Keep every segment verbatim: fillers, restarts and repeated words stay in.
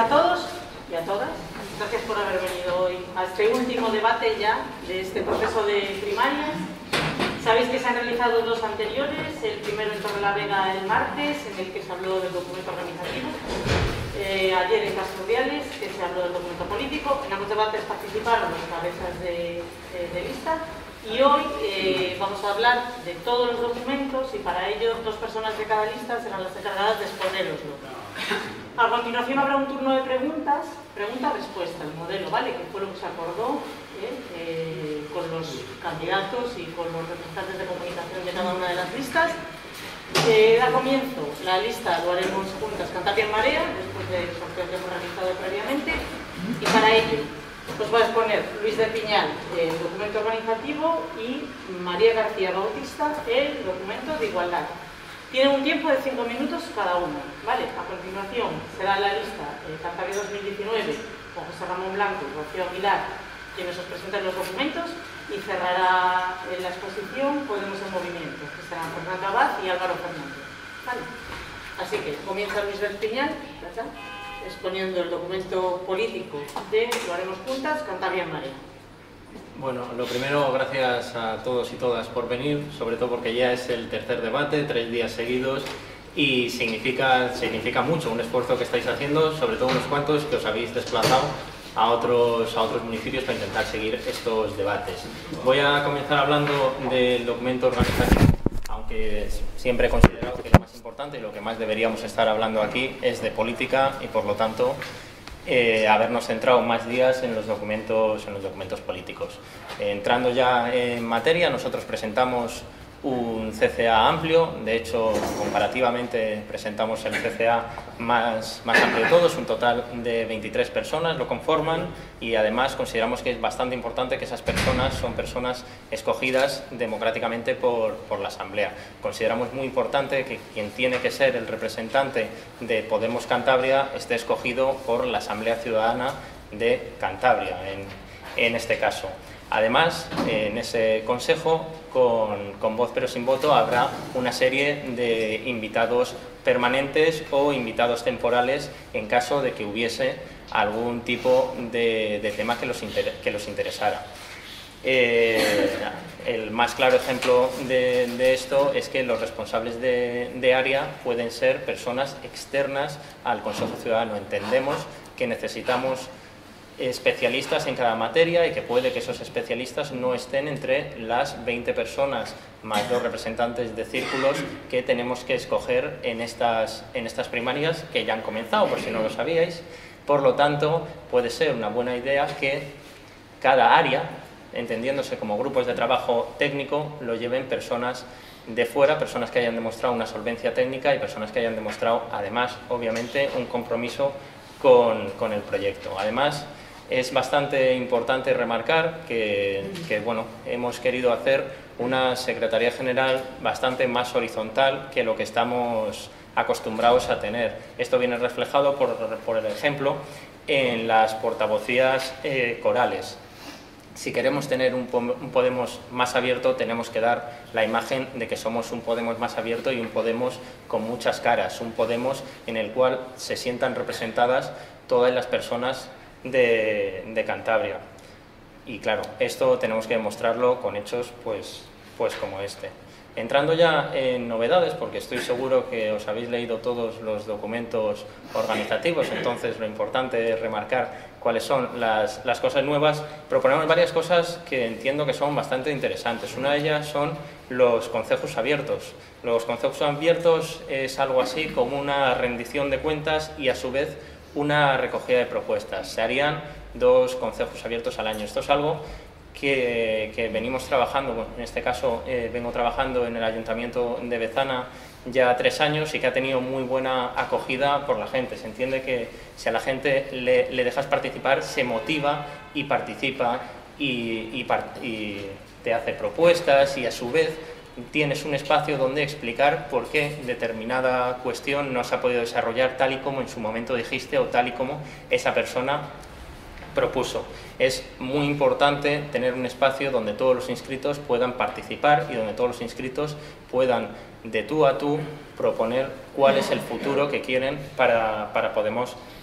a todos y a todas. Gracias por haber venido hoy a este último debate ya de este proceso de primarias. Sabéis que se han realizado dos anteriores, el primero en Torrelavega el martes, en el que se habló del documento organizativo, eh, ayer en Casturdiales, que se habló del documento político. En ambos debates participaron los cabezas de, de, de lista, y hoy eh, vamos a hablar de todos los documentos, y para ello dos personas de cada lista serán las encargadas de exponeroslo. A continuación habrá un turno de preguntas, pregunta-respuesta, el modelo, ¿vale? Que fue lo que se acordó ¿eh? Eh, con los candidatos y con los representantes de comunicación de cada una de las listas. Eh, da comienzo la lista, lo haremos juntas, Cantabria en Marea, después del sorteo que hemos realizado previamente, y para ello os va a exponer Luis de Piñal el documento organizativo y María García Bautista el documento de igualdad. Tienen un tiempo de cinco minutos cada uno, ¿vale? A continuación será la lista eh, Cantabria dos mil diecinueve con José Ramón Blanco y Rocío Aguilar, quienes os presenten los documentos, y cerrará en la exposición Podemos en Movimiento, que serán Fernando Abad y Álvaro Fernández, ¿vale? Así que comienza Luis de Piñal, ¿verdad?, exponiendo el documento político de Lo haremos juntas, Cantabria en Marea. Bueno, lo primero, gracias a todos y todas por venir, sobre todo porque ya es el tercer debate, tres días seguidos, y significa, significa mucho un esfuerzo que estáis haciendo, sobre todo unos cuantos que os habéis desplazado a otros, a otros municipios para intentar seguir estos debates. Voy a comenzar hablando del documento organizativo, aunque siempre he considerado que lo más importante y lo que más deberíamos estar hablando aquí es de política y, por lo tanto, Eh, habernos centrado más días en los documentos, en los documentos políticos. Eh, entrando ya en materia, nosotros presentamos un C C A amplio, de hecho, comparativamente presentamos el C C A más, más amplio de todos, un total de veintitrés personas lo conforman, y además consideramos que es bastante importante que esas personas son personas escogidas democráticamente por, por la Asamblea. Consideramos muy importante que quien tiene que ser el representante de Podemos Cantabria esté escogido por la Asamblea Ciudadana de Cantabria, en, en este caso. Además, en ese consejo, con, con voz pero sin voto, habrá una serie de invitados permanentes o invitados temporales en caso de que hubiese algún tipo de, de tema que los, inter, que los interesara. Eh, el más claro ejemplo de, de esto es que los responsables de, de área pueden ser personas externas al Consejo Ciudadano. Entendemos que necesitamos especialistas en cada materia y que puede que esos especialistas no estén entre las veinte personas más dos representantes de círculos que tenemos que escoger en estas, en estas primarias que ya han comenzado, por si no lo sabíais. Por lo tanto, puede ser una buena idea que cada área, entendiéndose como grupos de trabajo técnico, lo lleven personas de fuera, personas que hayan demostrado una solvencia técnica y personas que hayan demostrado, además, obviamente, un compromiso con, con el proyecto. Además, es bastante importante remarcar que, que bueno, hemos querido hacer una Secretaría General bastante más horizontal que lo que estamos acostumbrados a tener. Esto viene reflejado, por, por el ejemplo, en las portavocías eh, corales. Si queremos tener un, un Podemos más abierto, tenemos que dar la imagen de que somos un Podemos más abierto y un Podemos con muchas caras, un Podemos en el cual se sientan representadas todas las personas de, de Cantabria. Y claro, esto tenemos que demostrarlo con hechos pues, pues como este. Entrando ya en novedades, porque estoy seguro que os habéis leído todos los documentos organizativos, entonces lo importante es remarcar cuáles son las, las cosas nuevas. Proponemos varias cosas que entiendo que son bastante interesantes. Una de ellas son los concejos abiertos. Los concejos abiertos es algo así como una rendición de cuentas y, a su vez, una recogida de propuestas. Se harían dos concejos abiertos al año. Esto es algo que, que venimos trabajando, bueno, en este caso eh, vengo trabajando en el Ayuntamiento de Bezana ya tres años y que ha tenido muy buena acogida por la gente. Se entiende que si a la gente le, le dejas participar, se motiva y participa y, y, y te hace propuestas, y a su vez tienes un espacio donde explicar por qué determinada cuestión no se ha podido desarrollar tal y como en su momento dijiste o tal y como esa persona propuso. Es muy importante tener un espacio donde todos los inscritos puedan participar y donde todos los inscritos puedan de tú a tú proponer cuál es el futuro que quieren para, para Podemos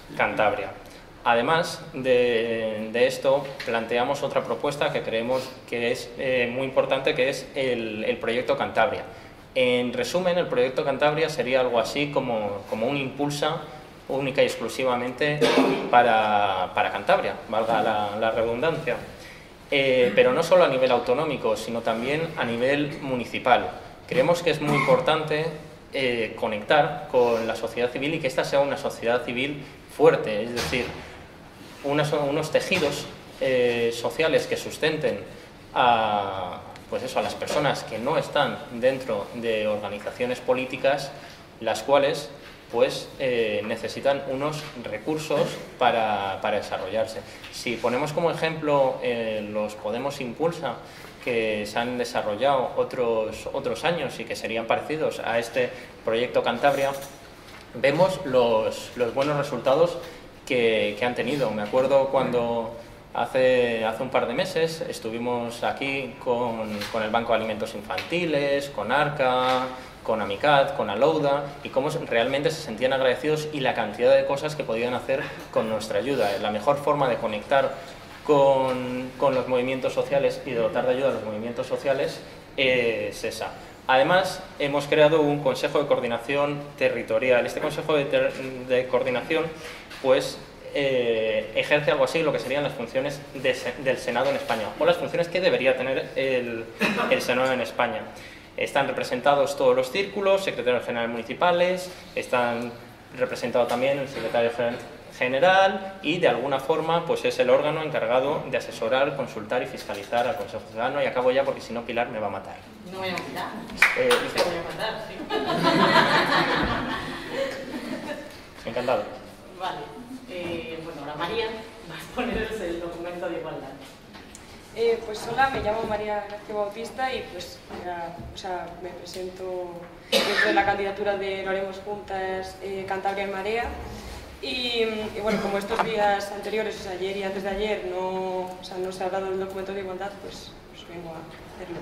Cantabria. Además de, de esto, planteamos otra propuesta que creemos que es eh, muy importante, que es el, el proyecto Cantabria. En resumen, el proyecto Cantabria sería algo así como, como un impulsa única y exclusivamente para, para Cantabria, valga la, la redundancia. Eh, pero no solo a nivel autonómico, sino también a nivel municipal. Creemos que es muy importante eh, conectar con la sociedad civil y que esta sea una sociedad civil fuerte, es decir, unos, unos tejidos eh, sociales que sustenten a, pues eso, a las personas que no están dentro de organizaciones políticas, las cuales pues eh, necesitan unos recursos para, para desarrollarse. Si ponemos como ejemplo eh, los Podemos Impulsa, que se han desarrollado otros, otros años y que serían parecidos a este proyecto Cantabria, vemos los, los buenos resultados que, que han tenido. Me acuerdo cuando hace, hace un par de meses estuvimos aquí con, con el Banco de Alimentos Infantiles, con ARCA, con AMICAD, con ALOUDA, y cómo realmente se sentían agradecidos y la cantidad de cosas que podían hacer con nuestra ayuda. La mejor forma de conectar con, con los movimientos sociales y de dotar de ayuda a los movimientos sociales es esa. Además, hemos creado un Consejo de Coordinación Territorial. Este Consejo de, ter de Coordinación pues, eh, ejerce algo así lo que serían las funciones de se del Senado en España, o las funciones que debería tener el, el Senado en España. Están representados todos los círculos, secretarios generales municipales, están representados también el secretario general y de alguna forma pues es el órgano encargado de asesorar, consultar y fiscalizar al Consejo Ciudadano. Y acabo ya porque si no Pilar me va a matar. No voy a matar. Eh, Te voy a matar, sí. Encantado. Vale. Eh, bueno, ahora María va a poneros el documento de igualdad. Eh, pues hola, me llamo María García Bautista y pues ya, o sea, me presento dentro de la candidatura de Lo Haremos Juntas, eh, Cantabria en Marea. Y, y bueno, como estos días anteriores, o sea, ayer y antes de ayer, no, o sea, no se ha hablado del documento de igualdad, pues, pues vengo a hacerlo.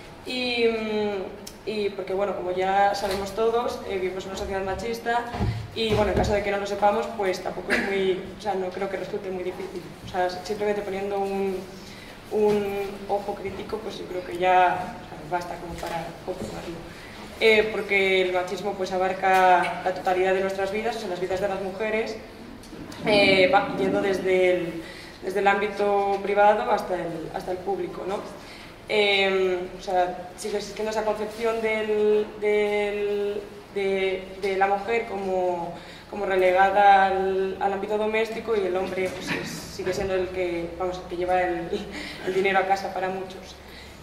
Y, y porque bueno, como ya sabemos todos, eh, vivimos en una sociedad machista y bueno, en caso de que no lo sepamos, pues tampoco es muy, o sea, no creo que resulte muy difícil. O sea, simplemente poniendo un un ojo crítico, pues yo creo que ya o sea, basta como para comprobarlo. Eh, porque el machismo pues abarca la totalidad de nuestras vidas, o sea, las vidas de las mujeres, eh, va yendo desde el, desde el ámbito privado hasta el, hasta el público, ¿no? Eh, o sea, sigue existiendo esa concepción del, del, de, de la mujer como, como relegada al, al ámbito doméstico y el hombre pues, es, sigue siendo el que, vamos, el que lleva el, el dinero a casa para muchos.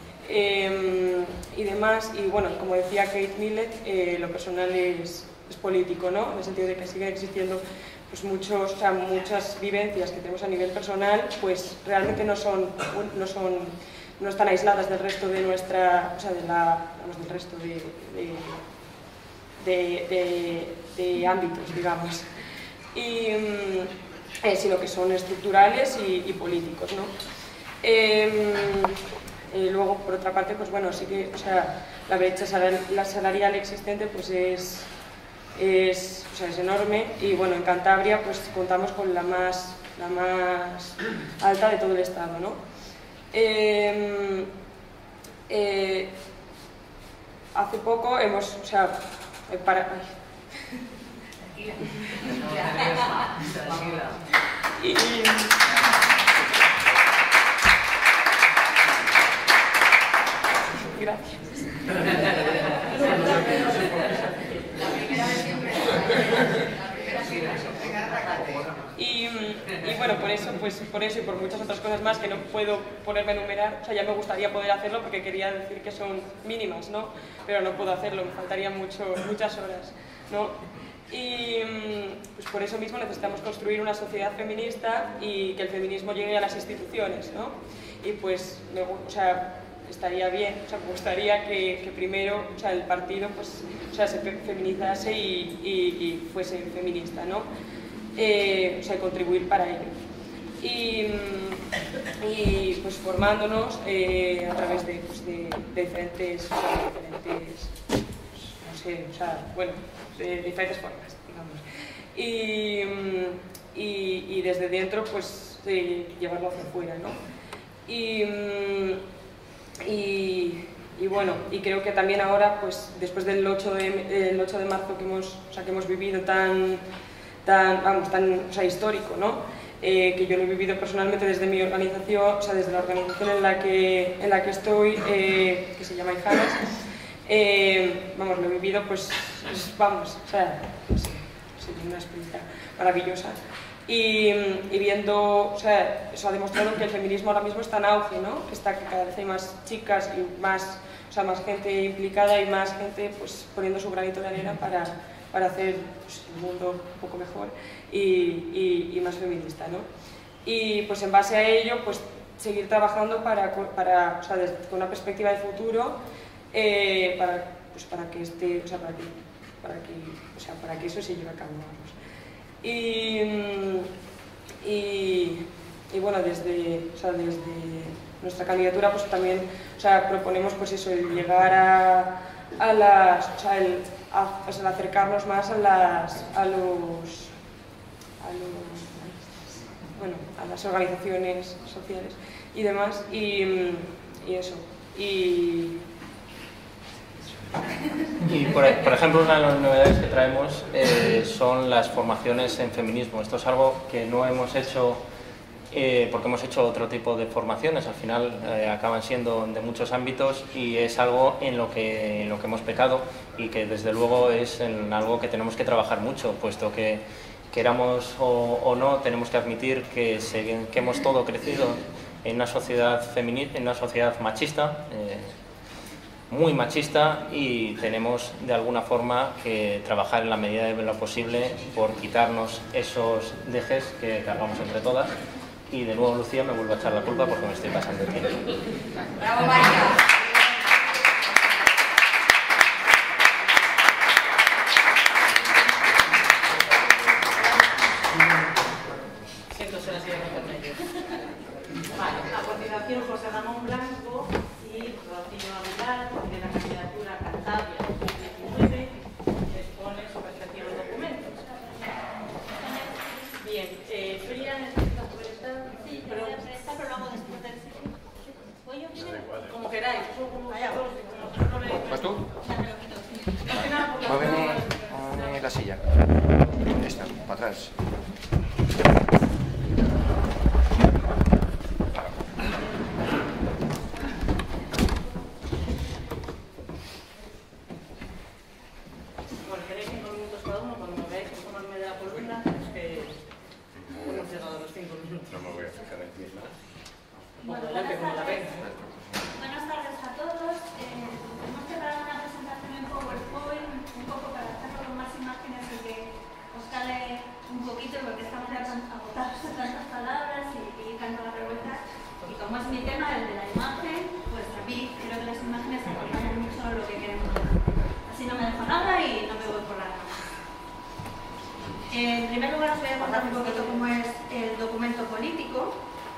Eh, y demás, y bueno, como decía Kate Millett, eh, lo personal es, es político, ¿no? En el sentido de que siguen existiendo pues, muchos, o sea, muchas vivencias que tenemos a nivel personal, pues realmente no son, no son, no están aisladas del resto de nuestra, o sea, de la, vamos, del resto de, de De, de, de ámbitos, digamos, y, eh, sino que son estructurales y, y políticos, ¿no? Eh, eh, luego, por otra parte, pues bueno, sí que, o sea, la brecha salarial, la salarial existente, pues es, es, o sea, es enorme y bueno, en Cantabria, pues contamos con la más, la más alta de todo el estado, ¿no? Eh, eh, hace poco hemos, o sea, para... Ay. Y... Gracias. Y, y bueno, por eso, pues, por eso y por muchas otras cosas más que no puedo ponerme a enumerar, o sea, ya me gustaría poder hacerlo porque quería decir que son mínimas, ¿no? Pero no puedo hacerlo, me faltarían mucho, muchas horas, ¿no? Y pues por eso mismo necesitamos construir una sociedad feminista y que el feminismo llegue a las instituciones, ¿no? Y pues, me, o sea, estaría bien, o sea, me gustaría que, que primero, o sea, el partido, pues, o sea, se feminizase y, y, y fuese feminista, ¿no? Eh, o sea, contribuir para ello. Y, y pues formándonos eh, a través de, pues, de, de diferentes, o sea, diferentes, no sé, o sea, bueno, de diferentes formas, digamos. Y, y, y desde dentro pues eh, llevarlo hacia afuera, ¿no? Y, y, y bueno, y creo que también ahora, pues después del ocho de, el ocho de marzo que hemos, o sea, que hemos vivido tan, tan, vamos, tan o sea, histórico, ¿no? Eh, que yo lo he vivido personalmente desde mi organización, o sea, desde la organización en la que, en la que estoy, eh, que se llama Ijanas, eh, vamos, lo he vivido, pues, pues vamos, o sea, no sé, es una experiencia maravillosa. Y, y viendo, o sea, eso ha demostrado que el feminismo ahora mismo está en auge, ¿no? Que está, que cada vez hay más chicas y más, o sea, más gente implicada y más gente, pues, poniendo su granito de arena para, para hacer, pues, el mundo un poco mejor y, y, y más feminista, ¿no? Y pues en base a ello, pues seguir trabajando para, para o sea, desde, con una perspectiva de futuro, eh, para, pues, para que este, o sea, para que, para que, o sea, para que eso se lleve a cabo, vamos. Y, y, y bueno, desde, o sea, desde nuestra candidatura, pues también, o sea, proponemos, pues eso, el llegar a, a las, o sea, el, a, o sea, el acercarnos más a las, a los A, los, bueno, a las organizaciones sociales y demás, y, y eso. Y, y por, por ejemplo, una de las novedades que traemos eh, son las formaciones en feminismo. Esto es algo que no hemos hecho eh, porque hemos hecho otro tipo de formaciones, al final eh, acaban siendo de muchos ámbitos y es algo en lo que, en lo que hemos pecado y que desde luego es en algo que tenemos que trabajar mucho, puesto que queramos o, o no, tenemos que admitir que, se, que hemos todo crecido en una sociedad feminista, en una sociedad machista, eh, muy machista, y tenemos de alguna forma que trabajar en la medida de lo posible por quitarnos esos dejes que cargamos entre todas. Y de nuevo, Lucía, me vuelvo a echar la culpa porque me estoy pasando el tiempo. ¡Bravo, María! Vale, a continuación José Ramón Blanco y Rocío Aguilar, de la candidatura Cantabria dos mil diecinueve, expone su respectivos documentos. Bien, eh, Fría, ¿necesitas prestar? Sí, pero voy a prestar, pero lo hago después del sitio. ¿Voy yo primero? Como queráis, como Allá. ¿Vas tú? Ya me lo quito, sí. Muéveme muéveme la silla. Esta, para atrás. Bueno, tenéis cinco minutos cada uno. Cuando me veáis tomarme de la columna, es que hemos llegado a los cinco minutos. No me voy a fijar en ti, ¿no? Bueno, Adelante, como la venga. buenas tardes a todos. Eh, hemos preparado una presentación en PowerPoint, un poco para hacerlo con más imágenes y que os cale un poquito, porque estamos ya tan agotados de tantas palabras y, y tanta vergüenza. Y como es mi tema, el de la imagen, pues a mí creo que las imágenes acompañan mucho a lo que queremos hacer. Así no me dejo nada y no me voy por la rama. En primer lugar os voy a contar un poquito cómo es el documento político,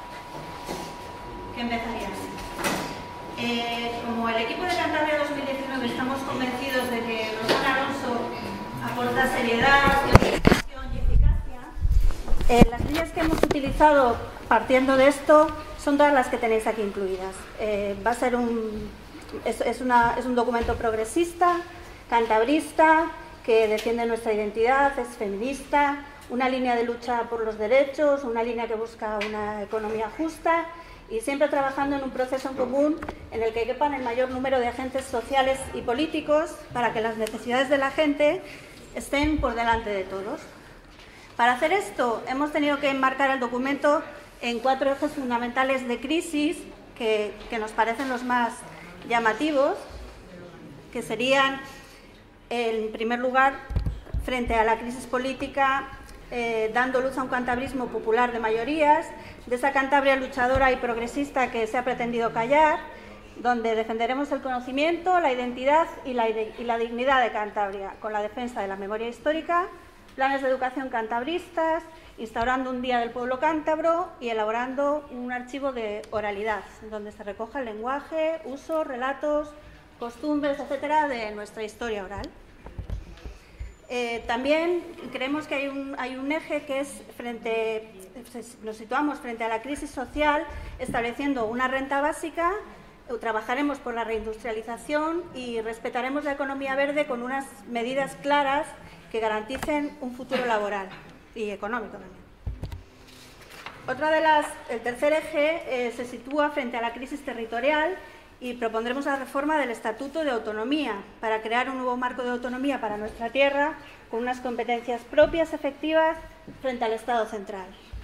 que empezaría así. Eh, como el equipo de Cantabria dos mil diecinueve estamos convencidos de que Rosana Alonso aporta seriedad, organización y eficacia, eh, las líneas que hemos utilizado partiendo de esto son todas las que tenéis aquí incluidas. Eh, va a ser un, es, es, una, es un documento progresista, cantabrista, que defiende nuestra identidad, es feminista, una línea de lucha por los derechos, una línea que busca una economía justa y siempre trabajando en un proceso en común en el que quepan el mayor número de agentes sociales y políticos para que las necesidades de la gente estén por delante de todos. Para hacer esto hemos tenido que enmarcar el documento en cuatro ejes fundamentales de crisis que, que nos parecen los más llamativos, que serían, en primer lugar, frente a la crisis política, eh, dando luz a un cantabrismo popular de mayorías, de esa Cantabria luchadora y progresista que se ha pretendido callar, donde defenderemos el conocimiento, la identidad y la, y la dignidad de Cantabria, con la defensa de la memoria histórica, planes de educación cantabristas, instaurando un Día del Pueblo Cántabro y elaborando un archivo de oralidad, donde se recoja el lenguaje, usos, relatos, costumbres, etcétera, de nuestra historia oral. Eh, también creemos que hay un, hay un eje que es frente, nos situamos frente a la crisis social, estableciendo una renta básica, trabajaremos por la reindustrialización y respetaremos la economía verde con unas medidas claras que garanticen un futuro laboral y económico también. Otra de las, el tercer eje eh, se sitúa frente a la crisis territorial y propondremos la reforma del Estatuto de Autonomía para crear un nuevo marco de autonomía para nuestra tierra con unas competencias propias efectivas frente al Estado central.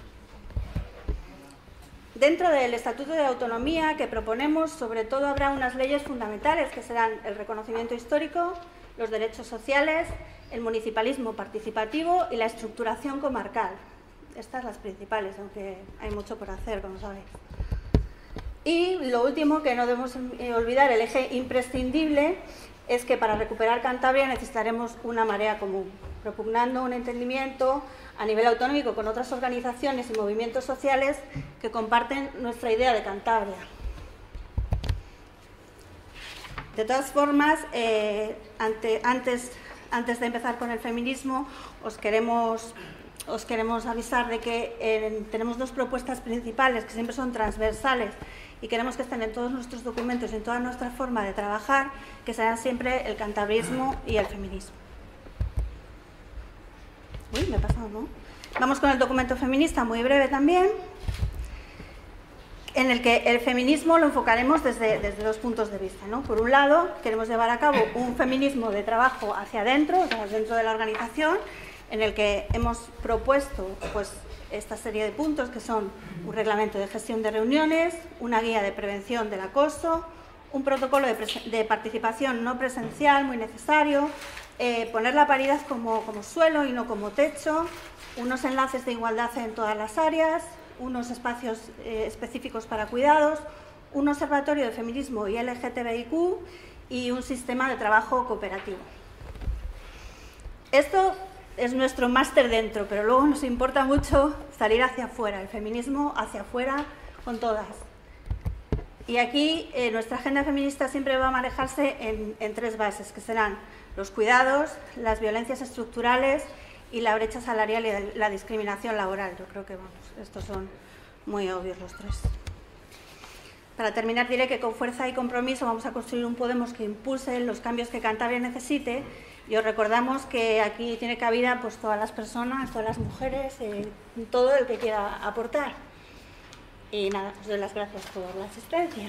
Dentro del Estatuto de Autonomía que proponemos, sobre todo habrá unas leyes fundamentales que serán el reconocimiento histórico, los derechos sociales, el municipalismo participativo y la estructuración comarcal. Estas las principales, aunque hay mucho por hacer, como sabéis. Y lo último, que no debemos olvidar, el eje imprescindible, es que para recuperar Cantabria necesitaremos una marea común, propugnando un entendimiento a nivel autonómico con otras organizaciones y movimientos sociales que comparten nuestra idea de Cantabria. De todas formas, eh, ante, antes, antes de empezar con el feminismo, os queremos... Os queremos avisar de que eh, tenemos dos propuestas principales que siempre son transversales y queremos que estén en todos nuestros documentos y en toda nuestra forma de trabajar, que serán siempre el cantabrismo y el feminismo. Uy, me he pasado, ¿no? Vamos con el documento feminista, muy breve también, en el que el feminismo lo enfocaremos desde, desde dos puntos de vista, ¿no? Por un lado, queremos llevar a cabo un feminismo de trabajo hacia adentro, o sea, dentro de la organización, en el que hemos propuesto pues, esta serie de puntos que son un reglamento de gestión de reuniones, una guía de prevención del acoso, un protocolo de, de participación no presencial muy necesario, eh, poner la paridad como, como suelo y no como techo, unos enlaces de igualdad en todas las áreas, unos espacios eh, específicos para cuidados, un observatorio de feminismo y L G T B I Q y un sistema de trabajo cooperativo. Esto es nuestro máster dentro, pero luego nos importa mucho salir hacia afuera, el feminismo hacia afuera con todas. Y aquí eh, nuestra agenda feminista siempre va a manejarse en, en tres bases, que serán los cuidados, las violencias estructurales y la brecha salarial y la discriminación laboral. Yo creo que, vamos, estos son muy obvios los tres. Para terminar diré que con fuerza y compromiso vamos a construir un Podemos que impulse los cambios que Cantabria necesite. Y os recordamos que aquí tiene cabida pues, todas las personas, todas las mujeres, eh, todo el que quiera aportar. Y nada, os doy las gracias por la asistencia.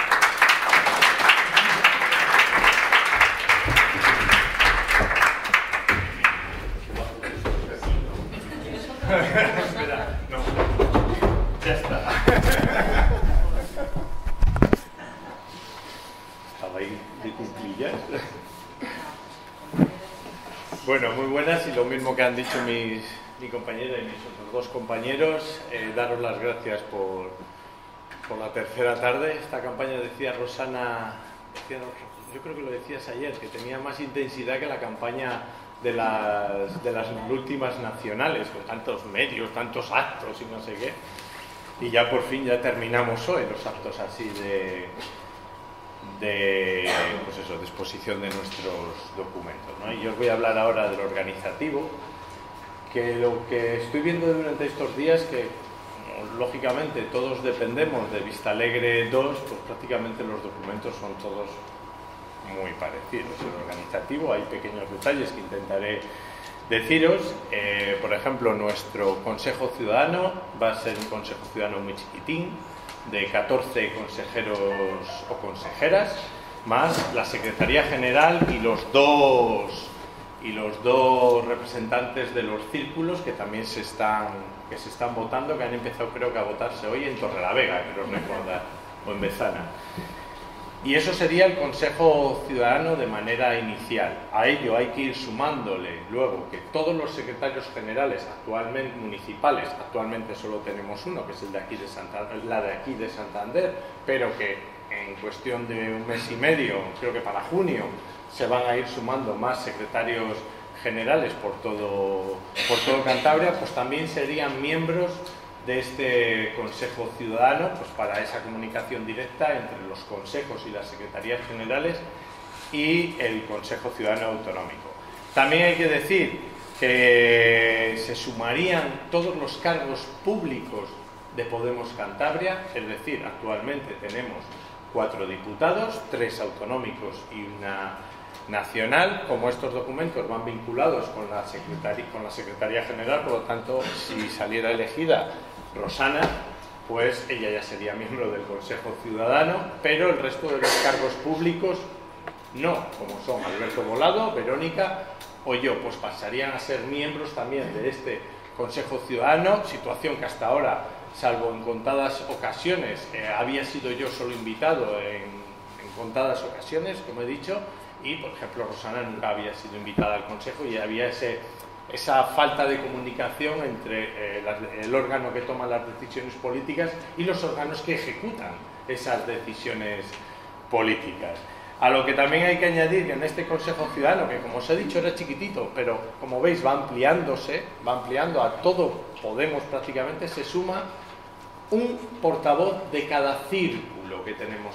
Espera, no. Ya está. Estaba ahí de cuclillas. Bueno, muy buenas y lo mismo que han dicho mis, mi compañera y mis otros dos compañeros, eh, daros las gracias por, por la tercera tarde. Esta campaña, decía Rosana, decía, yo creo que lo decías ayer, que tenía más intensidad que la campaña de las, de las últimas nacionales, con tantos medios, tantos actos y no sé qué. Y ya por fin ya terminamos hoy los actos así de... de pues eso, de exposición de nuestros documentos, ¿no? Y yo os voy a hablar ahora del organizativo, que lo que estoy viendo durante estos días, que lógicamente todos dependemos de Vistalegre dos, pues prácticamente los documentos son todos muy parecidos. El organizativo, hay pequeños detalles que intentaré deciros. Eh, por ejemplo, nuestro Consejo Ciudadano va a ser un Consejo Ciudadano muy chiquitín, de catorce consejeros o consejeras, más la Secretaría General y los dos y los dos representantes de los círculos que también se están que se están votando, que han empezado creo que a votarse hoy en Torrelavega, creo recordar, o en Bezana. Y eso sería el Consejo Ciudadano de manera inicial. A ello hay que ir sumándole luego que todos los secretarios generales actualmente municipales, actualmente solo tenemos uno, que es el de aquí de Santander, la de aquí de Santander, pero que en cuestión de un mes y medio, creo que para junio, se van a ir sumando más secretarios generales por todo, por todo Cantabria, pues también serían miembros de este Consejo Ciudadano, pues para esa comunicación directa entre los consejos y las secretarías generales y el Consejo Ciudadano Autonómico. También hay que decir que se sumarían todos los cargos públicos de Podemos Cantabria, es decir, actualmente tenemos cuatro diputados, tres autonómicos y una nacional. Como estos documentos van vinculados con la Secretaría, con la Secretaría General, por lo tanto, si saliera elegida Rosana, pues ella ya sería miembro del Consejo Ciudadano, pero el resto de los cargos públicos no, como son Alberto Bolado, Verónica o yo, pues pasarían a ser miembros también de este Consejo Ciudadano, situación que hasta ahora, salvo en contadas ocasiones, eh, había sido yo solo invitado en, en contadas ocasiones, como he dicho, y por ejemplo Rosana nunca había sido invitada al Consejo y había ese, esa falta de comunicación entre eh, la, el órgano que toma las decisiones políticas y los órganos que ejecutan esas decisiones políticas. A lo que también hay que añadir que en este Consejo Ciudadano, que como os he dicho era chiquitito, pero como veis va ampliándose, va ampliando a todo Podemos prácticamente, se suma un portavoz de cada círculo que tenemos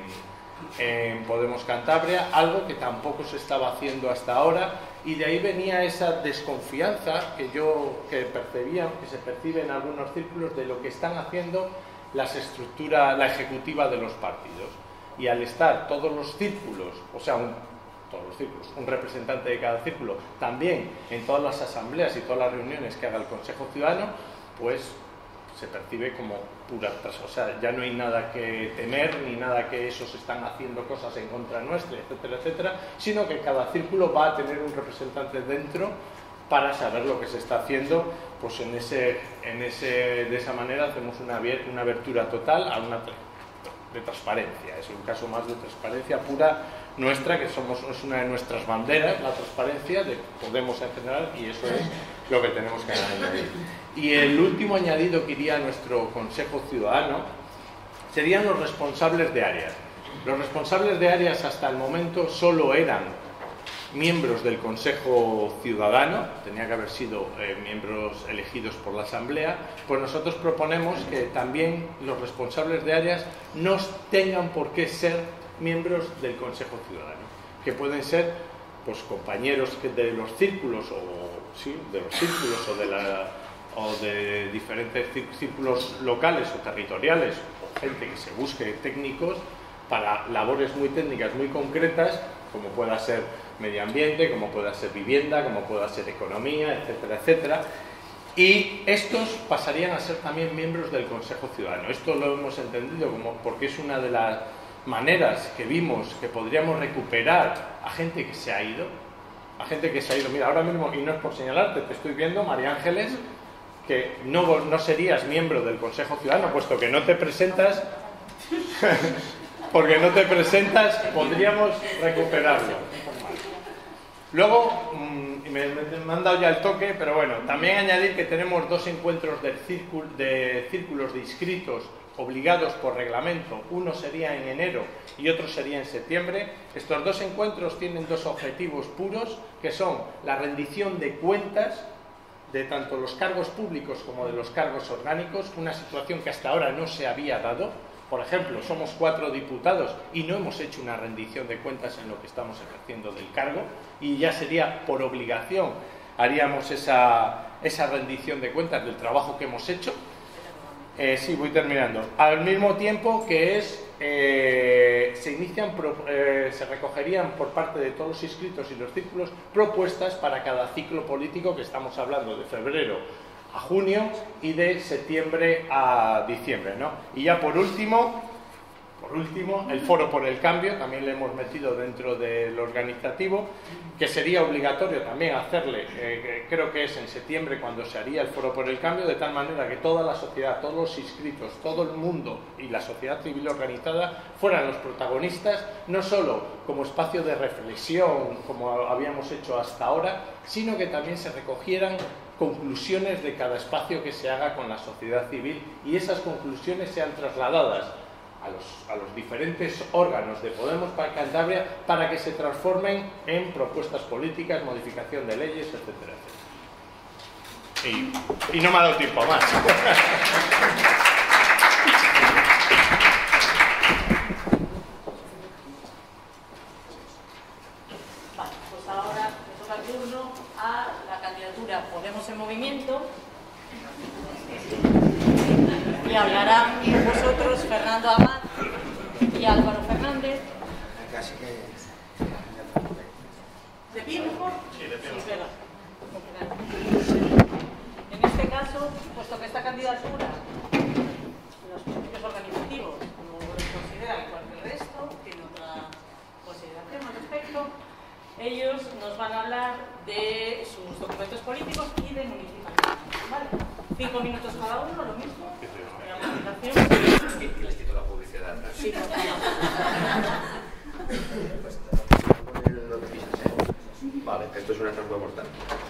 en, en Podemos Cantabria, algo que tampoco se estaba haciendo hasta ahora, y de ahí venía esa desconfianza que yo que percibía, que se percibe en algunos círculos de lo que están haciendo las estructuras, la ejecutiva de los partidos. Y al estar todos los círculos, o sea, un, todos los círculos, un representante de cada círculo, también en todas las asambleas y todas las reuniones que haga el Consejo Ciudadano, pues se percibe como pura tras, o sea, ya no hay nada que temer, ni nada que esos están haciendo cosas en contra nuestra, etcétera, etcétera, sino que cada círculo va a tener un representante dentro para saber lo que se está haciendo, pues en ese, en ese, de esa manera hacemos una, una abertura total a una de transparencia, es un caso más de transparencia pura nuestra, que somos, es una de nuestras banderas, la transparencia de Podemos en general, y eso es lo que tenemos que añadir. Y el último añadido que iría a nuestro Consejo Ciudadano serían los responsables de áreas. Los responsables de áreas hasta el momento solo eran miembros del Consejo Ciudadano, tenía que haber sido eh, miembros elegidos por la Asamblea. Pues nosotros proponemos que también los responsables de áreas no tengan por qué ser miembros del Consejo Ciudadano, que pueden ser pues compañeros de los círculos o sí, de los círculos o de la o de diferentes círculos locales o territoriales, o gente que se busque técnicos para labores muy técnicas, muy concretas, como pueda ser medio ambiente, como pueda ser vivienda, como pueda ser economía, etcétera, etcétera. Y estos pasarían a ser también miembros del Consejo Ciudadano. Esto lo hemos entendido como porque es una de las maneras que vimos que podríamos recuperar a gente que se ha ido, a gente que se ha ido. Mira, ahora mismo, y no es por señalarte, te estoy viendo, María Ángeles, que no, no serías miembro del Consejo Ciudadano, puesto que no te presentas, porque no te presentas, podríamos recuperarlo. Luego, mmm, me, me han dado ya el toque, pero bueno, también añadir que tenemos dos encuentros de, círculo, de círculos de inscritos obligados por reglamento. Uno sería en enero y otro sería en septiembre. Estos dos encuentros tienen dos objetivos puros, que son la rendición de cuentas de tanto los cargos públicos como de los cargos orgánicos, una situación que hasta ahora no se había dado. Por ejemplo, somos cuatro diputados y no hemos hecho una rendición de cuentas en lo que estamos ejerciendo del cargo, y ya sería por obligación, haríamos esa, esa rendición de cuentas del trabajo que hemos hecho. Eh, sí, voy terminando. Al mismo tiempo que es, eh, se inician, eh, se recogerían por parte de todos los inscritos y los círculos propuestas para cada ciclo político, que estamos hablando de febrero a junio y de septiembre a diciembre, ¿no? Y ya por último, por último, el Foro por el Cambio, también le hemos metido dentro del organizativo, que sería obligatorio también hacerle, eh, creo que es en septiembre cuando se haría el Foro por el Cambio, de tal manera que toda la sociedad, todos los inscritos, todo el mundo y la sociedad civil organizada fueran los protagonistas, no solo como espacio de reflexión, como habíamos hecho hasta ahora, sino que también se recogieran conclusiones de cada espacio que se haga con la sociedad civil, y esas conclusiones sean trasladadas a los, a los diferentes órganos de Podemos para Cantabria para que se transformen en propuestas políticas, modificación de leyes, etcétera, etcétera. Y, y no me ha dado tiempo a más. Vale, pues ahora me toca el turno Fernando Amat y Álvaro Fernández. Casi que... ¿De pie mejor? Sí, de pie. Sí, espera. En este caso, puesto que esta candidatura, los principios organizativos no consideran igual que el resto, tiene otra consideración al respecto, ellos nos van a hablar de sus documentos políticos y de municipalidad. ¿Vale? Cinco minutos cada uno, lo mismo. La presentación. Y les quito la publicidad. Sí, por favor. Vale, esto es una trampa mortal.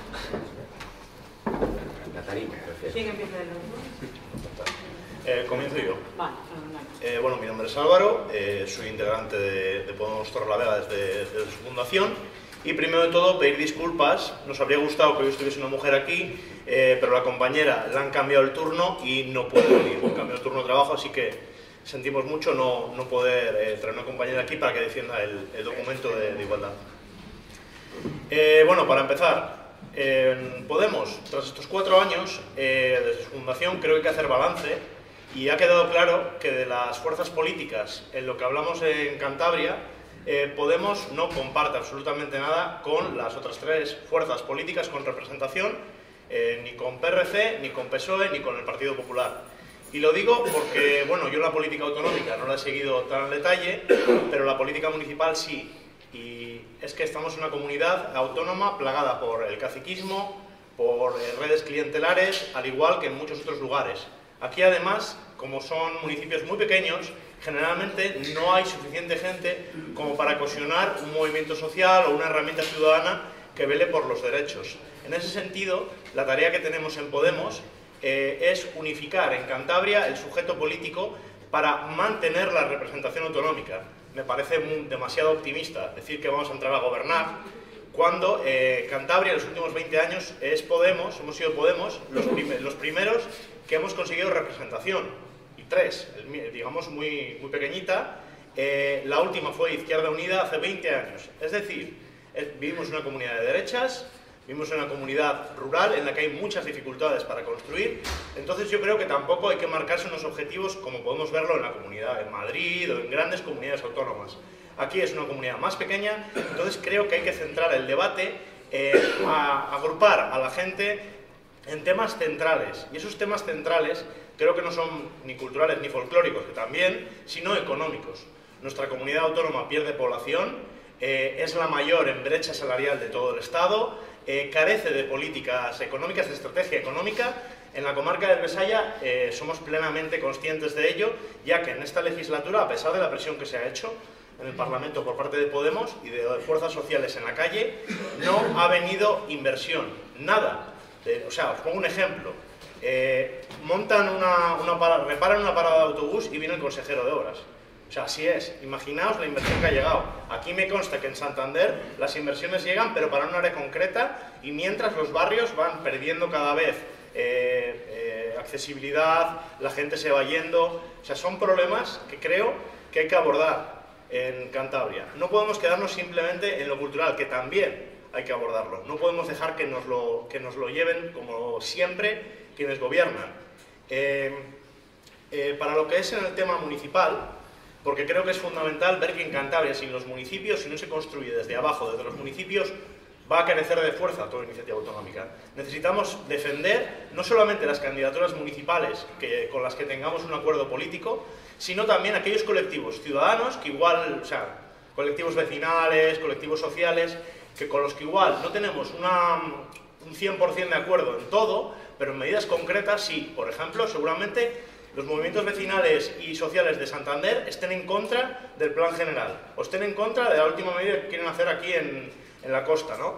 La tarima, perfecto. ¿Quién empieza el otro? Eh, comienzo yo. Vale, fenomenal. Eh, bueno, mi nombre es Álvaro, eh, soy integrante de, de Podemos Torrelavega desde, desde su fundación. Y primero de todo, pedir disculpas. Nos habría gustado que hoy estuviese una mujer aquí, eh, pero la compañera le han cambiado el turno y no puede venir. Han cambiado el turno de trabajo, así que sentimos mucho no, no poder eh, traer una compañera aquí para que defienda el, el documento de, de igualdad. Eh, bueno, para empezar, en Podemos, tras estos cuatro años, eh, desde su fundación, creo que hay que hacer balance y ha quedado claro que de las fuerzas políticas, en lo que hablamos en Cantabria, eh, Podemos no comparte absolutamente nada con las otras tres fuerzas políticas con representación, eh, ni con P R C, ni con P S O E, ni con el Partido Popular. Y lo digo porque, bueno, yo la política autonómica no la he seguido tan en detalle, pero la política municipal sí. Y es que estamos en una comunidad autónoma plagada por el caciquismo, por eh, redes clientelares, al igual que en muchos otros lugares. Aquí además, como son municipios muy pequeños, generalmente no hay suficiente gente como para cohesionar un movimiento social o una herramienta ciudadana que vele por los derechos. En ese sentido, la tarea que tenemos en Podemos eh, es unificar en Cantabria el sujeto político para mantener la representación autonómica. Me parece muy, demasiado optimista decir que vamos a entrar a gobernar cuando eh, Cantabria en los últimos veinte años es Podemos, hemos sido Podemos los, prim los primeros que hemos conseguido representación, y tres, el, digamos muy, muy pequeñita, eh, la última fue Izquierda Unida hace veinte años, es decir, es, vivimos en una comunidad de derechas, vivimos en una comunidad rural en la que hay muchas dificultades para construir, entonces yo creo que tampoco hay que marcarse unos objetivos como podemos verlo en la comunidad, en Madrid o en grandes comunidades autónomas. Aquí es una comunidad más pequeña, entonces creo que hay que centrar el debate, eh, a agrupar a la gente en temas centrales, y esos temas centrales creo que no son ni culturales ni folclóricos, que también, sino económicos. Nuestra comunidad autónoma pierde población, eh, es la mayor en brecha salarial de todo el Estado, eh, carece de políticas económicas, de estrategia económica. En la comarca del Besaya eh, somos plenamente conscientes de ello, ya que en esta legislatura, a pesar de la presión que se ha hecho en el Parlamento por parte de Podemos y de fuerzas sociales en la calle, no ha venido inversión, nada. De, o sea, os pongo un ejemplo. Eh, montan una, una parada, reparan una parada de autobús y viene el consejero de obras. O sea, así es. Imaginaos la inversión que ha llegado. Aquí me consta que en Santander las inversiones llegan, pero para un área concreta, y mientras los barrios van perdiendo cada vez eh, eh, accesibilidad, la gente se va yendo. O sea, son problemas que creo que hay que abordar en Cantabria. No podemos quedarnos simplemente en lo cultural, que también hay que abordarlo. No podemos dejar que nos lo, que nos lo lleven, como siempre, quienes gobiernan. Eh, eh, para lo que es en el tema municipal, porque creo que es fundamental ver que en Cantabria, sin los municipios, si no se construye desde abajo, desde los municipios, va a carecer de fuerza toda iniciativa autonómica. Necesitamos defender no solamente las candidaturas municipales que, con las que tengamos un acuerdo político, sino también aquellos colectivos ciudadanos que igual, o sea, colectivos vecinales, colectivos sociales, que con los que igual no tenemos una, un cien por cien de acuerdo en todo, pero en medidas concretas sí. Por ejemplo, seguramente los movimientos vecinales y sociales de Santander estén en contra del plan general, o estén en contra de la última medida que quieren hacer aquí en, en la costa, ¿no?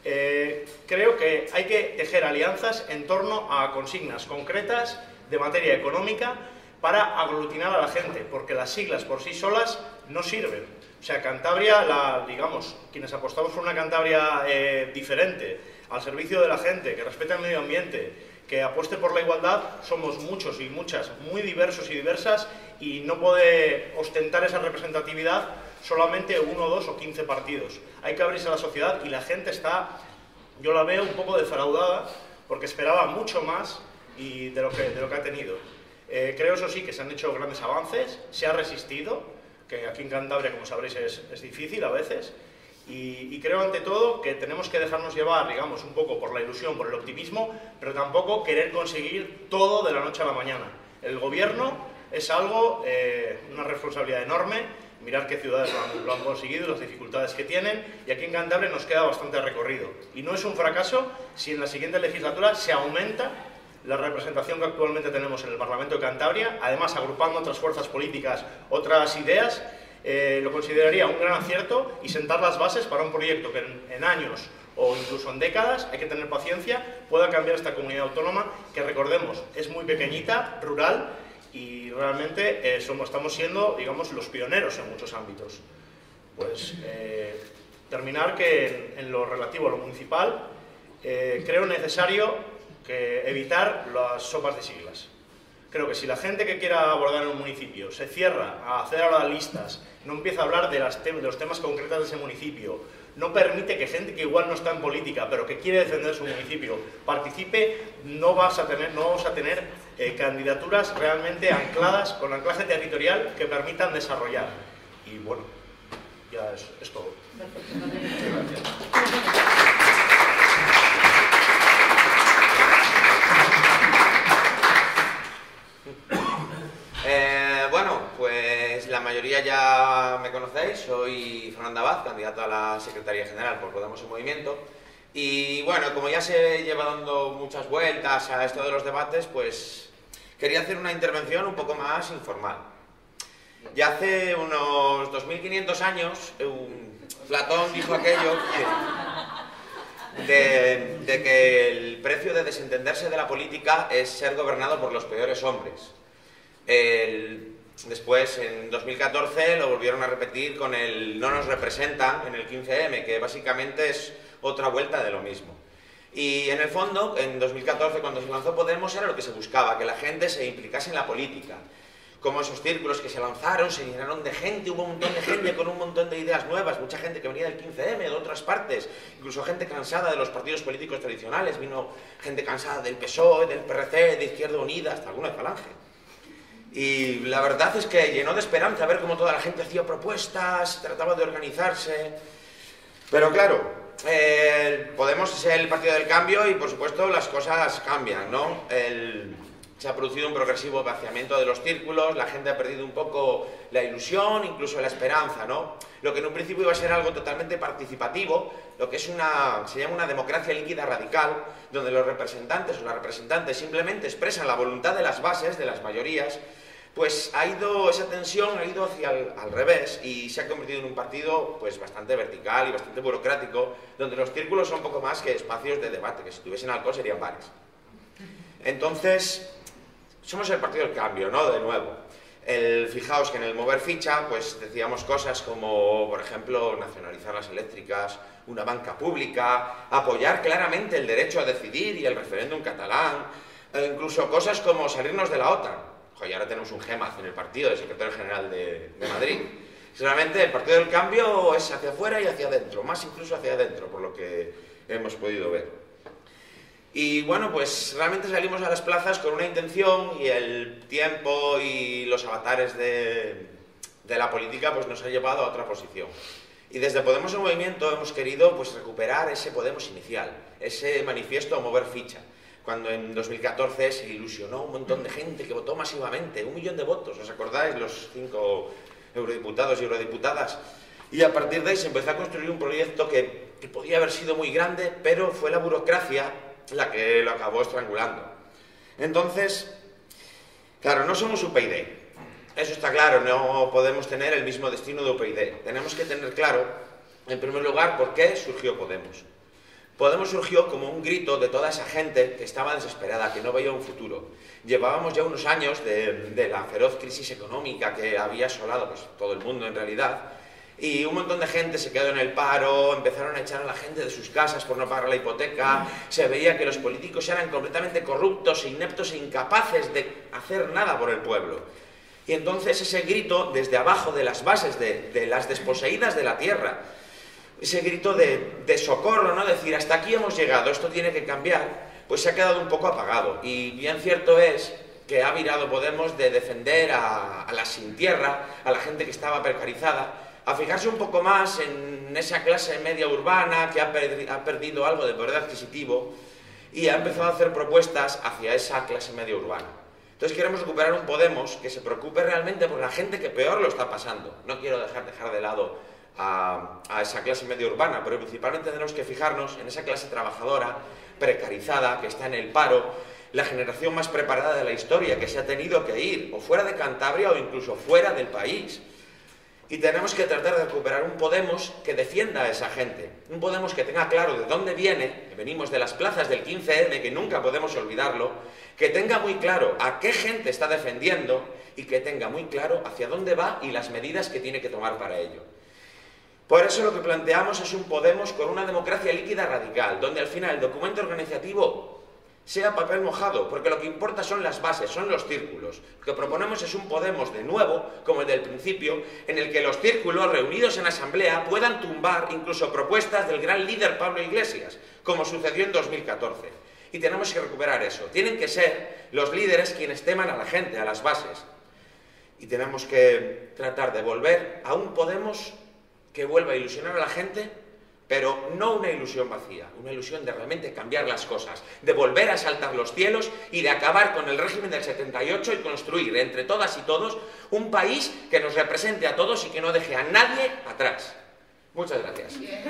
Eh, creo que hay que tejer alianzas en torno a consignas concretas de materia económica para aglutinar a la gente, porque las siglas por sí solas no sirven. O sea, Cantabria, la, digamos, quienes apostamos por una Cantabria eh, diferente, al servicio de la gente, que respete el medio ambiente, que apueste por la igualdad, somos muchos y muchas, muy diversos y diversas, y no puede ostentar esa representatividad solamente uno, dos o quince partidos. Hay que abrirse a la sociedad y la gente está, yo la veo un poco defraudada, porque esperaba mucho más y de lo que, de lo que ha tenido. Eh, creo, eso sí, que se han hecho grandes avances, se ha resistido, que aquí en Cantabria, como sabréis, es, es difícil a veces, y, y creo ante todo que tenemos que dejarnos llevar, digamos, un poco por la ilusión, por el optimismo, pero tampoco querer conseguir todo de la noche a la mañana. El gobierno es algo, eh, una responsabilidad enorme. Mirar qué ciudades lo han, lo han conseguido, las dificultades que tienen, y aquí en Cantabria nos queda bastante recorrido. Y no es un fracaso si en la siguiente legislatura se aumenta la representación que actualmente tenemos en el Parlamento de Cantabria, además agrupando otras fuerzas políticas, otras ideas, eh, lo consideraría un gran acierto y sentar las bases para un proyecto que en, en años o incluso en décadas, hay que tener paciencia, pueda cambiar esta comunidad autónoma que, recordemos, es muy pequeñita, rural, y realmente eh, somos, estamos siendo, digamos, los pioneros en muchos ámbitos. Pues eh, terminar que en, en lo relativo a lo municipal, eh, creo necesario que evitar las sopas de siglas. Creo que si la gente que quiera abordar en un municipio se cierra a hacer ahora listas, no empieza a hablar de, las tem de los temas concretos de ese municipio, no permite que gente que igual no está en política, pero que quiere defender su municipio, participe, no vas a tener, no vamos a tener eh, candidaturas realmente ancladas, con anclaje territorial, que permitan desarrollar. Y bueno, ya es, es todo. Gracias. Eh, bueno, pues la mayoría ya me conocéis, soy Fernando Abad, candidato a la Secretaría General por Podemos en Movimiento, y bueno, como ya se lleva dando muchas vueltas a esto de los debates, pues quería hacer una intervención un poco más informal. Ya hace unos dos mil quinientos años, un Platón dijo aquello de, de que el precio de desentenderse de la política es ser gobernado por los peores hombres. El, después, en dos mil catorce, lo volvieron a repetir con el no nos representan en el quince eme, que básicamente es otra vuelta de lo mismo. Y en el fondo, en dos mil catorce, cuando se lanzó Podemos, era lo que se buscaba, que la gente se implicase en la política. Como esos círculos que se lanzaron, se llenaron de gente, hubo un montón de gente con un montón de ideas nuevas, mucha gente que venía del quince eme, de otras partes, incluso gente cansada de los partidos políticos tradicionales, vino gente cansada del P S O E, del P R C, de Izquierda Unida, hasta alguna de Falange. Y la verdad es que llenó de esperanza ver cómo toda la gente hacía propuestas, trataba de organizarse. Pero claro, eh, Podemos es el partido del cambio y por supuesto las cosas cambian, ¿no? El, se ha producido un progresivo vaciamiento de los círculos, la gente ha perdido un poco la ilusión, incluso la esperanza, ¿no? Lo que en un principio iba a ser algo totalmente participativo, lo que es una, se llama una democracia líquida radical, donde los representantes o las representantes simplemente expresan la voluntad de las bases, de las mayorías, pues ha ido, esa tensión ha ido hacia el, al revés y se ha convertido en un partido pues bastante vertical y bastante burocrático, donde los círculos son poco más que espacios de debate, que si tuviesen alcohol serían bares. Entonces, somos el partido del cambio, ¿no? De nuevo. El, fijaos que en el mover ficha, pues decíamos cosas como, por ejemplo, nacionalizar las eléctricas, una banca pública, apoyar claramente el derecho a decidir y el referéndum catalán, e incluso cosas como salirnos de la OTAN. Y ahora tenemos un GEMAZ en el partido, el secretario general de, de Madrid. Realmente el partido del cambio es hacia afuera y hacia adentro, más incluso hacia adentro, por lo que hemos podido ver. Y bueno, pues realmente salimos a las plazas con una intención y el tiempo y los avatares de, de la política pues nos ha llevado a otra posición. Y desde Podemos en Movimiento hemos querido pues recuperar ese Podemos inicial, ese manifiesto a mover ficha. Cuando en dos mil catorce se ilusionó un montón de gente que votó masivamente, un millón de votos, ¿os acordáis? Los cinco eurodiputados y eurodiputadas. Y a partir de ahí se empezó a construir un proyecto que, que podía haber sido muy grande, pero fue la burocracia la que lo acabó estrangulando. Entonces, claro, no somos U P y D. Eso está claro, no podemos tener el mismo destino de U P y D. Tenemos que tener claro, en primer lugar, por qué surgió Podemos. Podemos surgió como un grito de toda esa gente que estaba desesperada, que no veía un futuro. Llevábamos ya unos años de, de la feroz crisis económica que había asolado pues, todo el mundo en realidad, y un montón de gente se quedó en el paro, empezaron a echar a la gente de sus casas por no pagar la hipoteca, se veía que los políticos eran completamente corruptos, ineptos e incapaces de hacer nada por el pueblo. Y entonces ese grito desde abajo de las bases de, de las desposeídas de la tierra, ese grito de, de socorro, ¿no? Decir, hasta aquí hemos llegado, esto tiene que cambiar, pues se ha quedado un poco apagado. Y bien cierto es que ha virado Podemos de defender a, a la sin tierra, a la gente que estaba precarizada, a fijarse un poco más en esa clase media urbana que ha, per ha perdido algo de poder adquisitivo y ha empezado a hacer propuestas hacia esa clase media urbana. Entonces queremos recuperar un Podemos que se preocupe realmente por la gente que peor lo está pasando. No quiero dejar, dejar de lado a, a esa clase media urbana, pero principalmente tenemos que fijarnos en esa clase trabajadora, precarizada, que está en el paro, la generación más preparada de la historia, que se ha tenido que ir, o fuera de Cantabria o incluso fuera del país. Y tenemos que tratar de recuperar un Podemos que defienda a esa gente, un Podemos que tenga claro de dónde viene, que venimos de las plazas del quince eme, que nunca podemos olvidarlo, que tenga muy claro a qué gente está defendiendo y que tenga muy claro hacia dónde va y las medidas que tiene que tomar para ello. Por eso lo que planteamos es un Podemos con una democracia líquida radical, donde al final el documento organizativo sea papel mojado, porque lo que importa son las bases, son los círculos. Lo que proponemos es un Podemos de nuevo, como el del principio, en el que los círculos reunidos en asamblea puedan tumbar incluso propuestas del gran líder Pablo Iglesias, como sucedió en dos mil catorce. Y tenemos que recuperar eso. Tienen que ser los líderes quienes teman a la gente, a las bases. Y tenemos que tratar de volver a un Podemos que vuelva a ilusionar a la gente, pero no una ilusión vacía, una ilusión de realmente cambiar las cosas, de volver a saltar los cielos y de acabar con el régimen del setenta y ocho y construir entre todas y todos un país que nos represente a todos y que no deje a nadie atrás. Muchas gracias.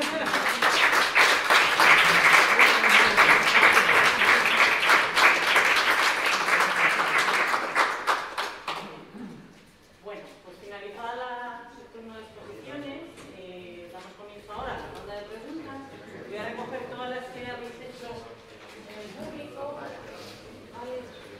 Bueno, pues finalizada la turno de exposiciones, eh, damos comienzo ahora a la ronda de preguntas. Voy a recoger todas las que habéis hecho en el público. Vale.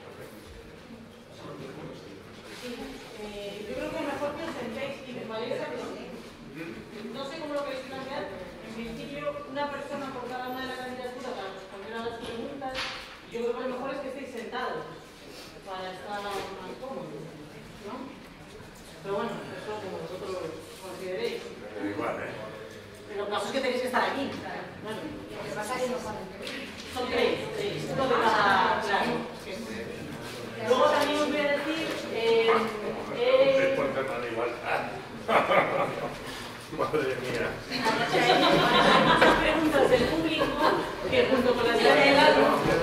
Sí, eh, yo creo que mejor que os sentéis y visualizáis. No sé cómo lo queréis plantear. En principio, una persona por cada una de las candidaturas para responder a las preguntas. Yo creo que lo mejor es que estéis sentados para estar más cómodos, ¿no? Pero bueno, eso como vosotros consideréis. Igual, ¿eh? Pero el caso es que tenéis que estar aquí. Bueno, Lo que pasa es que no ponen. son tres, tres, uno de cada claro. Luego también os voy a decir, eh, eh, igual. Madre mía. hay muchas preguntas del público que junto con las que han llegado,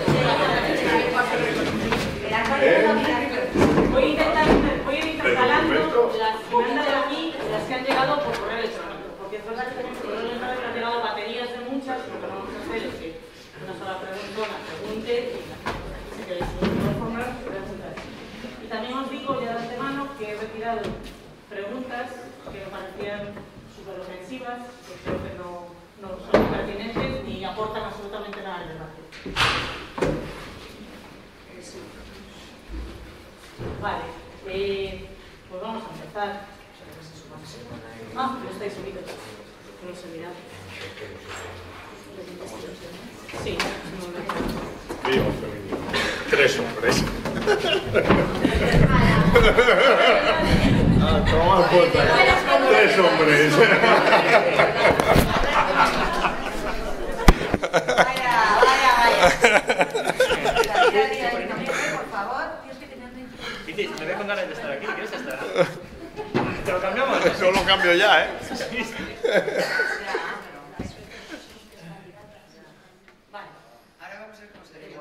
voy a intentar, voy a ir intercalando las que me han dado aquí, las que han llegado por correo electrónico, porque es verdad que también por correo electrónico han llegado baterías de muchas, lo que vamos a hacer es que una sola persona pregunte y si queréis formar preguntas. Y también os digo ya de antemano que he retirado preguntas que me parecían súper ofensivas, que creo que no, no son pertinentes ni aportan absolutamente nada al debate. Vale, eh, pues vamos a empezar. Ah, no estáis subidos. No se mirad. Sí, no, Vivo femenino. Tres hombres. Ah, toma puta. Tres hombres. Vaya, vaya, vaya. Por favor, tienes que tenerme. Dices, me voy con ganas de estar aquí, ¿quieres estar? ¿Te lo cambiamos? Eso lo cambio ya, ¿eh? vale. Ahora vamos a ver cómo se le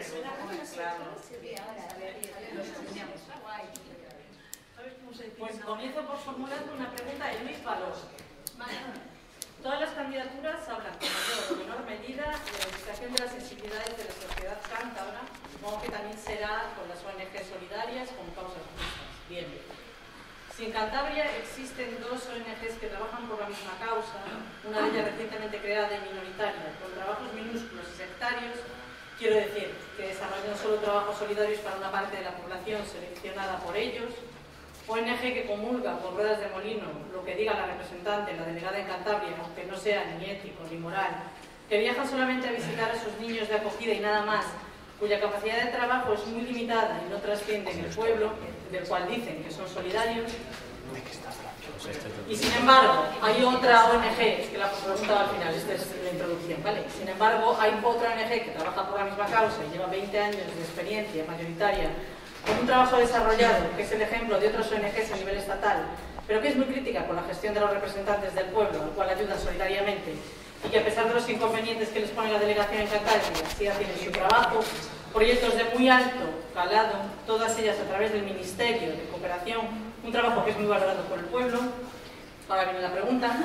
Pues comienzo por formular una pregunta de Luis Valor. Todas las candidaturas hablan, como yo, en menor medida, de la reivindicación de las sensibilidades de la sociedad cántabra. Supongo que también será con las O N G solidarias con causas justas. Bien. Si en Cantabria existen dos O N Ges que trabajan por la misma causa, una de ellas recientemente creada y minoritaria, con trabajos minúsculos y sectarios, quiero decir que desarrollan solo trabajos solidarios para una parte de la población seleccionada por ellos, O N G que comulga por ruedas de molino lo que diga la representante, la delegada en Cantabria, aunque no sea ni ético ni moral, que viajan solamente a visitar a sus niños de acogida y nada más, cuya capacidad de trabajo es muy limitada y no trasciende en el pueblo, del cual dicen que son solidarios. Y sin embargo, hay otra O N G, es que la preguntaba al final, esta es la introducción, ¿vale? Sin embargo, hay otra O N G que trabaja por la misma causa y lleva veinte años de experiencia mayoritaria con un trabajo desarrollado, que es el ejemplo de otras O N Ges a nivel estatal, pero que es muy crítica con la gestión de los representantes del pueblo, al cual ayudan solidariamente, y que a pesar de los inconvenientes que les pone la delegación en Cantabria, sí hacen su trabajo, proyectos de muy alto calado, todas ellas a través del Ministerio de Cooperación, un trabajo que es muy valorado por el pueblo. Ahora viene la pregunta.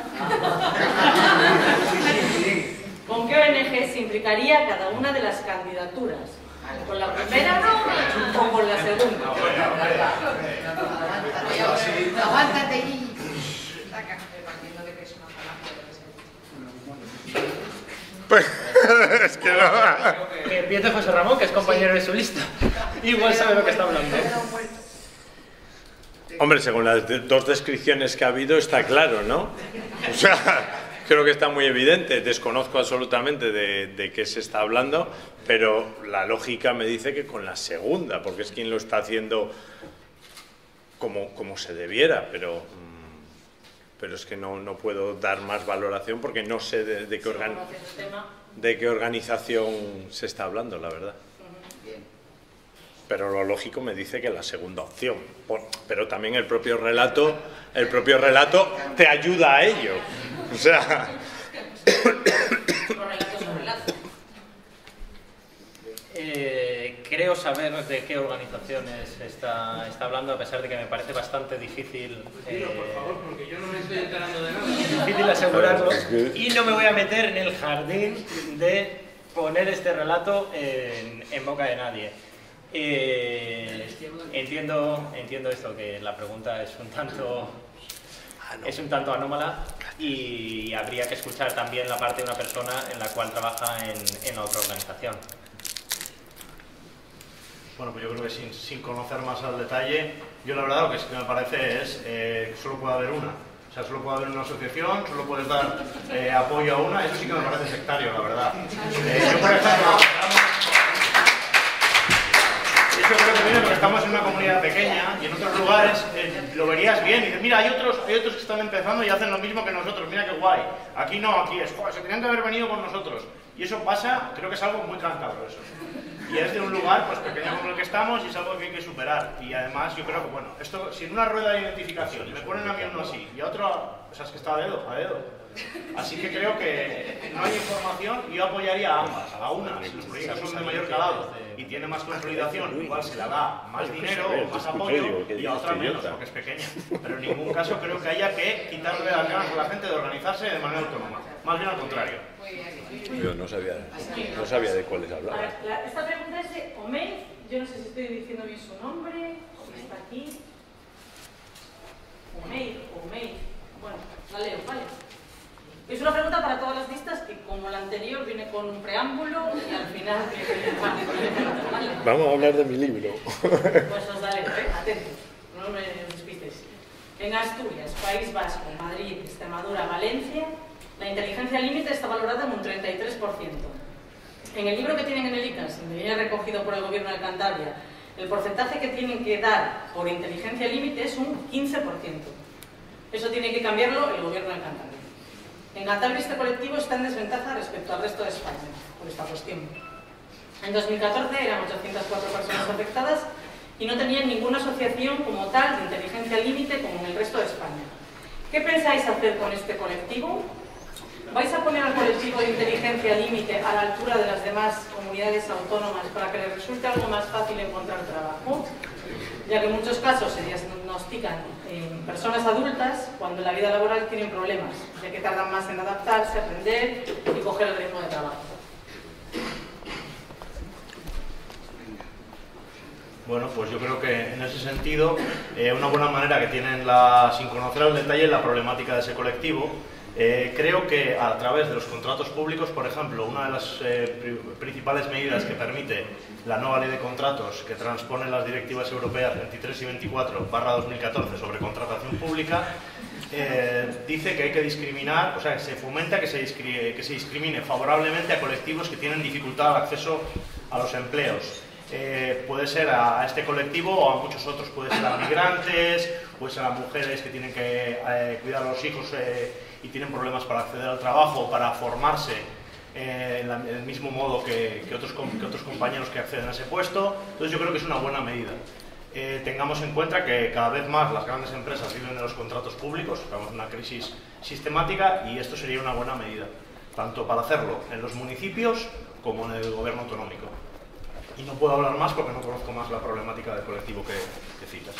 ¿Con qué O N G se implicaría cada una de las candidaturas? ¿Con la primera o con la segunda? Aguántate y... Pues, es que no. Que empiece José Ramón, que es compañero de su lista. Igual sabe lo que está hablando. Hombre, según las de- dos descripciones que ha habido, está claro, ¿no? O sea, creo que está muy evidente. Desconozco absolutamente de, de qué se está hablando, pero la lógica me dice que con la segunda, porque es quien lo está haciendo como, como se debiera, pero, mm, pero es que no, no puedo dar más valoración porque no sé de, de, qué organ- de qué organización se está hablando, la verdad. Pero lo lógico me dice que la segunda opción. Por- pero también el propio relato, el propio relato te ayuda a ello. O sea, Eh, creo saber de qué organizaciones está, está hablando, a pesar de que me parece bastante difícil. eh, por favor, porque yo no me estoy enterando de nada. Difícil asegurarlo. Y no me voy a meter en el jardín de poner este relato en, en boca de nadie. Eh, entiendo, entiendo esto, que la pregunta es un tanto, es un tanto anómala y habría que escuchar también la parte de una persona en la cual trabaja en, en la otra organización. Bueno, pues yo creo que sin, sin conocer más al detalle, yo la verdad lo que, es que me parece es eh, que solo puede haber una. O sea, solo puede haber una asociación, solo puedes dar eh, apoyo a una, eso sí que me parece sectario, la verdad. Eh, yo, por ejemplo, yo creo que viene porque estamos en una comunidad pequeña y en otros lugares eh, lo verías bien y dices, mira, hay otros, hay otros que están empezando y hacen lo mismo que nosotros, mira qué guay. Aquí no, aquí es, joder, se tenían que haber venido con nosotros. Y eso pasa, creo que es algo muy cántabro eso. Y es de un lugar pues pequeño como el que estamos y es algo que hay que superar. Y además yo creo que, bueno, esto, si en una rueda de identificación me ponen a mí uno así y a otro, o sea, es que está a dedo, a dedo. Así que creo que no hay información y yo apoyaría a ambas, a una, si los proyectos son de mayor calado y tiene más consolidación, igual se le da más dinero o más apoyo y a otra menos, porque es pequeña. Pero en ningún caso creo que haya que quitarle las ganas a la gente de organizarse de manera autónoma. Más bien al contrario. yo no sabía, no sabía de cuáles A hablaba. ver, la- esta pregunta es de Omey, yo no sé si estoy diciendo bien su nombre, si está aquí. Omey, Omey, bueno, la leo, ¿vale? Es una pregunta para todas las listas que, como la anterior, viene con un preámbulo y al final viene ¿vale? Vamos a hablar de mi libro. Pues os daré, ¿eh? Atentos, no me despistéis. En Asturias, País Vasco, Madrid, Extremadura, Valencia, la inteligencia límite está valorada en un treinta y tres por ciento. En el libro que tienen en el I C A S, donde viene recogido por el Gobierno de Cantabria, el porcentaje que tienen que dar por inteligencia límite es un quince por ciento. Eso tiene que cambiarlo el Gobierno de Cantabria. En Cantabria este colectivo está en desventaja respecto al resto de España, por esta cuestión. En dos mil catorce eran ochocientas cuatro personas afectadas y no tenían ninguna asociación como tal de inteligencia límite como en el resto de España. ¿Qué pensáis hacer con este colectivo? ¿Vais a poner al colectivo de inteligencia límite a la altura de las demás comunidades autónomas para que les resulte algo más fácil encontrar trabajo? Ya que en muchos casos se diagnostican en personas adultas cuando en la vida laboral tienen problemas, ya que tardan más en adaptarse, aprender y coger el ritmo de trabajo. Bueno, pues yo creo que en ese sentido, eh, una buena manera que tienen, la, sin conocer al detalle la problemática de ese colectivo, eh, creo que a través de los contratos públicos, por ejemplo, una de las eh, pri principales medidas que permite la nueva ley de contratos que transpone las directivas europeas veintitrés y veinticuatro barra dos mil catorce sobre contratación pública, eh, dice que hay que discriminar, o sea, que se fomenta que se, discri que se discrimine favorablemente a colectivos que tienen dificultad de acceso a los empleos. Eh, puede ser a, a este colectivo o a muchos otros, puede ser a migrantes, puede ser a mujeres que tienen que eh, cuidar a los hijos eh, y tienen problemas para acceder al trabajo, para formarse eh, en, la, en el mismo modo que, que, otros, que otros compañeros que acceden a ese puesto. Entonces yo creo que es una buena medida. eh, tengamos en cuenta que cada vez más las grandes empresas viven de los contratos públicos, estamos en una crisis sistemática y esto sería una buena medida, tanto para hacerlo en los municipios como en el gobierno autonómico. Y no puedo hablar más porque no conozco más la problemática del colectivo que, que citas.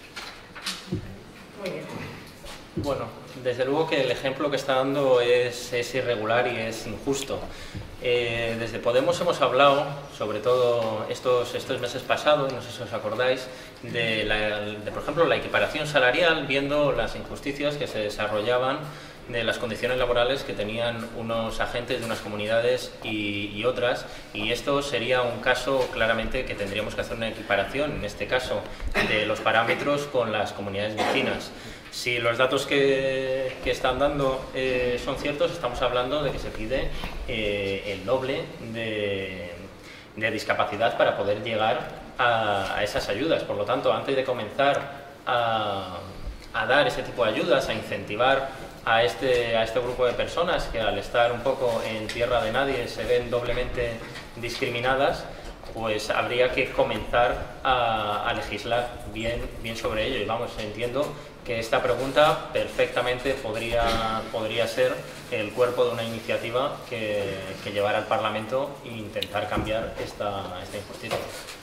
Muy bien. Bueno, desde luego que el ejemplo que está dando es, es irregular y es injusto. Eh, desde Podemos hemos hablado, sobre todo estos, estos meses pasados, no sé si os acordáis, de, la, de, por ejemplo, la equiparación salarial, viendo las injusticias que se desarrollaban de las condiciones laborales que tenían unos agentes de unas comunidades y, y otras, y esto sería un caso claramente que tendríamos que hacer una equiparación, en este caso, de los parámetros con las comunidades vecinas. Si los datos que, que están dando eh, son ciertos, estamos hablando de que se pide eh, el doble de, de discapacidad para poder llegar a, a esas ayudas. Por lo tanto, antes de comenzar a, a dar ese tipo de ayudas, a incentivar a este, a este grupo de personas que al estar un poco en tierra de nadie se ven doblemente discriminadas, pues habría que comenzar a, a legislar bien, bien sobre ello. Y vamos, entiendo que esta pregunta perfectamente podría, podría ser el cuerpo de una iniciativa que, que llevara al Parlamento e intentar cambiar esta, esta injusticia.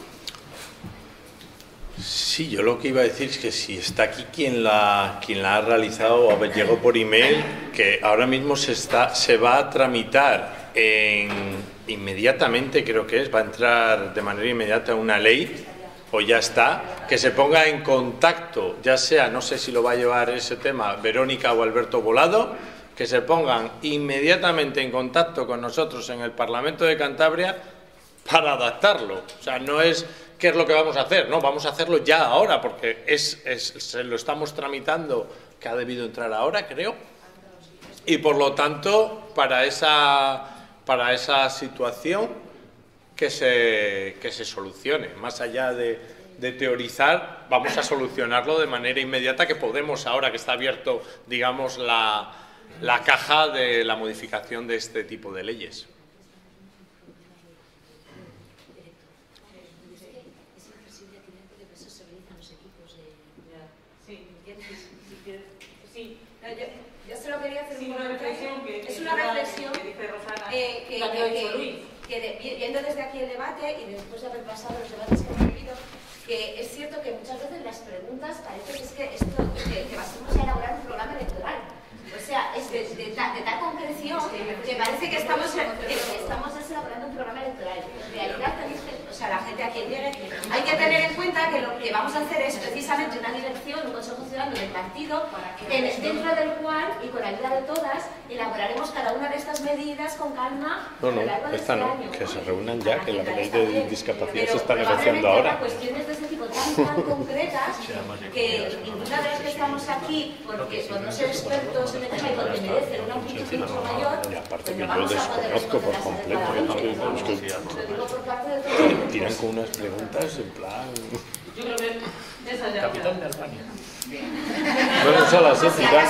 Sí, yo lo que iba a decir es que si está aquí quien la, quien la ha realizado, a ver, llegó por email, que ahora mismo se, está, se va a tramitar en, inmediatamente, creo que es, va a entrar de manera inmediata una ley, o ya está, que se ponga en contacto, ya sea, no sé si lo va a llevar ese tema Verónica o Alberto Volado, que se pongan inmediatamente en contacto con nosotros en el Parlamento de Cantabria para adaptarlo. O sea, no es qué es lo que vamos a hacer, no, vamos a hacerlo ya ahora, porque es, es, se lo estamos tramitando, que ha debido entrar ahora, creo, y por lo tanto, para esa, para esa situación, que se, que se solucione. Más allá de, de teorizar, vamos a solucionarlo de manera inmediata, que podemos, ahora que está abierto, digamos, la, la caja de la modificación de este tipo de leyes. Yo solo quería hacer sí, un una reflexión que, es una reflexión que dice Rosana, eh, que, la que, que, que, Luis. que de, viendo desde aquí el debate y después de haber pasado los debates que hemos vivido, que es cierto que muchas veces las preguntas parece que es que esto que, que vamos a elaborar un programa electoral. O sea, es de, de, de, de tal concreción que parece que estamos, que estamos elaborando un programa electoral. En realidad, o sea, la gente a quien llegue, hay que tener en cuenta que lo que vamos a hacer es precisamente una dirección, un consejo ciudadano del partido, en, dentro del cual, y con ayuda de todas, elaboraremos cada una de estas medidas con calma. No, no, esta no, año, que se reúnan ya, que la ley de discapacidad se está negociando ahora. Cuestiones de este tipo tan, tan concretas que ninguna de las que estamos aquí, porque por no ser expertos en el tema y porque merecen una amplitud mucho mayor, y aparte que yo desconozco por completo, es que, es que me tiran con unas preguntas en plan... Yo creo que esa ya... Capital de Albania. Bueno, son las éticas.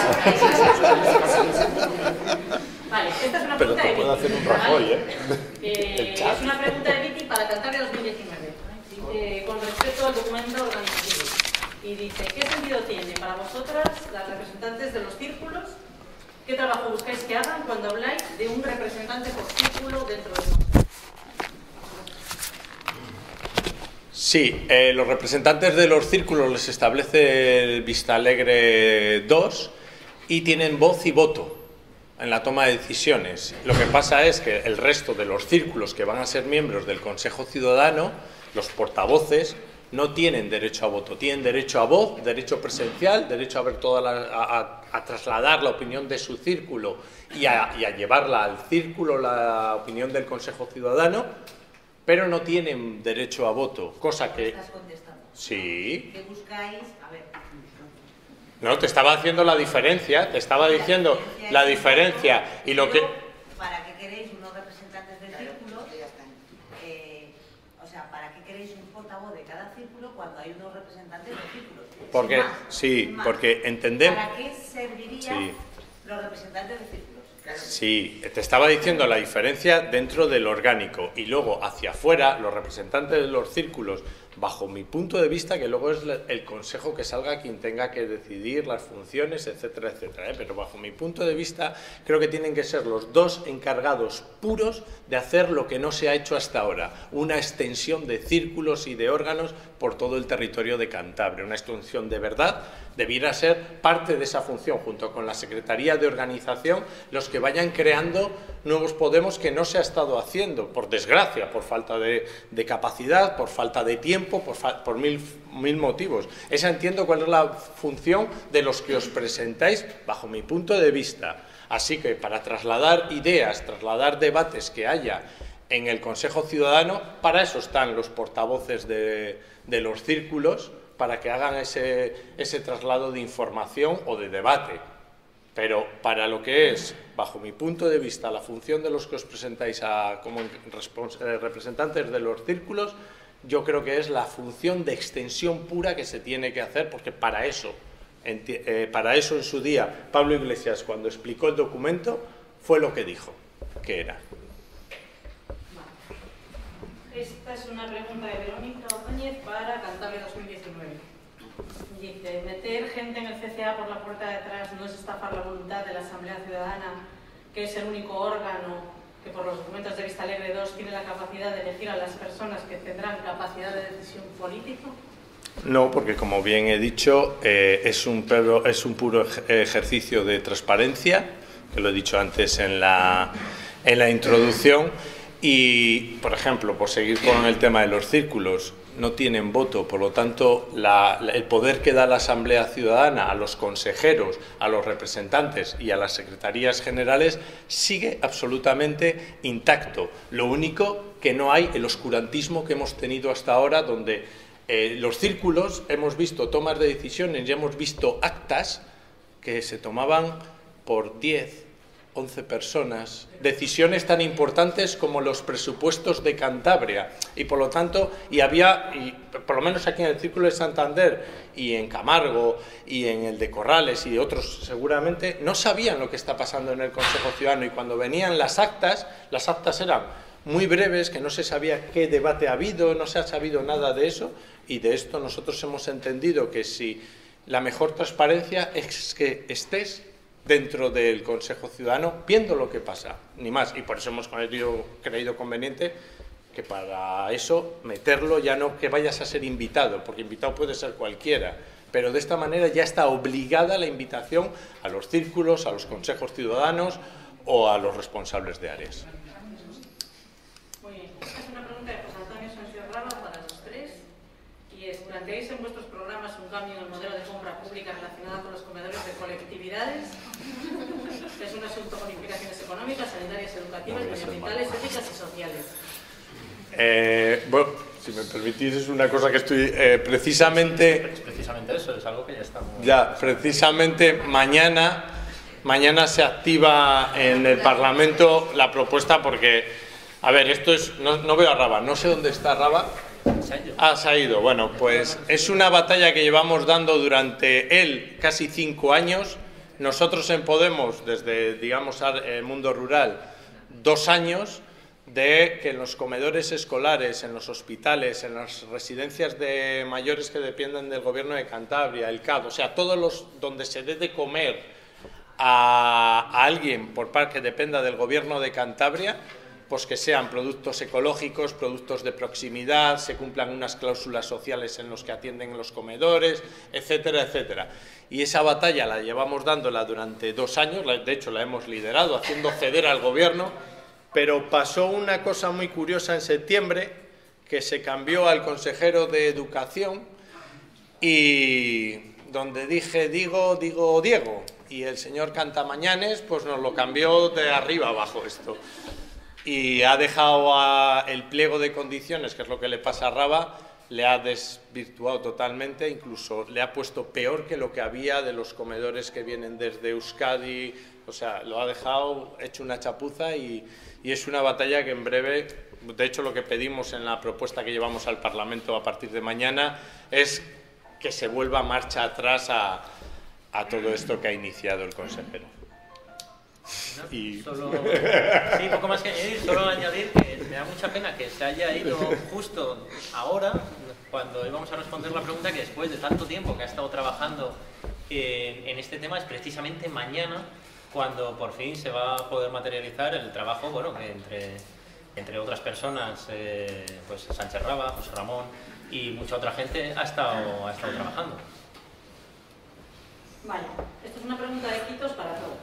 Vale, esta es una Pero pregunta te de puedo Viti. hacer un Rajoy, ¿eh? eh es una pregunta de Viti para Cantabria dos mil diecinueve, eh, con respecto al documento organizativo. Y dice, ¿qué sentido tiene para vosotras, las representantes de los círculos, qué trabajo buscáis que hagan cuando habláis de un representante por círculo dentro del consejo? Sí, eh, los representantes de los círculos les establece el Vistalegre dos y tienen voz y voto en la toma de decisiones. Lo que pasa es que el resto de los círculos que van a ser miembros del Consejo Ciudadano, los portavoces, no tienen derecho a voto, tienen derecho a voz, derecho presencial, derecho a ver toda la, a, a trasladar la opinión de su círculo y a, y a llevarla al círculo, la opinión del Consejo Ciudadano, pero no tienen derecho a voto, cosa que... ¿Estás contestando? Sí. ¿Qué buscáis? A ver. No, te estaba haciendo la diferencia, te estaba diciendo la diferencia y lo que... ¿Para qué queréis unos representantes del círculo? Eh, o sea, ¿para qué queréis un portavoz de cada círculo cuando hay unos representantes del círculo? Porque, Sin más, sí, sin más. porque entendemos... ¿Para qué servirían Sí. los representantes del círculo? Sí, te estaba diciendo la diferencia dentro del orgánico y luego hacia afuera los representantes de los círculos bajo mi punto de vista, que luego es el consejo que salga quien tenga que decidir las funciones, etcétera, etcétera, ¿eh? Pero bajo mi punto de vista creo que tienen que ser los dos encargados puros de hacer lo que no se ha hecho hasta ahora, una extensión de círculos y de órganos por todo el territorio de Cantabria, una extensión de verdad. Debiera ser parte de esa función, junto con la Secretaría de Organización, los que vayan creando nuevos Podemos que no se ha estado haciendo, por desgracia, por falta de, de capacidad, por falta de tiempo, por, fa por mil, mil motivos. Esa entiendo cuál es la función de los que os presentáis, bajo mi punto de vista. Así que para trasladar ideas, trasladar debates que haya en el Consejo Ciudadano, para eso están los portavoces de, de los círculos, para que hagan ese, ese traslado de información o de debate. Pero para lo que es, bajo mi punto de vista, la función de los que os presentáis a, como representantes de los círculos, yo creo que es la función de extensión pura que se tiene que hacer, porque para eso, eh, para eso en su día, Pablo Iglesias, cuando explicó el documento, fue lo que dijo que era. Esta es una pregunta de Verónica Ordóñez para Cantabria dos mil diecinueve. Dice, meter gente en el C C A por la puerta de atrás no es estafar la voluntad de la Asamblea Ciudadana, que es el único órgano que por los documentos de Vista Alegre dos tiene la capacidad de elegir a las personas que tendrán capacidad de decisión política. No, porque como bien he dicho, eh, es, un puro, es un puro ejercicio de transparencia, que lo he dicho antes en la, en la introducción. Y, por ejemplo, por seguir con el tema de los círculos, no tienen voto, por lo tanto, la, la, el poder que da la Asamblea Ciudadana a los consejeros, a los representantes y a las secretarías generales sigue absolutamente intacto. Lo único que no hay el oscurantismo que hemos tenido hasta ahora, donde eh, los círculos hemos visto tomas de decisiones y hemos visto actas que se tomaban por diez, once personas, decisiones tan importantes como los presupuestos de Cantabria, y por lo tanto, y había, y por lo menos aquí en el Círculo de Santander y en Camargo y en el de Corrales y otros seguramente, no sabían lo que está pasando en el Consejo Ciudadano, y cuando venían las actas, las actas eran muy breves, que no se sabía qué debate ha habido, no se ha sabido nada de eso, y de esto nosotros hemos entendido que si la mejor transparencia es que estés dentro del Consejo Ciudadano viendo lo que pasa, ni más, y por eso hemos creído, creído conveniente que para eso meterlo, ya no que vayas a ser invitado, porque invitado puede ser cualquiera, pero de esta manera ya está obligada la invitación a los círculos, a los consejos ciudadanos o a los responsables de áreas. Muy bien, esta es una pregunta de José Antonio Sánchez Raba para los tres, y es: ¿planteáis en vuestros programas un cambio en el modelo de compra pública relacionado con los comedores de colectividades? Es un asunto con implicaciones económicas, sanitarias, educativas, medioambientales, éticas y sociales. Eh, bueno, si me permitís, es una cosa que estoy eh, precisamente... Es precisamente eso, es algo que ya estamos... Ya, precisamente mañana, mañana se activa en el Parlamento la propuesta porque, a ver, esto es... No, no veo a Raba, no sé dónde está Raba. Ah, se ha ido. Bueno, pues es una batalla que llevamos dando durante él casi cinco años. Nosotros en Podemos, desde, digamos, el mundo rural, dos años, de que en los comedores escolares, en los hospitales, en las residencias de mayores que dependen del Gobierno de Cantabria, el C A D, o sea, todos los donde se dé de comer a, a alguien por parte que dependa del Gobierno de Cantabria, pues que sean productos ecológicos, productos de proximidad, se cumplan unas cláusulas sociales en los que atienden los comedores, etcétera, etcétera. Y esa batalla la llevamos dándola durante dos años, de hecho la hemos liderado, haciendo ceder al Gobierno, pero pasó una cosa muy curiosa en septiembre, que se cambió al consejero de Educación, y donde dije digo, digo Diego, y el señor Cantamañanes pues nos lo cambió de arriba abajo esto. Y ha dejado a el pliego de condiciones, que es lo que le pasa a Raba, le ha desvirtuado totalmente, incluso le ha puesto peor que lo que había de los comedores que vienen desde Euskadi, o sea, lo ha dejado hecho una chapuza y, y es una batalla que en breve, de hecho lo que pedimos en la propuesta que llevamos al Parlamento a partir de mañana es que se vuelva marcha atrás a, a todo esto que ha iniciado el consejero. No, y... solo, sí, poco más que añadir, solo añadir que me da mucha pena que se haya ido justo ahora, cuando íbamos a responder la pregunta, que después de tanto tiempo que ha estado trabajando en, en este tema, es precisamente mañana cuando por fin se va a poder materializar el trabajo, bueno, que entre, entre otras personas, eh, pues Sánchez Raba, José Ramón y mucha otra gente ha estado, ha estado trabajando. Vale, esto es una pregunta de quitos para todos.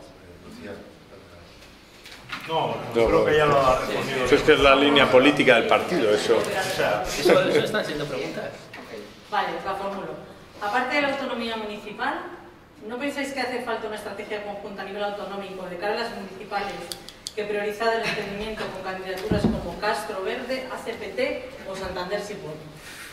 No, no, creo que ya lo ha respondido. Eso es que es la línea política del partido, eso. O sea, eso, eso están siendo preguntas. Vale, la formulo. Aparte de la autonomía municipal, ¿no pensáis que hace falta una estrategia conjunta a nivel autonómico de cara a las municipales que prioriza el entendimiento con candidaturas como Castro Verde, A C P T o Santander si puede?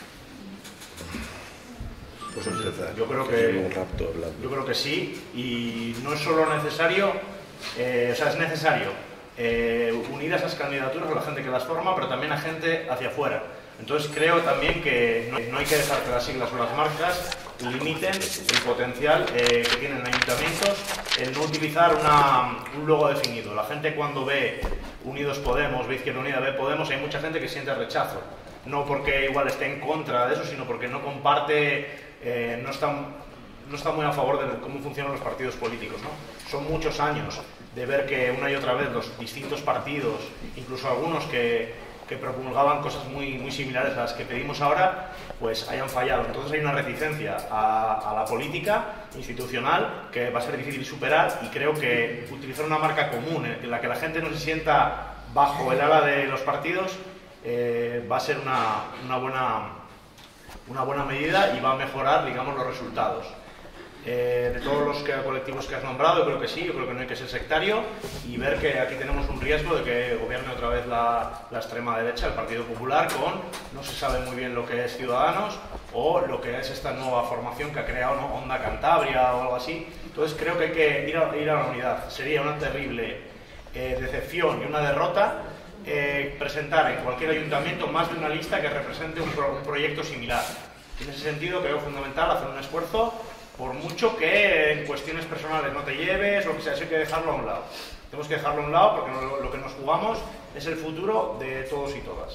Pues yo creo que yo creo que sí, y no es solo necesario, eh, o sea, es necesario eh, unir a esas candidaturas a la gente que las forma, pero también a gente hacia afuera. Entonces creo también que no, no hay que dejar que las siglas o las marcas limiten el potencial eh, que tienen ayuntamientos en no utilizar una, un logo definido. La gente cuando ve Unidos Podemos, ve Izquierda Unida, ve Podemos, hay mucha gente que siente rechazo. No porque igual esté en contra de eso, sino porque no comparte, eh, no, está, no está muy a favor de cómo funcionan los partidos políticos, ¿no? Son muchos años de ver que una y otra vez los distintos partidos, incluso algunos que, que promulgaban cosas muy, muy similares a las que pedimos ahora, pues hayan fallado. Entonces hay una reticencia a, a la política institucional que va a ser difícil superar, y creo que utilizar una marca común en la que la gente no se sienta bajo el ala de los partidos eh, va a ser una, una, buena, una buena medida y va a mejorar, digamos, los resultados. Eh, de todos los que, colectivos que has nombrado, yo creo que sí, yo creo que no hay que ser sectario y ver que aquí tenemos un riesgo de que gobierne otra vez la, la extrema derecha, el Partido Popular, con no se sabe muy bien lo que es Ciudadanos o lo que es esta nueva formación que ha creado, ¿no?, Onda Cantabria o algo así. Entonces creo que hay que ir a, ir a la unidad. Sería una terrible eh, decepción y una derrota eh, presentar en cualquier ayuntamiento más de una lista que represente un, pro, un proyecto similar. En ese sentido creo fundamental hacer un esfuerzo, por mucho que en cuestiones personales no te lleves, lo que sea, eso hay que dejarlo a un lado. Tenemos que dejarlo a un lado porque lo, lo que nos jugamos es el futuro de todos y todas.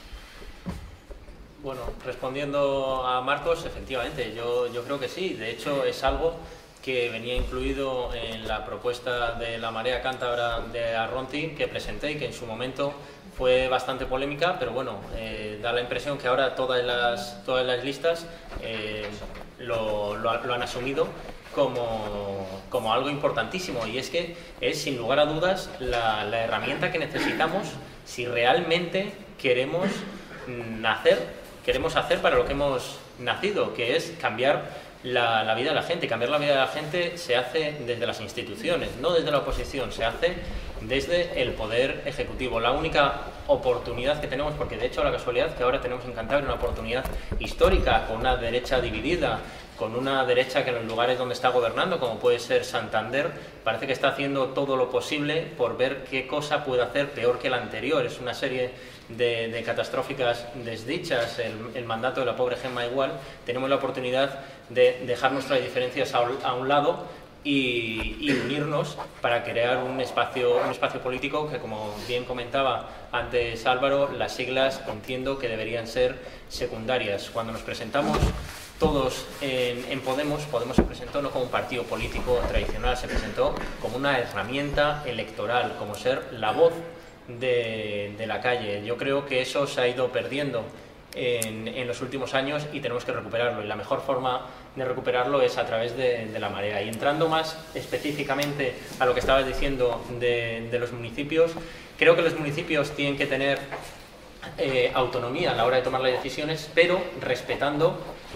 Bueno, respondiendo a Marcos, efectivamente, yo, yo creo que sí. De hecho, es algo que venía incluido en la propuesta de la Marea Cántabra de Arronti que presenté y que en su momento fue bastante polémica, pero bueno, eh, da la impresión que ahora todas las, todas las listas eh, lo, lo, lo han asumido como, como algo importantísimo, y es que es sin lugar a dudas la, la herramienta que necesitamos si realmente queremos nacer, queremos hacer para lo que hemos nacido, que es cambiar La, la vida de la gente. Cambiar la vida de la gente se hace desde las instituciones, no desde la oposición, se hace desde el poder ejecutivo. La única oportunidad que tenemos, porque de hecho la casualidad que ahora tenemos en Cantabria una oportunidad histórica, con una derecha dividida, con una derecha que en los lugares donde está gobernando, como puede ser Santander, parece que está haciendo todo lo posible por ver qué cosa puede hacer peor que la anterior. Es una serie de, de catastróficas desdichas, el, el mandato de la pobre Gemma igual. Tenemos la oportunidad de dejar nuestras diferencias a, a un lado y, y unirnos para crear un espacio, un espacio político que, como bien comentaba antes Álvaro, las siglas entiendo que deberían ser secundarias. Cuando nos presentamos todos en, en Podemos, Podemos se presentó no como un partido político tradicional, se presentó como una herramienta electoral, como ser la voz de, de la calle. Yo creo que eso se ha ido perdiendo en, en los últimos años y tenemos que recuperarlo, y la mejor forma de recuperarlo es a través de, de la Marea. Y entrando más específicamente a lo que estabas diciendo de, de los municipios, creo que los municipios tienen que tener eh, autonomía a la hora de tomar las decisiones, pero respetando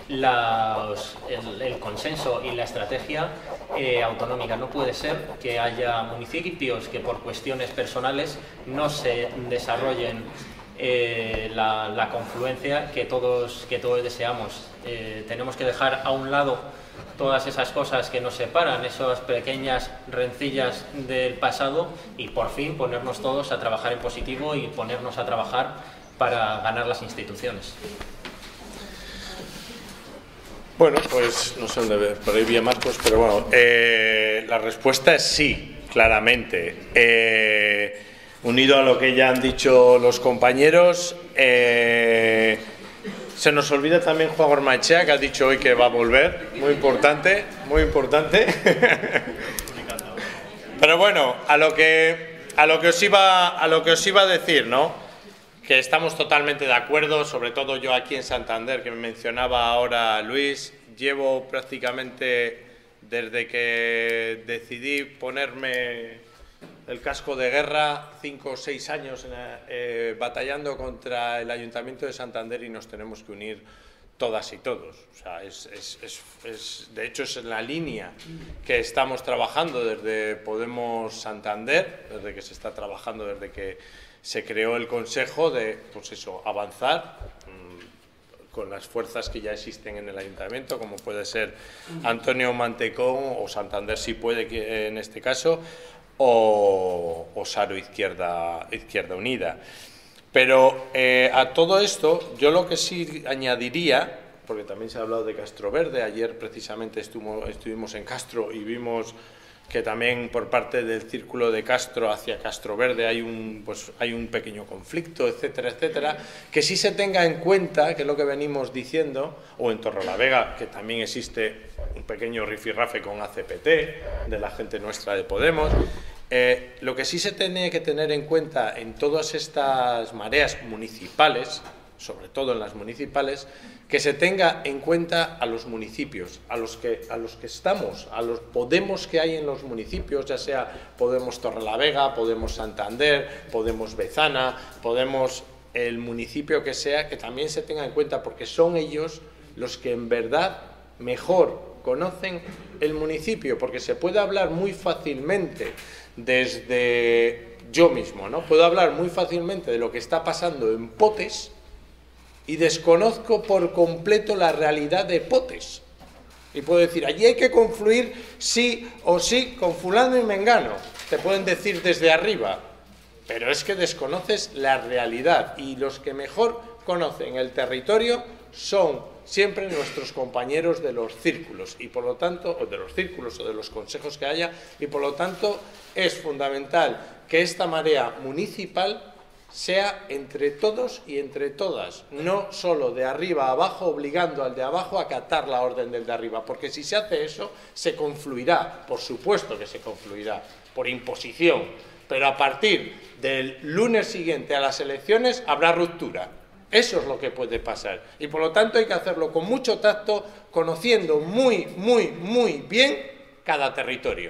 Los, el, el consenso y la estrategia eh, autonómica. No puede ser que haya municipios que por cuestiones personales no se desarrollen eh, la, la confluencia que todos, que todos deseamos. Eh, tenemos que dejar a un lado todas esas cosas que nos separan, esas pequeñas rencillas del pasado, y por fin ponernos todos a trabajar en positivo y ponernos a trabajar para ganar las instituciones. Bueno, pues no sé dónde por ahí vi a Marcos, pero bueno, eh, la respuesta es sí, claramente. Eh, unido a lo que ya han dicho los compañeros, eh, Se nos olvida también Juan Ormaechea, que ha dicho hoy que va a volver. Muy importante, muy importante. Pero bueno, a lo que, a lo que os iba, a lo que os iba a decir, ¿no? Que estamos totalmente de acuerdo, sobre todo yo aquí en Santander, que me mencionaba ahora Luis. Llevo prácticamente desde que decidí ponerme el casco de guerra, cinco o seis años eh, batallando contra el Ayuntamiento de Santander, y nos tenemos que unir todas y todos. O sea, es, es, es, es, de hecho es en la línea que estamos trabajando desde Podemos Santander, desde que se está trabajando, desde que se creó el Consejo, de pues eso, avanzar mmm, con las fuerzas que ya existen en el Ayuntamiento, como puede ser Antonio Mantecón o Santander si puede, que en este caso, o, o Saro Izquierda, Izquierda Unida. Pero eh, a todo esto, yo lo que sí añadiría, porque también se ha hablado de Castroverde, ayer precisamente estuvimos, estuvimos en Castro y vimos que también por parte del círculo de Castro hacia Castroverde hay un, pues, hay un pequeño conflicto, etcétera, etcétera, que sí se tenga en cuenta, que es lo que venimos diciendo, o en Torrelavega, que también existe un pequeño rifirrafe con A C P T, de la gente nuestra de Podemos. Eh, lo que sí se tiene que tener en cuenta en todas estas mareas municipales, sobre todo en las municipales, que se tenga en cuenta a los municipios, a los que, a los que estamos, a los Podemos que hay en los municipios, ya sea Podemos Torrelavega, Podemos Santander, Podemos Bezana, Podemos el municipio que sea, que también se tenga en cuenta, porque son ellos los que en verdad mejor conocen el municipio, porque se puede hablar muy fácilmente desde yo mismo, ¿no? Puedo hablar muy fácilmente de lo que está pasando en Potes y desconozco por completo la realidad de Potes. Y puedo decir, allí hay que confluir sí o sí con fulano y mengano. Te pueden decir desde arriba, pero es que desconoces la realidad, y los que mejor conocen el territorio son siempre nuestros compañeros de los círculos, y por lo tanto, o de los círculos o de los consejos que haya, y por lo tanto es fundamental que esta marea municipal sea entre todos y entre todas, no solo de arriba a abajo, obligando al de abajo a acatar la orden del de arriba, porque si se hace eso, se confluirá, por supuesto que se confluirá, por imposición, pero a partir del lunes siguiente a las elecciones habrá ruptura. Eso es lo que puede pasar, y por lo tanto hay que hacerlo con mucho tacto, conociendo muy, muy, muy bien cada territorio.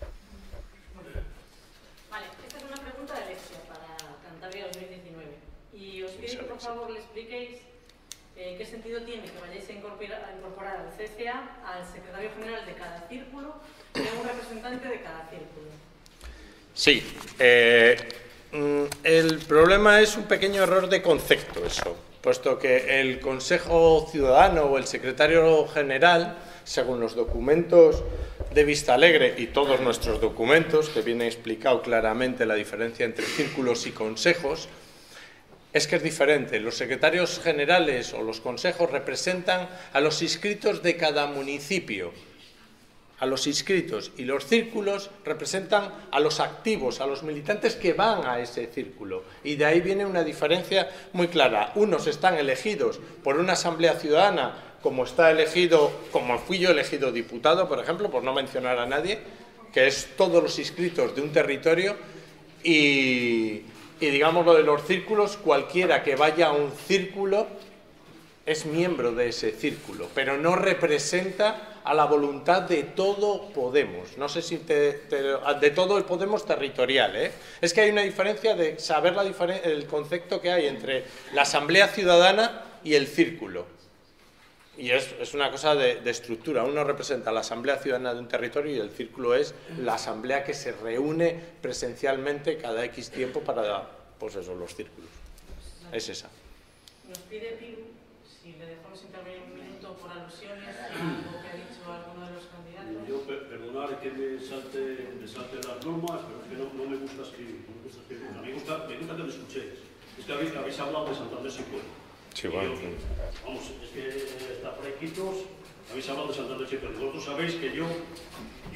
Vale, esta es una pregunta de Alexia para Cantabria dos mil diecinueve, y os pido que por favor le expliquéis eh, qué sentido tiene que vayáis a incorporar, a incorporar al C C A al secretario general de cada círculo y a un representante de cada círculo. Sí, eh... el problema es un pequeño error de concepto eso, puesto que el Consejo Ciudadano o el Secretario General, según los documentos de Vistalegre y todos nuestros documentos, que viene explicado claramente la diferencia entre círculos y consejos, es que es diferente. Los secretarios generales o los consejos representan a los inscritos de cada municipio, a los inscritos, y los círculos representan a los activos, a los militantes que van a ese círculo, y de ahí viene una diferencia muy clara. Unos están elegidos por una asamblea ciudadana, como está elegido, como fui yo elegido diputado, por ejemplo, por no mencionar a nadie, que es todos los inscritos de un territorio, y, y digamos lo de los círculos, cualquiera que vaya a un círculo es miembro de ese círculo, pero no representa a la voluntad de todo Podemos. No sé si te, te, de todo el Podemos territorial, ¿eh? Es que hay una diferencia de saber la diferen el concepto que hay entre la Asamblea Ciudadana y el círculo. Y es, es una cosa de, de estructura. Uno representa a la Asamblea Ciudadana de un territorio y el círculo es la asamblea que se reúne presencialmente cada X tiempo para, pues eso, los círculos. Es esa. Nos pide Piru si le dejamos intervenir un minuto por alusiones a algo que ha dicho alguno de los candidatos. Yo, per perdonar que me salte, me salte las normas, pero es que no, no me gusta escribir. No me gusta escribir. A mí me gusta, me gusta que lo escuchéis. Es que habéis, habéis hablado de Santander si puede. Sí, bueno. Yo, vamos, es que está fresquitos. Habéis hablado de Santander si puede. Vosotros sabéis que yo,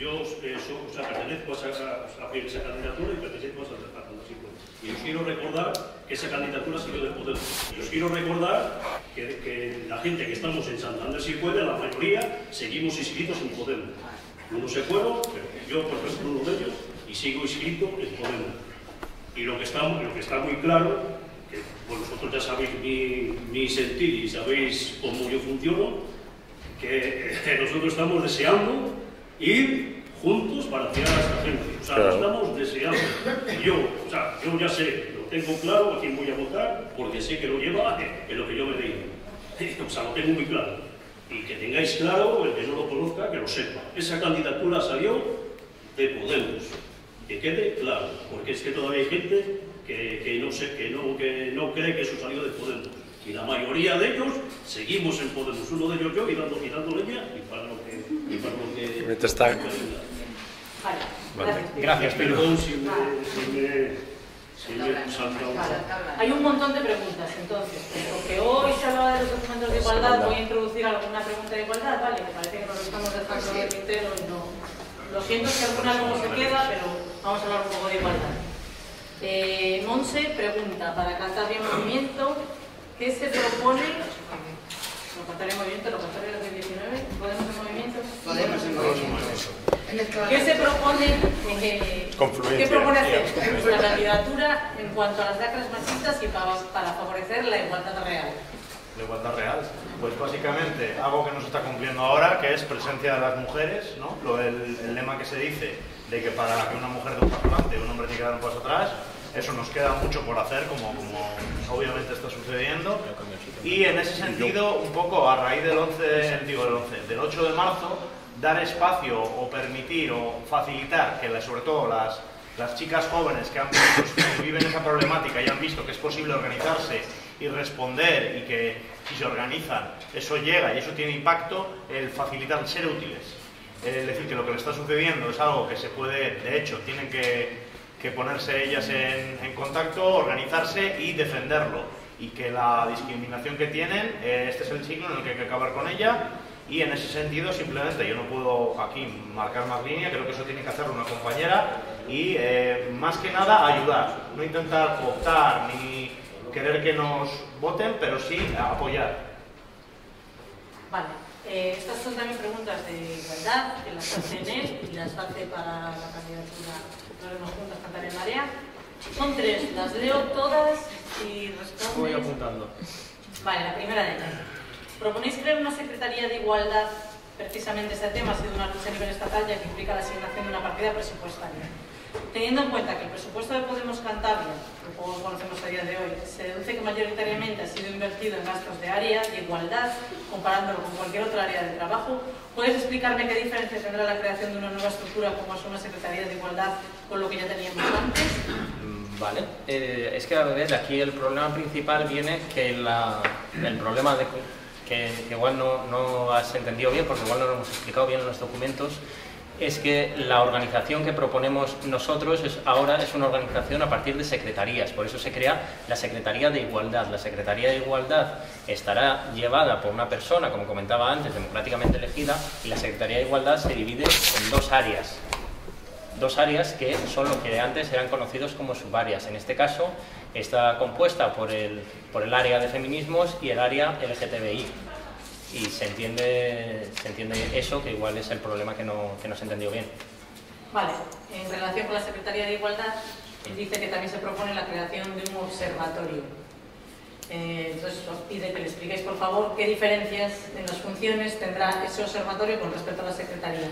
yo eh, so, o sea, pertenezco a esa, a, a esa candidatura y pertenezco a esa candidatura. Y os quiero recordar que esa candidatura salió de Podemos. Y os quiero recordar que, que la gente que estamos en Santander si puede, la mayoría, seguimos inscritos en Podemos. Unos se fueron, pero yo por ejemplo uno de ellos, y sigo inscrito en Podemos. Y lo que está, lo que está muy claro, que pues, vosotros ya sabéis mi, mi sentir y sabéis cómo yo funciono, que, que nosotros estamos deseando ir juntos para tirar a esta gente. O sea, claro. Lo estamos deseando. Y yo, o sea, yo ya sé, lo tengo claro a quién voy a votar, porque sé que lo lleva en lo que yo me digo. O sea, lo tengo muy claro. Y que tengáis claro, el que no lo conozca, que lo sepa. Esa candidatura salió de Podemos. Que quede claro, porque es que todavía hay gente que, que, no, sé, que, no, que no cree que eso salió de Podemos. Y la mayoría de ellos seguimos en Podemos. Uno de ellos yo y dando, y dando leña y para lo que... Y para lo que mientras está... Vale, vale. Gracias, perdón si me, si me, si me he saltado. Hay un montón de preguntas, entonces, porque hoy se hablaba de los documentos de igualdad, voy a introducir alguna pregunta de igualdad, vale, me parece que nos lo estamos dejando en el tintero y no... Lo siento si alguna luego se queda, pero vamos a hablar un poco de igualdad. Eh, Monse pregunta, para cantar bien movimiento, ¿qué se propone? ¿Lo cantaré en movimiento? ¿Lo cantaré en dos mil diecinueve? ¿Podemos en movimiento? Podemos en movimiento. ¿Qué se propone, eh, ¿qué propone hacer la candidatura en cuanto a las lacras machistas y para, para favorecer la igualdad real? La igualdad real. Pues básicamente algo que no se está cumpliendo ahora, que es presencia de las mujeres, ¿no? Lo, el, el lema que se dice de que para que una mujer dé un paso adelante un hombre tiene que dar un paso atrás, eso nos queda mucho por hacer, como, como obviamente está sucediendo. Y en ese sentido, un poco a raíz del once, digo del once, del ocho de marzo, dar espacio o permitir o facilitar que la, sobre todo las, las chicas jóvenes que, han, que viven esa problemática y han visto que es posible organizarse y responder y que si se organizan eso llega y eso tiene impacto, el facilitar, ser útiles. Es decir, que lo que le está sucediendo es algo que se puede, de hecho, tienen que, que ponerse ellas en, en contacto, organizarse y defenderlo. Y que la discriminación que tienen, eh, este es el ciclo en el que hay que acabar con ella. Y en ese sentido, simplemente, yo no puedo aquí marcar más línea, creo que eso tiene que hacerlo una compañera. Y eh, más que nada, ayudar. No intentar cooptar ni querer que nos voten, pero sí apoyar. Vale. Eh, estas son también preguntas de igualdad, que las hace él y las hace para la candidatura Nos Vemos Juntas, Cantar en Marea. Son tres, las leo todas y respondo. Voy apuntando. Vale, la primera de ellas. ¿Proponéis crear una Secretaría de Igualdad? Precisamente este tema ha sido una lucha a nivel estatal, ya que implica la asignación de una partida presupuestaria. Teniendo en cuenta que el presupuesto de Podemos Cantabria, que como conocemos a día de hoy, se deduce que mayoritariamente ha sido invertido en gastos de área de igualdad, comparándolo con cualquier otra área de trabajo, ¿puedes explicarme qué diferencia tendrá la creación de una nueva estructura como es una Secretaría de Igualdad con lo que ya teníamos antes? Vale, eh, es que a ver, aquí el problema principal viene que la, el problema de que, que igual no, no has entendido bien, porque igual no lo hemos explicado bien en los documentos, es que la organización que proponemos nosotros es, ahora es una organización a partir de secretarías, por eso se crea la Secretaría de Igualdad. La Secretaría de Igualdad estará llevada por una persona, como comentaba antes, democráticamente elegida, y la Secretaría de Igualdad se divide en dos áreas. Dos áreas que son lo que antes eran conocidos como subáreas. En este caso está compuesta por el, por el área de feminismos y el área L G T B I. Y se entiende, se entiende eso, que igual es el problema que no, que no se entendió bien. Vale, en relación con la Secretaría de Igualdad, dice que también se propone la creación de un observatorio. Eh, entonces os pide que le expliquéis, por favor, qué diferencias en las funciones tendrá ese observatorio con respecto a la Secretaría.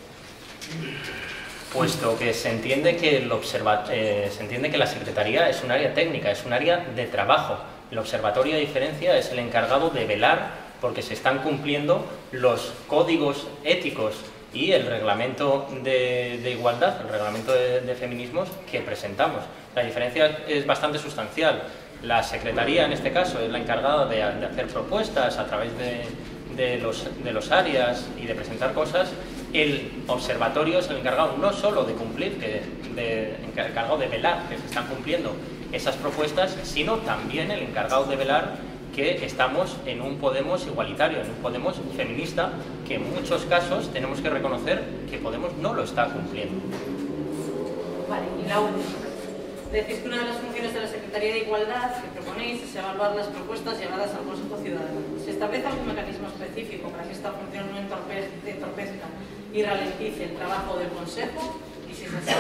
Puesto que se entiende que, el observa eh, se entiende que la Secretaría es un área técnica, es un área de trabajo. El observatorio, a diferencia, es el encargado de velar porque se están cumpliendo los códigos éticos y el reglamento de, de igualdad, el reglamento de, de feminismos que presentamos. La diferencia es bastante sustancial. La Secretaría, en este caso, es la encargada de, de hacer propuestas a través de, de, los, de los áreas y de presentar cosas. El observatorio es el encargado no solo de cumplir, que de, encargado de velar que se están cumpliendo esas propuestas, sino también el encargado de velar que estamos en un Podemos igualitario, en un Podemos feminista, que en muchos casos tenemos que reconocer que Podemos no lo está cumpliendo. Vale, y la última. Decís que una de las funciones de la Secretaría de Igualdad que proponéis es evaluar las propuestas llevadas al Consejo Ciudadano. ¿Se establece algún mecanismo específico para que esta función no entorpe entorpezca y ralentice el trabajo del Consejo? Y si es así,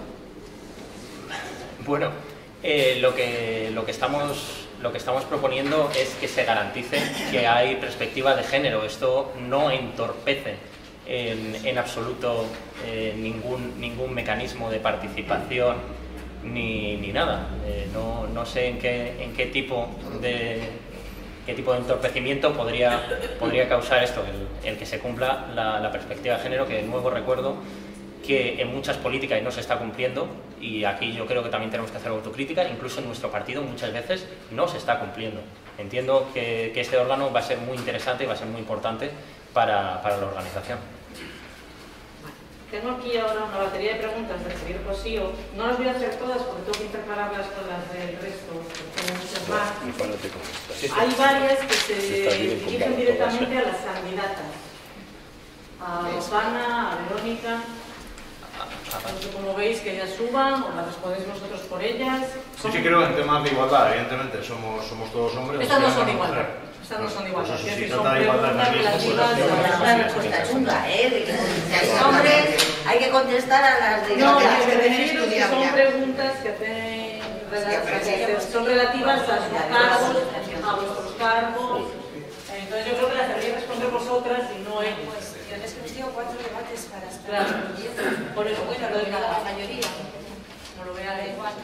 bueno, eh, lo, que, lo, que estamos, lo que estamos proponiendo es que se garantice que hay perspectiva de género. Esto no entorpece en, en absoluto eh, ningún, ningún mecanismo de participación ni, ni nada. Eh, no, no sé en qué, en qué tipo de... qué tipo de entorpecimiento podría, podría causar esto, el, el que se cumpla la, la perspectiva de género, que de nuevo recuerdo que en muchas políticas no se está cumpliendo, y aquí yo creo que también tenemos que hacer autocrítica, incluso en nuestro partido muchas veces no se está cumpliendo. Entiendo que, que este órgano va a ser muy interesante y va a ser muy importante para, para la organización. Tengo aquí ahora una batería de preguntas del Xavier Cosío. No las voy a hacer todas porque tengo que intercalarlas con las del resto, porque tengo muchas más. Hay varias que se dirigen directamente a las candidatas. A Rosana, a Verónica. No sé cómo veis que ellas suban o las respondéis vosotros por ellas. Sí, sí, creo que en temas de igualdad, evidentemente, somos, somos todos hombres. Estas no son de igualdad. Estas no son de igualdad. Pues eso, si son trata de igualdad relativas a la respuesta chunga, ¿eh? De que seáis hombres, hay que contestar a las de no, las que decir que son preguntas que hacen que son relativas a sus cargos, a vuestros cargos. Entonces yo creo que las deberíais responder vosotras y no ellos. Yo les he metido cuatro debates para estar claro. Por eso, bueno, lo de la mayoría. Como lo vea de igual.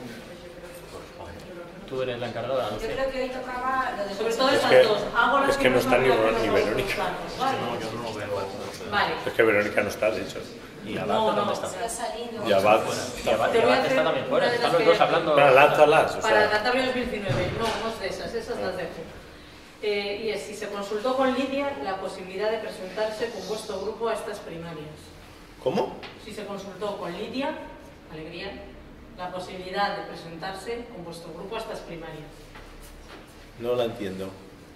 Tú eres la encargada, ¿no? Yo creo que hoy tocaba lo de... Sobre todo es esas que, dos. Hago es que no está ni, ni Verónica. Vale. No, yo no lo veo. Vale. Es que Verónica no está, de hecho. ¿Y Abad no, dónde no, está? Está saliendo. Y Abad. Y Abad, y Abad está también fuera. Están los dos hablando. Para lánzalas, o Para sea. Cantabria dos mil diecinueve. No, no es de esas, esas las dejo. Eh, y es si se consultó con Lidia la posibilidad de presentarse con vuestro grupo a estas primarias. ¿Cómo? Si se consultó con Lidia, Alegría, la posibilidad de presentarse con vuestro grupo a estas primarias. No la entiendo.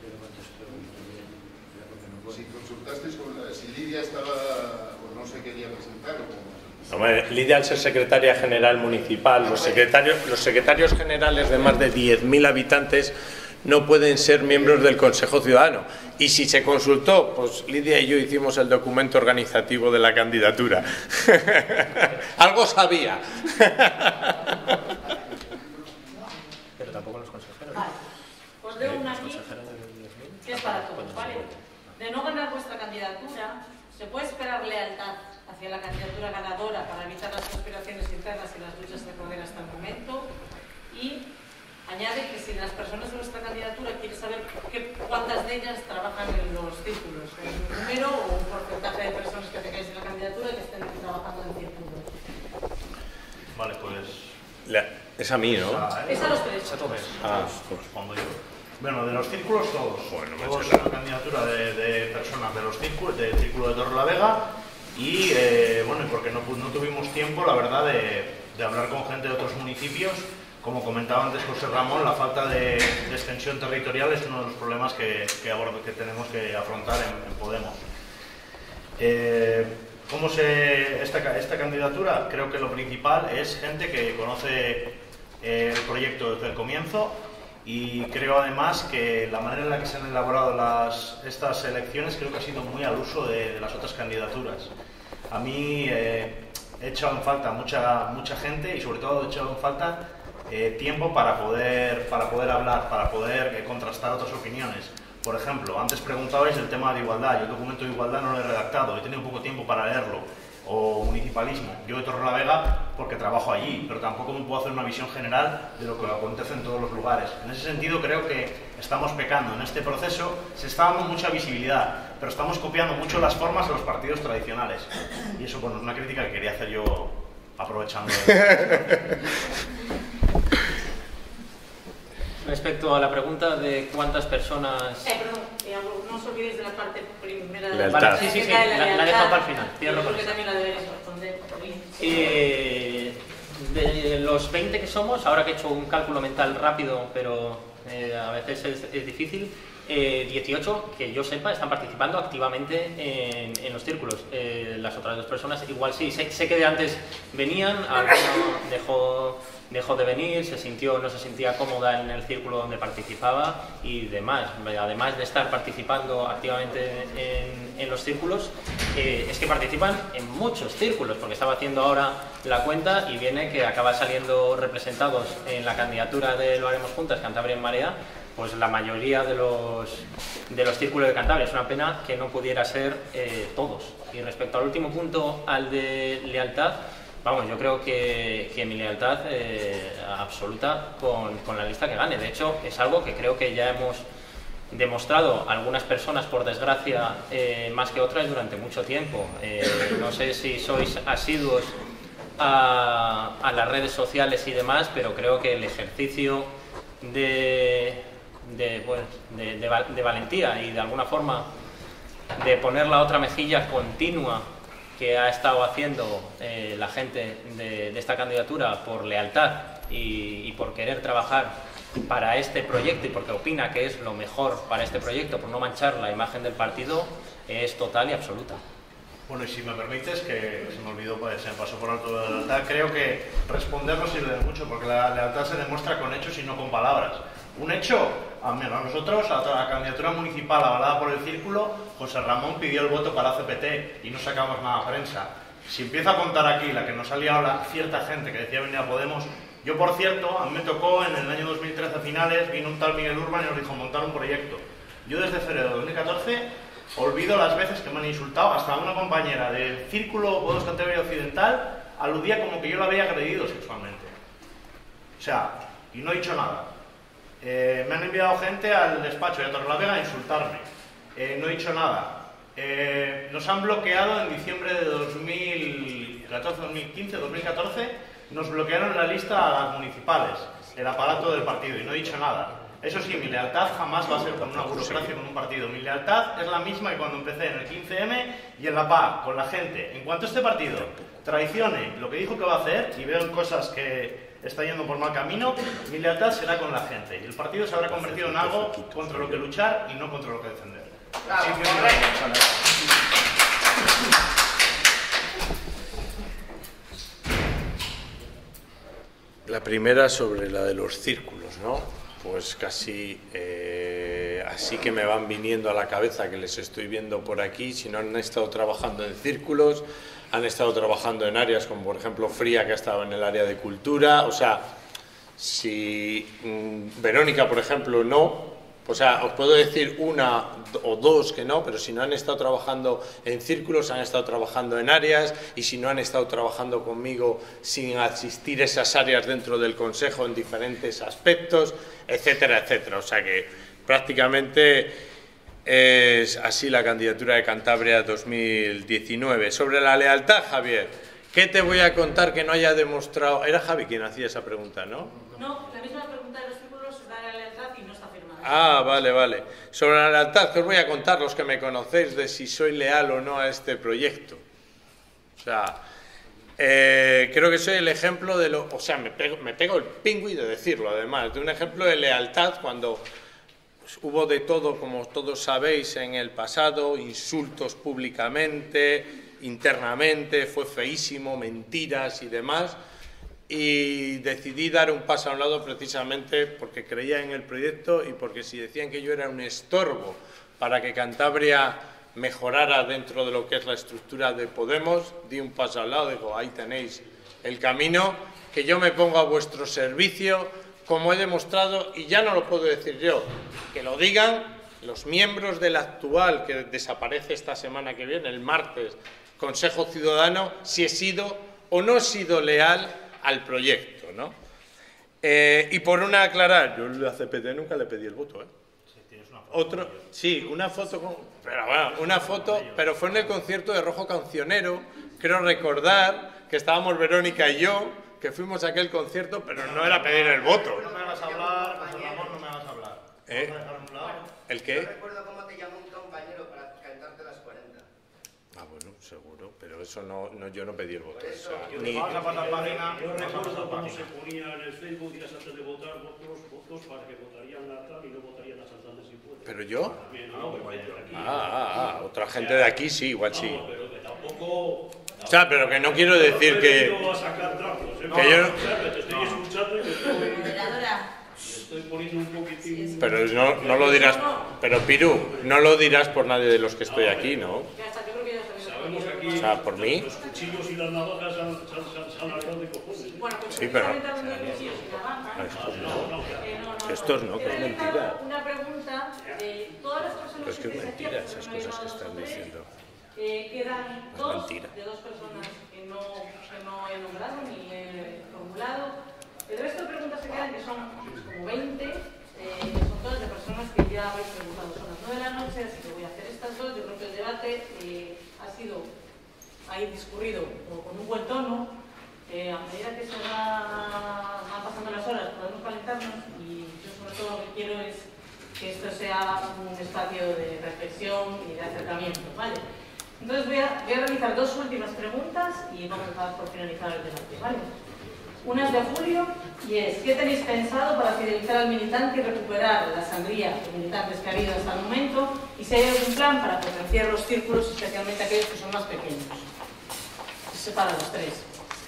Si consultasteis con la, si Lidia estaba o no se quería presentar o cómo. Hombre, Lidia, al ser secretaria general municipal, los secretarios, los secretarios generales de más de diez mil habitantes no pueden ser miembros del Consejo Ciudadano. Y si se consultó, pues Lidia y yo hicimos el documento organizativo de la candidatura. Algo sabía. Pero tampoco los consejeros. Vale. Os leo una aquí que es para todos, ¿vale? De no ganar vuestra candidatura, se puede esperar lealtad hacia la candidatura ganadora para evitar las conspiraciones internas y las luchas de poder hasta el momento. Y añade que si las personas de vuestra candidatura quieren saber qué, cuántas de ellas trabajan en los círculos, un número o un porcentaje de personas que tengáis en la candidatura que estén trabajando en círculos. Vale, pues... La, es a mí, ¿no? Es a los tres. A todos. Ah, pues respondo yo. Bueno, de los círculos todos. Bueno, todos la candidatura de, de personas de los círculos, del círculo de Torrelavega. Y eh, bueno, porque no, no tuvimos tiempo, la verdad, de, de hablar con gente de otros municipios. Como comentaba antes José Ramón, la falta de, de extensión territorial es uno de los problemas que, que, que tenemos que afrontar en, en Podemos. Eh, ¿Cómo se esta, esta candidatura? Creo que lo principal es gente que conoce eh, el proyecto desde el comienzo, y creo además que la manera en la que se han elaborado las, estas elecciones creo que ha sido muy al uso de, de las otras candidaturas. A mí eh, he echado en falta mucha, mucha gente y sobre todo he echado en falta eh, tiempo para poder, para poder hablar, para poder eh, contrastar otras opiniones. Por ejemplo, antes preguntabais del tema de igualdad. Yo el documento de igualdad no lo he redactado, he tenido poco tiempo para leerlo. O municipalismo. Yo de Torrelavega porque trabajo allí, pero tampoco me puedo hacer una visión general de lo que acontece en todos los lugares. En ese sentido creo que estamos pecando. En este proceso se está dando mucha visibilidad, pero estamos copiando mucho las formas de los partidos tradicionales. Y eso, bueno, es una crítica que quería hacer yo aprovechando. Respecto a la pregunta de cuántas personas... Eh, perdón, no os olvidéis de la parte primera de la la vale, sí, sí, sí, la, la, la he dejado para el final. Cierro con eso. eso. También la deberéis responder. Eh, de los veinte que somos, ahora que he hecho un cálculo mental rápido, pero eh, a veces es, es difícil. Eh, dieciocho, que yo sepa, están participando activamente en, en los círculos. Eh, las otras dos personas igual sí, sé, sé que de antes venían, alguno dejó, dejó de venir, se sintió, no se sentía cómoda en el círculo donde participaba y demás. Además de estar participando activamente en, en los círculos, eh, es que participan en muchos círculos, porque estaba haciendo ahora la cuenta y viene que acaba saliendo representados en la candidatura de Lo Haremos Juntas, Cantabria en Marea, pues la mayoría de los, de los círculos de Cantabria. Es una pena que no pudiera ser eh, todos. Y respecto al último punto, al de lealtad, vamos, yo creo que, que mi lealtad eh, absoluta con, con la lista que gane. De hecho, es algo que creo que ya hemos demostrado algunas personas, por desgracia, eh, más que otras durante mucho tiempo. Eh, no sé si sois asiduos a, a las redes sociales y demás, pero creo que el ejercicio de... De, pues, de, de, de valentía y de alguna forma de poner la otra mejilla continua que ha estado haciendo eh, la gente de, de esta candidatura por lealtad y, y por querer trabajar para este proyecto y porque opina que es lo mejor para este proyecto, por no manchar la imagen del partido, es total y absoluta. Bueno, y si me permites, que se me olvidó, pues, se me pasó por alto la lealtad, creo que responder no sirve de mucho, porque la lealtad se demuestra con hechos y no con palabras. Un hecho, a nosotros, a la candidatura municipal avalada por el Círculo, José Ramón pidió el voto para C P T y no sacamos nada a prensa. Si empiezo a contar aquí la que nos salía ahora cierta gente que decía venir a Podemos, yo, por cierto, a mí me tocó en el año dos mil trece a finales, vino un tal Miguel Urban y nos dijo montar un proyecto. Yo desde febrero de dos mil catorce olvido las veces que me han insultado, hasta una compañera del Círculo Podemos Cantabria Occidental aludía como que yo la había agredido sexualmente. O sea, y no he dicho nada. Eh, me han enviado gente al despacho de Torrelavega a insultarme. Eh, no he dicho nada. Eh, nos han bloqueado en diciembre de dos mil catorce, dos mil quince, dos mil catorce. Nos bloquearon la lista a las municipales, el aparato del partido, y no he dicho nada. Eso sí, mi lealtad jamás va a ser con una burocracia, con un partido. Mi lealtad es la misma que cuando empecé en el quince eme y en la P A, con la gente. En cuanto este partido traicione lo que dijo que va a hacer y vean cosas que está yendo por mal camino, mi lealtad será con la gente y el partido se habrá convertido en algo contra lo que luchar y no contra lo que defender. La primera sobre la de los círculos, ¿no? Pues casi eh, así que me van viniendo a la cabeza que les estoy viendo por aquí. Si no han estado trabajando en círculos, han estado trabajando en áreas como por ejemplo Fría, que ha estado en el área de cultura. O sea, si mmm, Verónica, por ejemplo, no, o sea, os puedo decir una o dos que no, pero si no han estado trabajando en círculos, han estado trabajando en áreas, y si no han estado trabajando conmigo sin asistir esas áreas dentro del Consejo en diferentes aspectos, etcétera, etcétera. O sea que prácticamente es así la candidatura de Cantabria dos mil diecinueve. Sobre la lealtad, Javier, ¿qué te voy a contar que no haya demostrado? Era Javi quien hacía esa pregunta, ¿no? No, la misma pregunta de los círculos da la lealtad y no está firmada. Ah, vale, vale. Sobre la lealtad, que os voy a contar, los que me conocéis, de si soy leal o no a este proyecto. O sea, eh, creo que soy el ejemplo de lo... O sea, me pego, me pego el pingüi de decirlo, además, de un ejemplo de lealtad cuando... Hubo de todo, como todos sabéis, en el pasado, insultos públicamente, internamente, fue feísimo, mentiras y demás, y decidí dar un paso a un lado precisamente porque creía en el proyecto y porque si decían que yo era un estorbo para que Cantabria mejorara dentro de lo que es la estructura de Podemos, di un paso al lado, digo, ahí tenéis el camino, que yo me pongo a vuestro servicio, como he demostrado, y ya no lo puedo decir yo, que lo digan los miembros del actual, que desaparece esta semana que viene, el martes, Consejo Ciudadano, si he sido o no he sido leal al proyecto, ¿no? Eh, y por una aclarar, yo a C P T nunca le pedí el voto, ¿eh? Sí, tienes una foto. Otro, sí, una foto, con, pero bueno, una foto, pero fue en el concierto de Rojo Cancionero, creo recordar que estábamos Verónica y yo, que fuimos a aquel concierto, pero no era pedir el voto. No me hagas hablar, José Ramón, no me hagas hablar. ¿Eh? ¿El qué? Yo recuerdo cómo te llamó un compañero para cantarte las cuarenta. Ah, bueno, seguro, pero eso no, no yo no pedí el voto. O sea, Yo ni... vamos a pasar página. Yo recuerdo cuando se ponía en el Facebook días antes de votar votos, votos para que votarían la tal y no votarían a Santander si puede. ¿Pero yo? También, no, pero gente de aquí. Ah, ah, ah, otra gente de aquí sí, igual sí. No, pero que tampoco... O sea, pero que no quiero decir que... No a sacar trapos, ¿eh? Que yo no... Te estoy escuchando y te estoy... Moderadora. Me estoy poniendo un poquitín... Pero no, no lo dirás... Pero Piru, no lo dirás por nadie de los que estoy aquí, ¿no? Sabemos que aquí O sea, por mí... los cuchillos y las navajas se han, se han, se han, se han alargado de cojones. Bueno, pues Sí, pero... hablando de cuchillos y navajas, Estos eh, no. no, no, no. Estos no, que es He realizado mentira. una pregunta de todas las personas Pero es que es estáis aquí, mentira porque esas no he cosas que llamado están a tres. diciendo. Eh, quedan Es dos mentira. de dos personas que no, que no he nombrado ni he formulado. El resto de preguntas que quedan, que son pues, como veinte, eh, son todas de personas que ya habéis preguntado. Son las nueve de la noche, así que voy a hacer estas dos. Yo creo que el debate eh, ha sido, ha discurrido con un buen tono. Eh, a medida que se va, van pasando las horas, podemos calentarnos y yo sobre todo lo que quiero es que esto sea un espacio de reflexión y de acercamiento, ¿vale? Entonces voy a, voy a realizar dos últimas preguntas y vamos a dar por finalizar el debate, ¿vale? Una es de Julio y es: ¿qué tenéis pensado para fidelizar al militante y recuperar la sangría de militantes que ha habido hasta el momento? Y si hay algún plan para potenciar los círculos, especialmente aquellos que son más pequeños. Eso para los tres.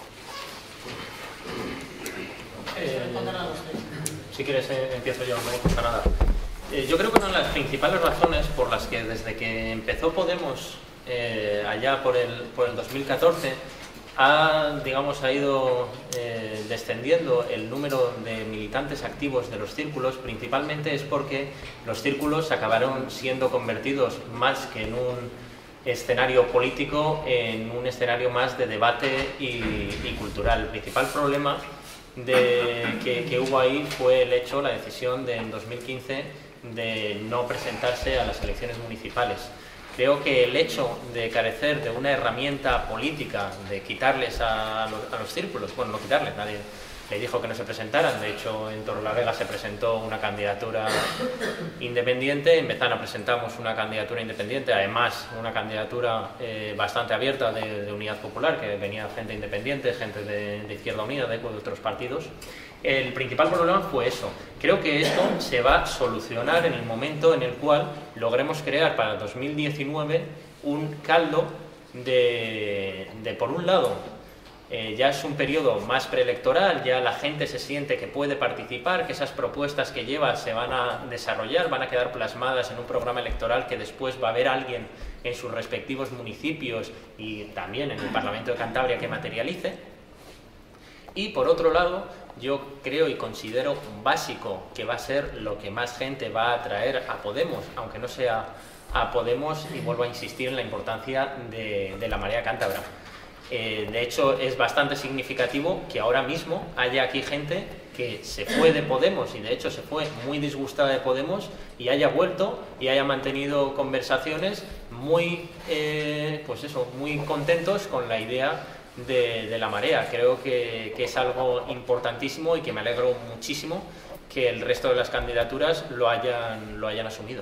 Eh, si quieres eh, empiezo yo, no pasa nada. Eh, yo creo que una de las principales razones por las que desde que empezó Podemos eh, allá por el, por el dos mil catorce ha, digamos, ha ido eh, descendiendo el número de militantes activos de los círculos, principalmente es porque los círculos acabaron siendo convertidos más que en un escenario político, en un escenario más de debate y, y cultural. El principal problema de, que, que hubo ahí fue el hecho, la decisión de en dos mil quince de no presentarse a las elecciones municipales. Creo que el hecho de carecer de una herramienta política, de quitarles a los, a los círculos, bueno, no quitarles, nadie le dijo que no se presentaran, de hecho en Torrelavega se presentó una candidatura independiente, en Bezana presentamos una candidatura independiente, además una candidatura eh, bastante abierta de, de Unidad Popular, que venía gente independiente, gente de, de Izquierda Unida, de, de otros partidos. El principal problema fue eso. Creo que esto se va a solucionar en el momento en el cual logremos crear para dos mil diecinueve un caldo de, de por un lado, eh, ya es un periodo más preelectoral, ya la gente se siente que puede participar, que esas propuestas que lleva se van a desarrollar, van a quedar plasmadas en un programa electoral que después va a haber alguien en sus respectivos municipios y también en el Parlamento de Cantabria que materialice. Y por otro lado, yo creo y considero básico que va a ser lo que más gente va a atraer a Podemos, aunque no sea a Podemos, y vuelvo a insistir en la importancia de, de la marea cántabra. Eh, de hecho, es bastante significativo que ahora mismo haya aquí gente que se fue de Podemos y de hecho se fue muy disgustada de Podemos y haya vuelto y haya mantenido conversaciones muy, eh, pues eso, muy contentos con la idea De, de la marea. Creo que, que es algo importantísimo y que me alegro muchísimo que el resto de las candidaturas lo hayan, lo hayan asumido.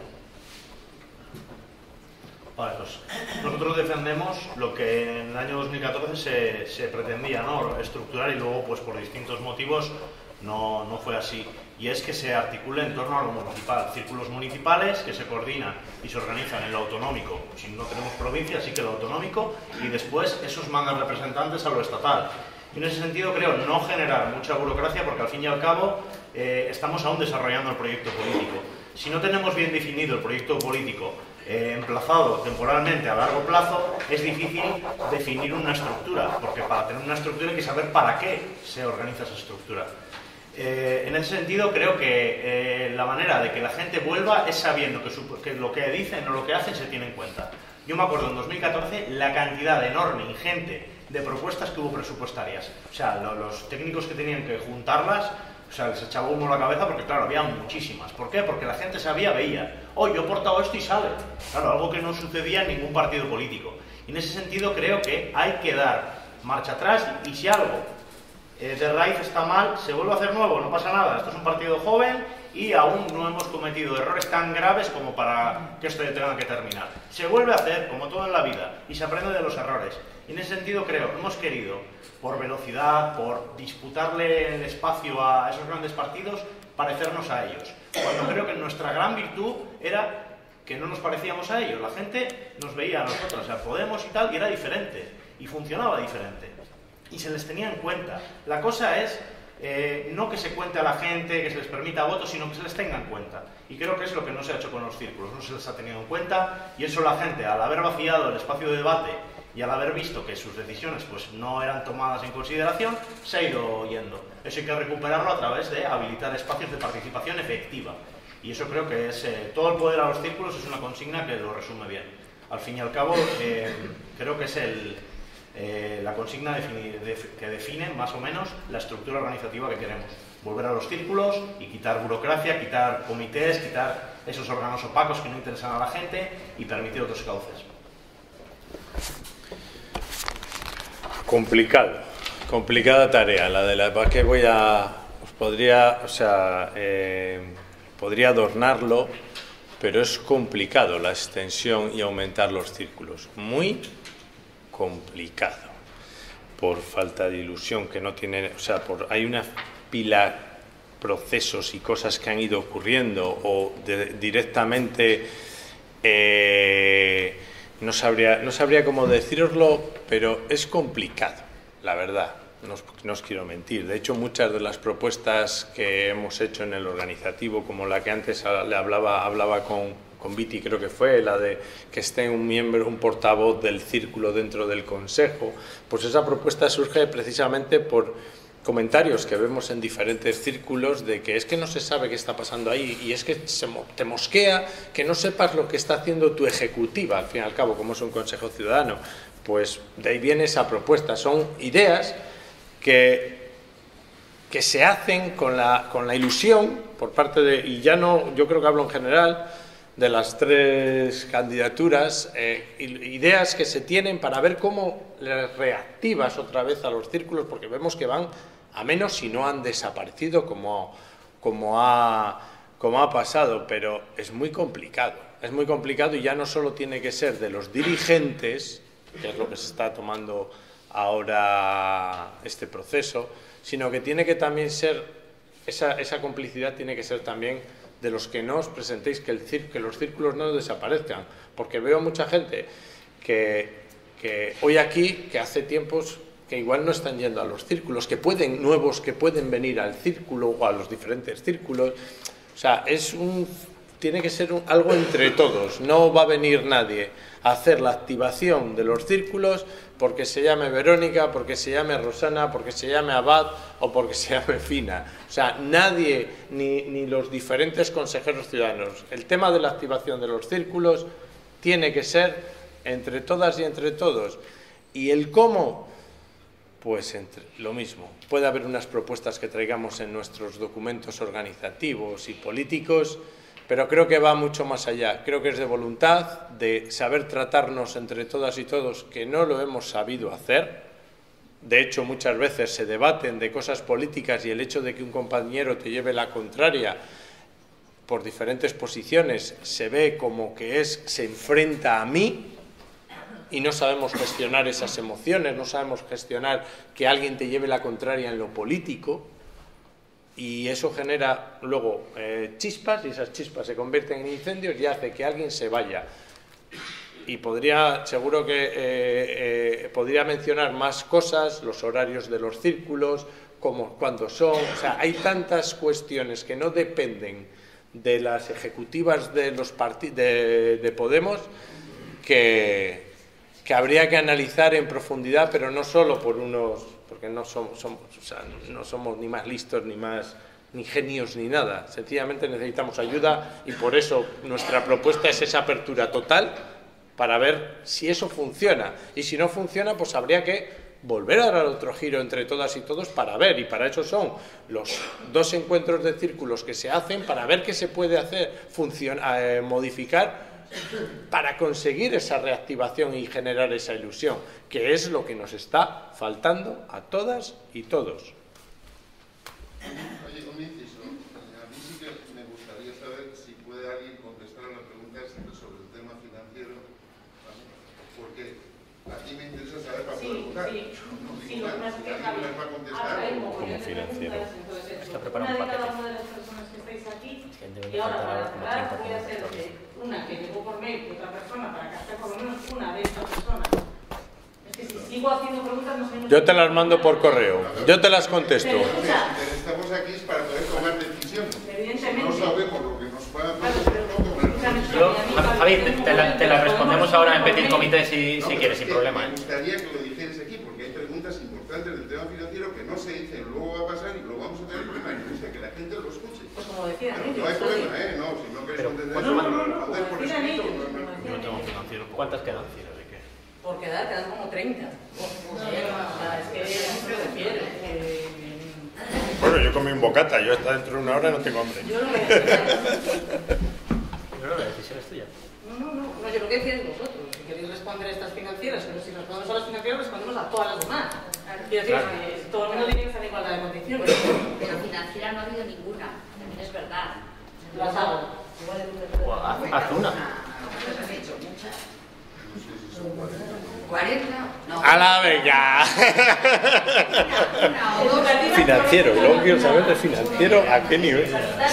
Vale, pues nosotros defendemos lo que en el año dos mil catorce se, se pretendía, ¿no?, estructurar, y luego pues por distintos motivos no, no fue así. Y es que se articule en torno a lo municipal, círculos municipales que se coordinan y se organizan en lo autonómico, si no tenemos provincia, sí que lo autonómico, y después esos mandan representantes a lo estatal. Y en ese sentido creo no generar mucha burocracia, porque al fin y al cabo eh, estamos aún desarrollando el proyecto político. Si no tenemos bien definido el proyecto político eh, emplazado temporalmente a largo plazo, es difícil definir una estructura, porque para tener una estructura hay que saber para qué se organiza esa estructura. Eh, en ese sentido creo que eh, la manera de que la gente vuelva es sabiendo que, su, que lo que dicen o lo que hacen se tiene en cuenta. Yo me acuerdo en dos mil catorce la cantidad enorme, ingente de propuestas que hubo presupuestarias. O sea, lo, los técnicos que tenían que juntarlas, o sea, les echaba humo a la cabeza porque, claro, había muchísimas. ¿Por qué? Porque la gente sabía, veía, oh, yo he portado esto y sale. Claro, algo que no sucedía en ningún partido político. Y en ese sentido creo que hay que dar marcha atrás y, y si algo eh, de raíz está mal, se vuelve a hacer nuevo, no pasa nada, esto es un partido joven y aún no hemos cometido errores tan graves como para que esto tenga que terminar. Se vuelve a hacer, como todo en la vida, y se aprende de los errores. Y en ese sentido creo, hemos querido, por velocidad, por disputarle el espacio a esos grandes partidos, parecernos a ellos. Cuando creo que nuestra gran virtud era que no nos parecíamos a ellos. La gente nos veía a nosotros, o sea, Podemos y tal, y era diferente, y funcionaba diferente. Y se les tenía en cuenta. La cosa es eh, no que se cuente a la gente, que se les permita votos, sino que se les tenga en cuenta. Y creo que es lo que no se ha hecho con los círculos, no se les ha tenido en cuenta, y eso la gente, al haber vaciado el espacio de debate y al haber visto que sus decisiones pues, no eran tomadas en consideración, se ha ido yendo. Eso hay que recuperarlo a través de habilitar espacios de participación efectiva. Y eso creo que es, eh, todo el poder a los círculos es una consigna que lo resume bien. Al fin y al cabo, eh, creo que es el, eh, la consigna defini de, que define más o menos la estructura organizativa que queremos. Volver a los círculos y quitar burocracia, quitar comités, quitar esos órganos opacos que no interesan a la gente y permitir otros cauces. Complicado, complicada tarea la de la que voy a, os podría, o sea, eh, podría adornarlo, pero es complicado la extensión y aumentar los círculos, muy complicado, por falta de ilusión que no tiene, o sea, por, hay una pila procesos y cosas que han ido ocurriendo o de, directamente eh, no sabría, no sabría cómo deciroslo, pero es complicado, la verdad, no os, no os quiero mentir. De hecho, muchas de las propuestas que hemos hecho en el organizativo, como la que antes le hablaba, hablaba con, con Viti, creo que fue, la de que esté un miembro, un portavoz del círculo dentro del consejo, pues esa propuesta surge precisamente por comentarios que vemos en diferentes círculos de que es que no se sabe qué está pasando ahí y es que se te mosquea que no sepas lo que está haciendo tu ejecutiva, al fin y al cabo, como es un consejo ciudadano. Pues de ahí viene esa propuesta. Son ideas que, que se hacen con la, con la ilusión por parte de, y ya no, yo creo que hablo en general, de las tres candidaturas, eh, ideas que se tienen para ver cómo les reactivas otra vez a los círculos, porque vemos que van a menos si no han desaparecido como, como, ha, como ha pasado, pero es muy complicado, es muy complicado y ya no solo tiene que ser de los dirigentes, que es lo que se está tomando ahora este proceso, sino que tiene que también ser, esa, esa complicidad tiene que ser también de los que no os presentéis, que, el cir que los círculos no desaparezcan, porque veo mucha gente que, que hoy aquí, que hace tiempos que igual no están yendo a los círculos, que pueden, nuevos que pueden venir al círculo o a los diferentes círculos. O sea, es un, tiene que ser un, algo entre todos, no va a venir nadie a hacer la activación de los círculos porque se llame Verónica, porque se llame Rosana, porque se llame Abad o porque se llame Fina. O sea, nadie, ni, ni los diferentes consejeros ciudadanos. El tema de la activación de los círculos tiene que ser entre todas y entre todos. Y el cómo, pues entre, lo mismo. Puede haber unas propuestas que traigamos en nuestros documentos organizativos y políticos, pero creo que va mucho más allá. Creo que es de voluntad, de saber tratarnos entre todas y todos, que no lo hemos sabido hacer. De hecho, muchas veces se debaten de cosas políticas y el hecho de que un compañero te lleve la contraria por diferentes posiciones se ve como que es, se enfrenta a mí y no sabemos gestionar esas emociones, no sabemos gestionar que alguien te lleve la contraria en lo político. Y eso genera luego eh, chispas y esas chispas se convierten en incendios y hace que alguien se vaya. Y podría, seguro que eh, eh, podría mencionar más cosas, los horarios de los círculos, cómo, cuándo son, o sea, hay tantas cuestiones que no dependen de las ejecutivas de, los de, de Podemos que, que habría que analizar en profundidad, pero no solo por unos... porque no somos, somos, o sea, no somos ni más listos, ni más ni genios, ni nada. Sencillamente necesitamos ayuda y por eso nuestra propuesta es esa apertura total para ver si eso funciona. Y si no funciona, pues habría que volver a dar otro giro entre todas y todos para ver. Y para eso son los dos encuentros de círculos que se hacen para ver qué se puede hacer, funcionar, eh, modificar, para conseguir esa reactivación y generar esa ilusión, que es lo que nos está faltando a todas y todos. Oye, un inciso. A mí sí que me gustaría saber si puede alguien contestar a las preguntas sobre el tema financiero, ¿vale? Porque a ti me interesa saber para poder votar. Sí, sí. Si alguien me va a contestar. Como financiero. Está preparado un Una de cada paquete. una de las personas que estáis aquí, Debe y ahora faltar para como cerrar treinta voy a hacer preguntas. de una que llegó por mail de otra persona para que haya por lo menos una de estas personas. Es que si sigo haciendo preguntas no sé mucho. Yo te las mando por correo, yo te las contesto. Pero, escucha, Pero estamos aquí es para poder tomar decisiones. Evidentemente. No sabemos lo que nos pueda Yo, Javi, te, te la, te la respondemos ahora en petit comité si, si quieres, sin problema. Me ¿eh? gustaría que lo dijeras aquí, porque hay preguntas importantes del tema financiero que no se dicen, luego va a pasar y lo vamos a tener problema. Y que la gente lo escuche. Pues como decían Pero ellos. no hay está problema, bien. ¿eh? No, si no queréis Pero, entender ¿cuánto eso, van? lo respondes por Decían escrito. ellos. no, no. No tengo financiero. ¿Cuántas quedan? Por quedar, quedan como treinta. O sea, es que se refiere. eh, Bueno, yo comí un bocata, yo hasta dentro de una hora no tengo hambre. Yo lo que decía. Pero la decisión es tuya. No, no, no, no, yo lo que decía es vosotros. Si queréis responder a estas financieras, pero si respondemos a las financieras, respondemos a todas las demás. Quiero decir, Claro. que todo el mundo tiene que estar en igualdad de condiciones. Pero financiera no ha habido ninguna, también es verdad. Las hago. O haz, haz una. cuarenta, no. ¡A la venga! Financiero, y luego quiero saber de financiero a qué nivel.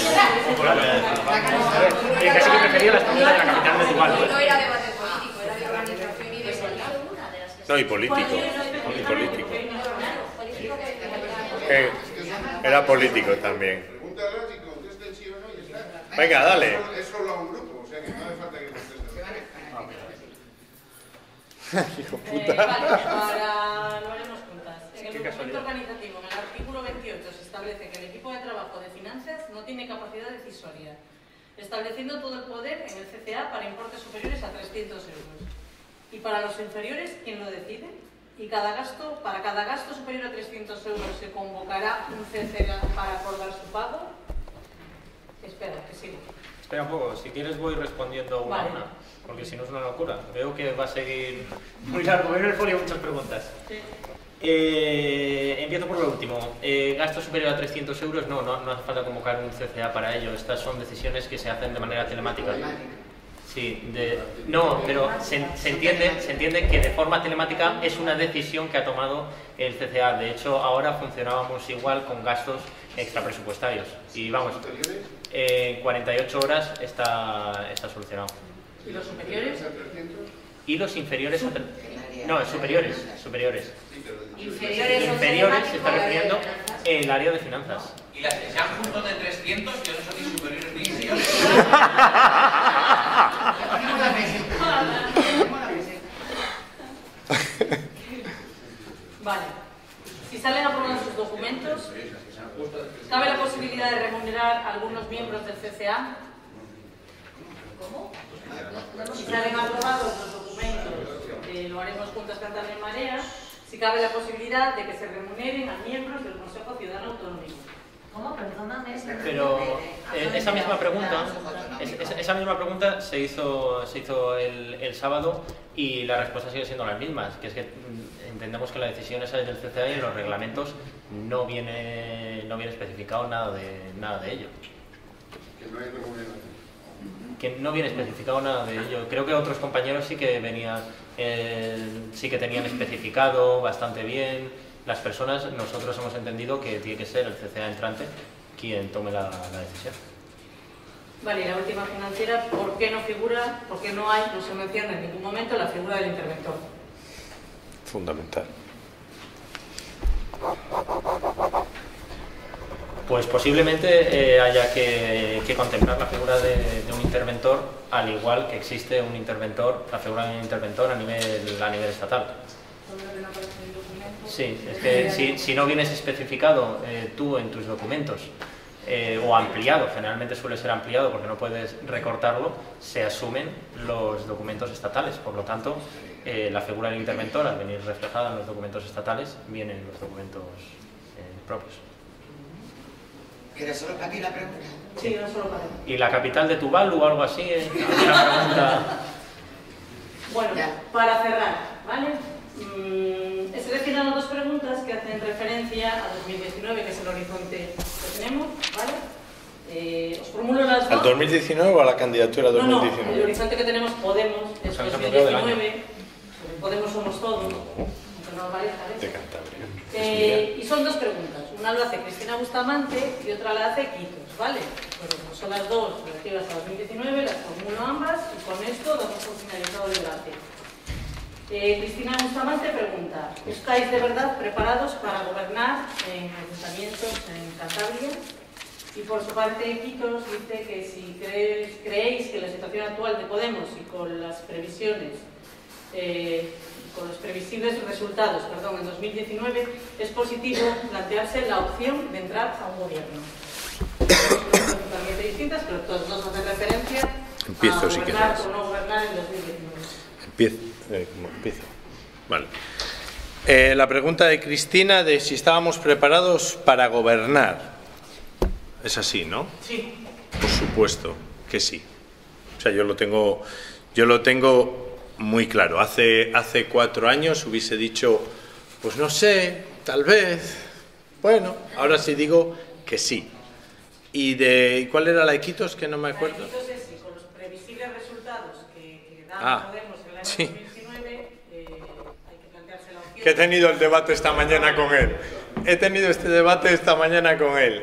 Eh, casi que prefería las preguntas de la capital de Tuvalu. No era debate político, era de organización y de salida. No, y político. Y político. Eh, era político también. Pregúntalas y contesten sí o no y ya está. Venga, dale. Es solo a un grupo, o sea que no hace falta que contesten. Hijo Eh, puta. vale, ahora lo haremos juntas. En el Qué documento casualidad. organizativo, en el artículo veintiocho, se establece que el equipo de trabajo de finanzas no tiene capacidad decisoria, estableciendo todo el poder en el C C A para importes superiores a trescientos euros. Y para los inferiores, ¿quién lo decide? Y cada gasto, para cada gasto superior a trescientos euros se convocará un C C A para acordar su pago. Espera, que sigo. Espera un poco, si quieres voy respondiendo una Vale. a una, porque si no es una locura. Veo que va a seguir muy largo, veo en el folio muchas preguntas. Sí. Eh, empiezo por lo último. Eh, gasto superior a trescientos euros, no, no, no hace falta convocar un C C A para ello. Estas son decisiones que se hacen de manera telemática. Sí, de, no, pero se, se, entiende, se entiende que de forma telemática es una decisión que ha tomado el C C A. De hecho, ahora funcionábamos igual con gastos extrapresupuestarios. Y vamos, en cuarenta y ocho horas está, está solucionado. ¿Y los superiores? Y los inferiores a tre- no, superiores, superiores. Inferiores, Inferiores se está refiriendo el área de finanzas. Y las que sean juntos de trescientos, que no son ni superiores ni inferiores. Vale. Si salen aprobados sus documentos, ¿cabe la posibilidad de remunerar a algunos miembros del C C A? ¿Cómo? Si salen aprobados los documentos, eh, lo haremos juntas cantando en marea, si cabe la posibilidad de que se remuneren a miembros del Consejo Ciudadano Autonómico. ¿Cómo? Perdóname. Pero eh, esa misma pregunta, es- es- esa misma pregunta se hizo, se hizo el, el sábado y la respuesta sigue siendo las mismas, que es que mm, entendemos que la decisión esa es del C C A y en los reglamentos no viene, no viene especificado nada de, nada de ello. Que no hay remuneración. Que no viene especificado nada de ello. Creo que otros compañeros sí que venían, eh, sí que tenían especificado bastante bien. Las personas, nosotros hemos entendido que tiene que ser el C C A entrante quien tome la, la decisión. Vale, y la última financiera, ¿por qué no figura, por qué no hay, no se menciona en ningún momento la figura del interventor? Fundamental. Pues posiblemente eh, haya que, que contemplar la figura de, de un interventor, al igual que existe un interventor, la figura de un interventor a nivel, a nivel estatal. Sí, es que si, si no vienes especificado eh, tú en tus documentos eh, o ampliado, generalmente suele ser ampliado porque no puedes recortarlo, se asumen los documentos estatales. Por lo tanto, eh, la figura del interventor, al venir reflejada en los documentos estatales, viene en los documentos eh, propios. ¿Era solo para ti la pregunta? Sí, no solo para él. ¿Y la capital de Tuvalu o algo así? Eh? ¿Alguna pregunta? Bueno, para cerrar, ¿vale? Mm, es decir, destinado dos preguntas que hacen referencia a dos mil diecinueve, que es el horizonte que tenemos, ¿vale? Eh, os formulo las dos. ¿Al dos mil diecinueve o a la candidatura dos mil diecinueve? No, no, el horizonte que tenemos Podemos es dos mil diecinueve, Podemos somos todos, aunque no parezca, ¿ves? De Cantabria. Eh, y son dos preguntas, una lo hace Cristina Bustamante y otra la hace Quitos, ¿vale? Bueno, pues son las dos relativas a dos mil diecinueve, las formulo ambas y con esto damos por finalizado el debate. Eh, Cristina Bustamante pregunta: ¿estáis de verdad preparados para gobernar en ayuntamientos en Cantabria? Y por su parte, Quitos dice que si creéis, creéis que la situación actual de Podemos y con las previsiones, eh, con los previsibles resultados, perdón, en dos mil diecinueve, es positivo plantearse la opción de entrar a un gobierno. Son totalmente distintas, pero todas dos hacen referencia Empiezo, a gobernar si o no gobernar en dos mil diecinueve. Empiezo. Eh, empiezo. Vale. Eh, la pregunta de Cristina de si estábamos preparados para gobernar. Es así, ¿no? Sí. Por supuesto que sí. O sea, yo lo tengo, yo lo tengo muy claro. Hace, hace cuatro años hubiese dicho, pues no sé, tal vez. Bueno, ahora sí digo que sí. ¿Y de ¿y cuál era la de Quitos? Que no me acuerdo. La de Quitos es si con los previsibles resultados que, que da Ah, Podemos en el año sí. dos mil diecinueve, eh, hay que plantearse la opción. Que he tenido el debate esta mañana con él. He tenido este debate esta mañana con él.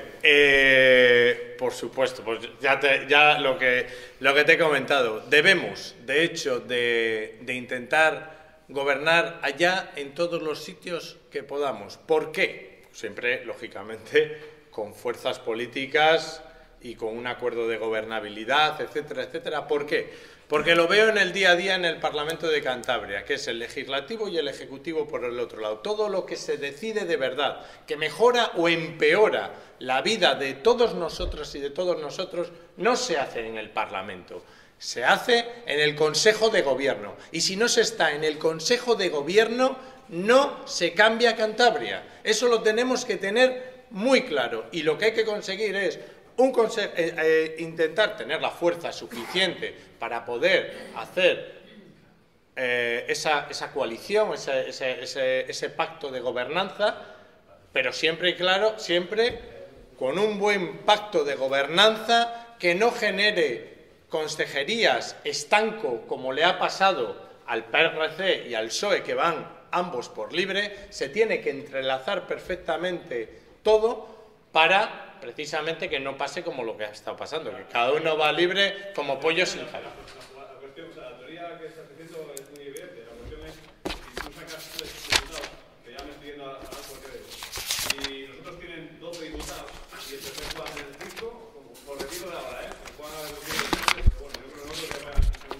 Eh, por supuesto, pues ya, te, ya lo, que, lo que te he comentado. Debemos, de hecho, de, de intentar gobernar allá en todos los sitios que podamos. ¿Por qué? Siempre, lógicamente, con fuerzas políticas y con un acuerdo de gobernabilidad, etcétera, etcétera. ¿Por qué? Porque lo veo en el día a día en el Parlamento de Cantabria, que es el legislativo y el ejecutivo por el otro lado. Todo lo que se decide de verdad, que mejora o empeora la vida de todos nosotros y de todos nosotros, no se hace en el Parlamento. Se hace en el Consejo de Gobierno. Y si no se está en el Consejo de Gobierno, no se cambia Cantabria. Eso lo tenemos que tener muy claro. Y lo que hay que conseguir es un conse- eh, eh, intentar tener la fuerza suficiente para poder hacer eh, esa, esa coalición, ese, ese, ese, ese pacto de gobernanza, pero siempre, claro, siempre con un buen pacto de gobernanza que no genere consejerías estanco, como le ha pasado al P R C y al P S O E, que van ambos por libre. Se tiene que entrelazar perfectamente todo para precisamente que no pase como lo que ha estado pasando, que cada uno va libre como pollo sin jala. La cuestión, o sea, la teoría que estás diciendo es muy evidente. La cuestión es, si tú sacas tres diputados, que ya me estoy yendo a la porque y nosotros tienen doce diputados y el P P va a tener cinco, como por retiro de ahora, ¿eh? Pueden haber dos pero bueno, yo creo que nosotros ya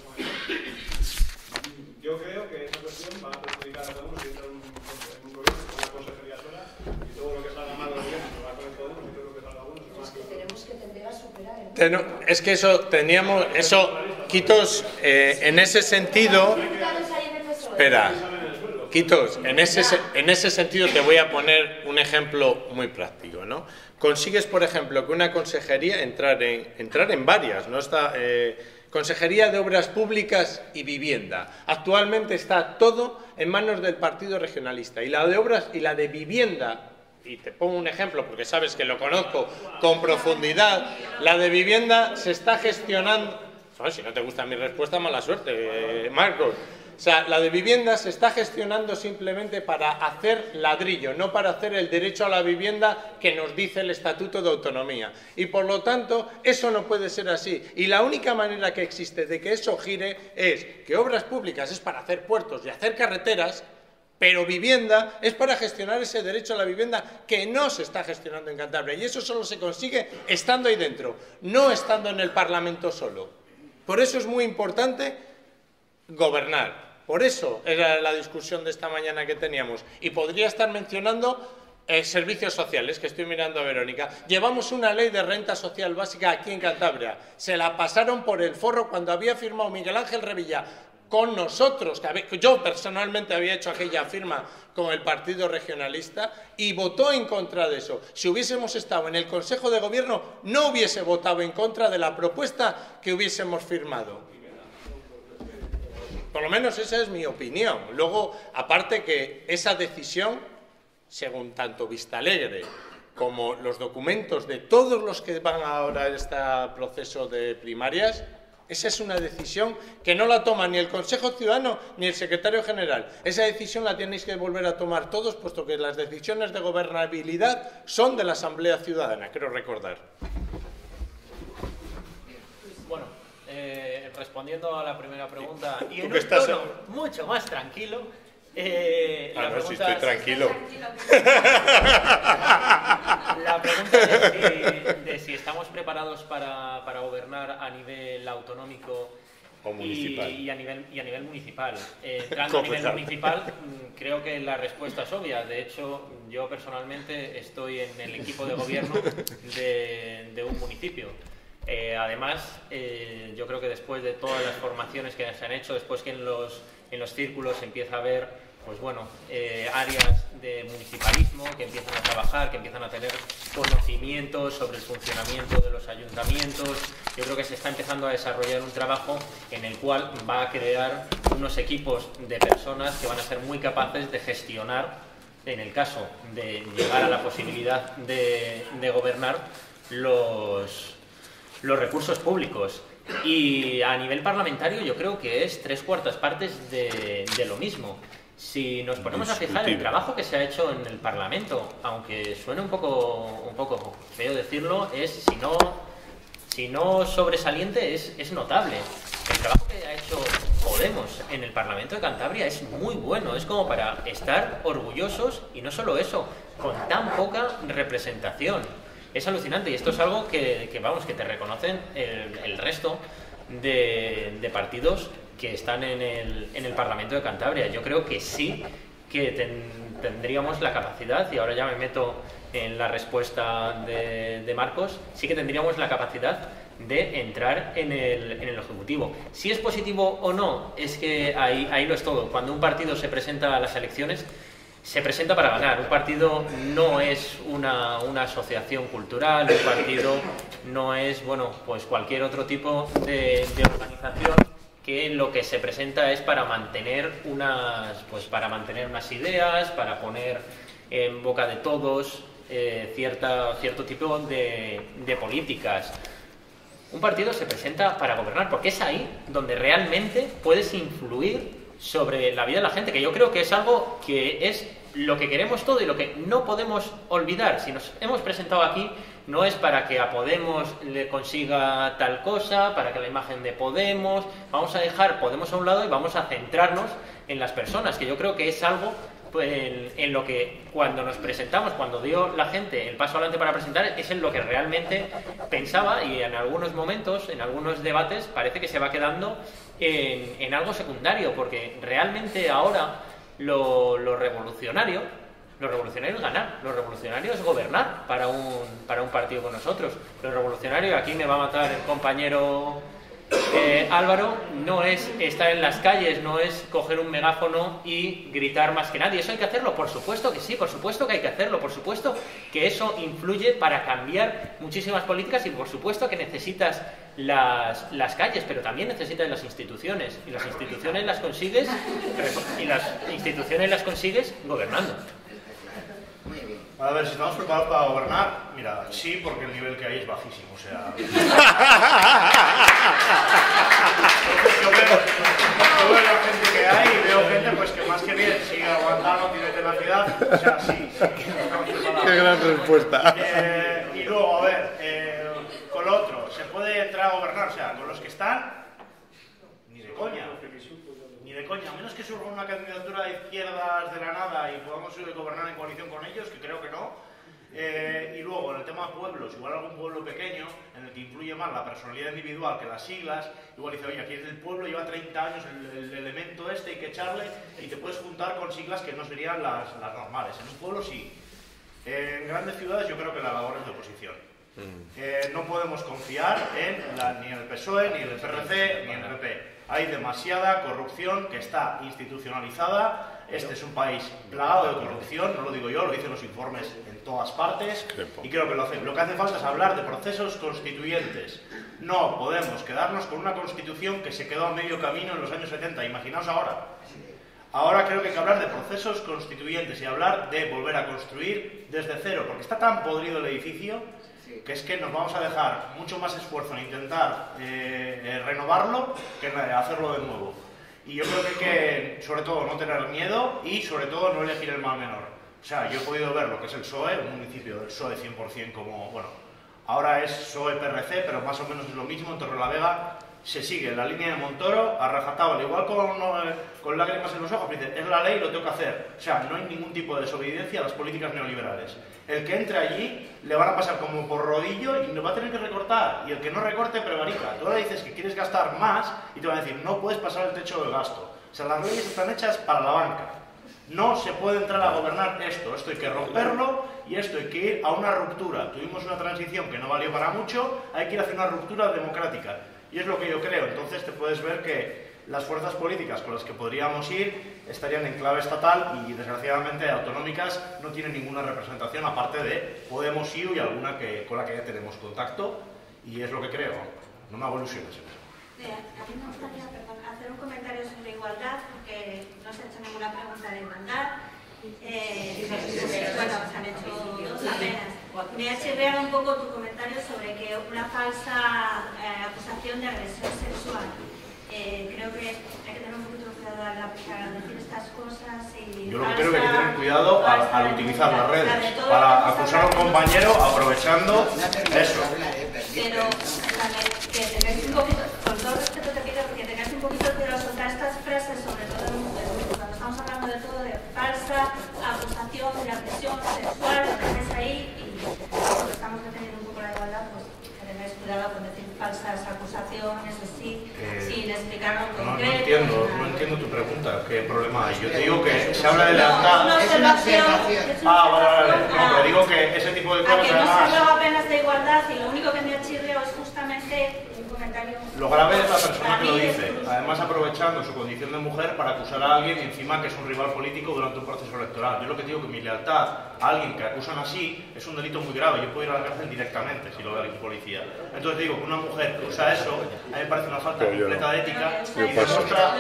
yo creo que esa cuestión va a perjudicar a todos si entra en un, en un gobierno con una consejería sola y todo lo que salga mal del gobierno se va con el Podemos y todo lo que salga bueno se va con el Tenemos que tender a superar el... Ten- Es que eso teníamos, eso, Quitos, eh, en ese sentido, espera, Quitos, en ese, se- en ese sentido te voy a poner un ejemplo muy práctico, ¿no? Consigues, por ejemplo, que una consejería, entrar en, entrar en varias, ¿no? Está, eh, Consejería de Obras Públicas y Vivienda. Actualmente está todo en manos del Partido Regionalista. Y la de Obras y la de Vivienda, y te pongo un ejemplo porque sabes que lo conozco con profundidad, la de Vivienda se está gestionando... No, si no te gusta mi respuesta, mala suerte, eh, Marcos. O sea, la de vivienda se está gestionando simplemente para hacer ladrillo, no para hacer el derecho a la vivienda que nos dice el Estatuto de Autonomía. Y por lo tanto, eso no puede ser así. Y la única manera que existe de que eso gire es que obras públicas es para hacer puertos y hacer carreteras, pero vivienda es para gestionar ese derecho a la vivienda que no se está gestionando en Cantabria. Y eso solo se consigue estando ahí dentro, no estando en el Parlamento solo. Por eso es muy importante gobernar. Por eso era la discusión de esta mañana que teníamos. Y podría estar mencionando eh, servicios sociales, que estoy mirando a Verónica. Llevamos una ley de renta social básica aquí en Cantabria. Se la pasaron por el forro cuando había firmado Miguel Ángel Revilla con nosotros, que había, yo personalmente había hecho aquella firma con el Partido Regionalista y votó en contra de eso. Si hubiésemos estado en el Consejo de Gobierno, no hubiese votado en contra de la propuesta que hubiésemos firmado. Por lo menos esa es mi opinión. Luego, aparte que esa decisión, según tanto Vistalegre como los documentos de todos los que van ahora a este proceso de primarias, esa es una decisión que no la toma ni el Consejo Ciudadano ni el Secretario General. Esa decisión la tenéis que volver a tomar todos, puesto que las decisiones de gobernabilidad son de la Asamblea Ciudadana, quiero recordar. Bueno, eh, respondiendo a la primera pregunta, y en ¿Tú un que estás tono en- mucho más tranquilo, eh, Ah, la no, pregunta... si estoy tranquilo. La pregunta de si, de si estamos preparados para, para gobernar a nivel autonómico o municipal. Y, y, a, nivel, y a nivel municipal. Eh, entrando a nivel municipal, mm, creo que la respuesta es obvia. De hecho, yo personalmente estoy en el equipo de gobierno de, de un municipio. Eh, además, eh, yo creo que después de todas las formaciones que se han hecho, después que en los, en los círculos se empieza a ver pues bueno, eh, áreas de municipalismo que empiezan a trabajar, que empiezan a tener conocimientos sobre el funcionamiento de los ayuntamientos. Yo creo que se está empezando a desarrollar un trabajo en el cual va a crear unos equipos de personas que van a ser muy capaces de gestionar, en el caso de llegar a la posibilidad de, de gobernar, los, los recursos públicos. Y a nivel parlamentario yo creo que es tres cuartas partes de, de lo mismo. Si nos ponemos a fijar el trabajo que se ha hecho en el Parlamento, aunque suene un poco, un poco feo decirlo, es, si no, si no sobresaliente, es, es notable. El trabajo que ha hecho Podemos en el Parlamento de Cantabria es muy bueno, es como para estar orgullosos, y no solo eso, con tan poca representación. Es alucinante, y esto es algo que, que vamos, que te reconocen el, el resto de, de partidos que están en el, en el Parlamento de Cantabria. Yo creo que sí que ten, tendríamos la capacidad, y ahora ya me meto en la respuesta de, de Marcos, sí que tendríamos la capacidad de entrar en el, en el Ejecutivo. Si es positivo o no, es que ahí, ahí lo es todo. Cuando un partido se presenta a las elecciones, se presenta para ganar. Un partido no es una, una asociación cultural, un partido no es, bueno, pues cualquier otro tipo de, de organización que lo que se presenta es para mantener unas, pues para mantener unas ideas, para poner en boca de todos eh, cierta, cierto tipo de, de políticas. Un partido se presenta para gobernar, porque es ahí donde realmente puedes influir sobre la vida de la gente, que yo creo que es algo que es lo que queremos todo y lo que no podemos olvidar. Si nos hemos presentado aquí, no es para que a Podemos le consiga tal cosa, para que la imagen de Podemos... Vamos a dejar Podemos a un lado y vamos a centrarnos en las personas, que yo creo que es algo pues, en, en lo que cuando nos presentamos, cuando dio la gente el paso adelante para presentar, es en lo que realmente pensaba, y en algunos momentos, en algunos debates, parece que se va quedando en, en algo secundario, porque realmente ahora lo, lo revolucionario... Lo revolucionario es ganar, lo revolucionario es gobernar para un, para un partido con nosotros. Lo revolucionario, aquí me va a matar el compañero eh, Álvaro, no es estar en las calles, no es coger un megáfono y gritar más que nadie. ¿Eso hay que hacerlo? Por supuesto que sí, por supuesto que hay que hacerlo, por supuesto que eso influye para cambiar muchísimas políticas, y por supuesto que necesitas las, las calles, pero también necesitas las instituciones, y las instituciones las consigues y las instituciones las consigues gobernando. A ver, si estamos preparados para gobernar, mira, sí, porque el nivel que hay es bajísimo, o sea... yo, veo, yo veo la gente que hay y veo gente pues que más que bien sigue aguantando, tiene tenacidad, o sea, sí, sí, estamos preparados. Qué gran respuesta. Eh, y luego, a ver, eh, con lo otro, ¿se puede entrar a gobernar? O sea, con los que están, ni de coña. Ni de coña, a menos que surja una candidatura de izquierdas de la nada y podamos gobernar en coalición con ellos, que creo que no. Eh, y luego, en el tema de pueblos, igual algún pueblo pequeño, en el que influye más la personalidad individual que las siglas, igual dice, oye, aquí es del pueblo, lleva treinta años el, el elemento este, hay que echarle, y te puedes juntar con siglas que no serían las, las normales. En un pueblo sí. Eh, en grandes ciudades yo creo que la labor es de oposición. Eh, no podemos confiar en la, ni en el P S O E, ni en el P R C, ni en el P P. Hay demasiada corrupción que está institucionalizada Este es un país plagado de corrupción, no lo digo yo, lo dicen los informes en todas partes, y creo que lo, hace, lo que hace falta es hablar de procesos constituyentes. No podemos quedarnos con una constitución que se quedó a medio camino en los años setenta, imaginaos ahora. Ahora creo que hay que hablar de procesos constituyentes y hablar de volver a construir desde cero, porque está tan podrido el edificio que es que nos vamos a dejar mucho más esfuerzo en intentar eh, eh, renovarlo que en hacerlo de nuevo. Y yo creo que hay que, sobre todo, no tener miedo y, sobre todo, no elegir el mal menor. O sea, yo he podido ver lo que es el P S O E, un municipio del P S O E cien por cien como, bueno, ahora es P S O E P R C, pero más o menos es lo mismo. En Torrelavega se sigue la línea de Montoro a rajatabla, igual con, con lágrimas en los ojos, dice, es la ley, lo tengo que hacer. O sea, no hay ningún tipo de desobediencia a las políticas neoliberales. El que entre allí le van a pasar como por rodillo y nos va a tener que recortar, y el que no recorte prevarica. Tú ahora dices que quieres gastar más y te van a decir, no puedes pasar el techo del gasto. O sea, las leyes están hechas para la banca. No se puede entrar a gobernar esto, esto hay que romperlo y esto hay que ir a una ruptura. Tuvimos una transición que no valió para mucho, hay que ir hacia una ruptura democrática. Y es lo que yo creo. Entonces te puedes ver que las fuerzas políticas con las que podríamos ir estarían en clave estatal y desgraciadamente autonómicas no tienen ninguna representación aparte de Podemos, I U y alguna que, con la que ya tenemos contacto, y es lo que creo. No me hago ilusiones en eso. A mí me gustaría, perdón, hacer un comentario sobre igualdad, porque no se ha hecho ninguna pregunta de igualdad. Eh, bueno, se han hecho dos apenas. Me ha chirriado un poco tu comentario sobre que una falsa eh, acusación de agresión sexual. Eh, creo que hay que tener un poquito de cuidado al, al decir estas cosas. Y Yo lo que falsa, creo que hay que tener cuidado al, al utilizar las redes para acusar a un compañero aprovechando eso. Pero que tengáis un poquito, con todo respeto te pido que tengáis un poquito de cuidado al soltar estas frases, sobre todo cuando estamos hablando de todo de falsa acusación de agresión sexual, lo tenéis ahí y cuando estamos defendiendo un poco la igualdad, pues que tengáis cuidado con decir falsas acusaciones así, eh, sin explicarlo en concreto. No, no entiendo, no entiendo tu pregunta, ¿qué problema hay? Yo te digo que se habla de lealtad. No, es una observación. Ah, vale, vale, no, pero digo que ese tipo de cosas a que no además... se hablaba apenas de igualdad y lo único que me ha chirriado es justamente un comentario... Lo grave es la persona que lo dice, además aprovechando su condición de mujer para acusar a alguien encima que es un rival político durante un proceso electoral. Yo lo que digo que mi lealtad a alguien que acusan así es un delito muy grave, yo puedo ir a la cárcel directamente si lo ve alguien policía. Entonces digo que una mujer que usa eso, a mí me parece una falta completa de ética y demuestra...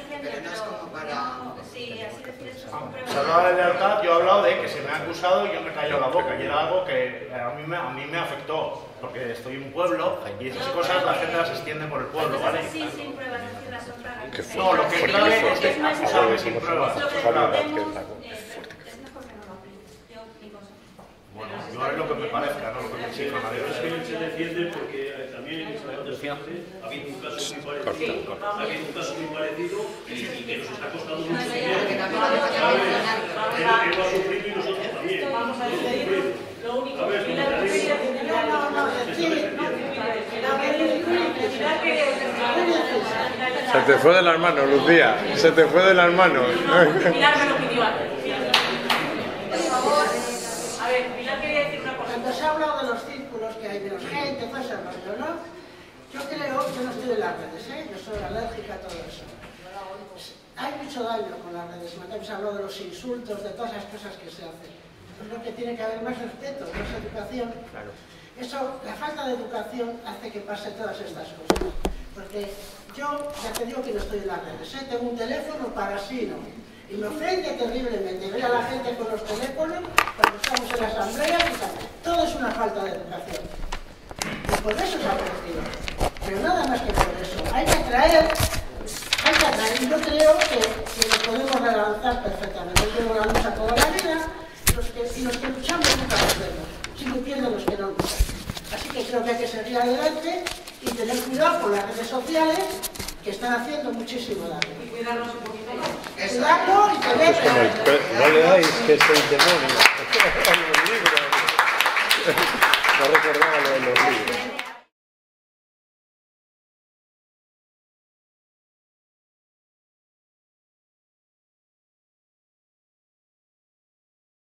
Sí, así decir eso es un Se hablaba de lealtad, yo he hablado de que se me ha acusado y yo me he callado la boca, y era algo que a mí me, a mí me afectó, porque estoy en un pueblo y esas cosas la gente las extiende por el pueblo, ¿vale? Sí, sin pruebas, decir las otras. No, lo que clave es que acusarme sin pruebas. Lo que Claro. es mejor que no lo apliques. Yo, mi cosa. Bueno, yo haré lo que me parezca, no lo que me exija nadie. Es que se defiende porque eh, también en esta ha habido un caso muy parecido, ha habido un caso muy parecido y, y que nos está costando mucho dinero. Él lo ha sufrido y nosotros también. Vamos a despedir. Lo único que Pilar quería decir, no, no, no, Se te fue de las manos, Lucía, se te fue de las manos. Pilar me lo pidió antes. Por favor, a ver, Pilar quería decir una cosa. Cuando se ha hablado de los círculos que hay, de los gente, todo ese rollo, ¿no? Yo creo, yo no estoy de las redes, ¿eh? Yo soy alérgica a todo eso. Hay mucho daño con las redes. Antes se habló de los insultos, de todas esas cosas que se hacen. Yo creo que tiene que haber más respeto, más educación. Claro. Eso, la falta de educación hace que pase todas estas cosas. Porque yo ya te digo que no estoy en las redes, ¿eh? Tengo un teléfono para sí, ¿no? Y me ofende terriblemente ver a la gente con los teléfonos cuando estamos en la asamblea y tal. Todo es una falta de educación. Y por eso se ha perdido. Pero nada más que por eso. Hay que atraer, hay que atraer. Yo creo que, que lo podemos relanzar perfectamente. Yo tengo la lucha toda la vida y los que, y los que luchamos nunca los vemos. Siempre pierden los que no luchan. Así que creo que hay que seguir adelante y tener cuidado con las redes sociales que están haciendo muchísimo daño. Y cuidarnos un poquito más. Cuidarlo y tener... Es como el, no le dais que es el demonio. No recordaba lo de los libros.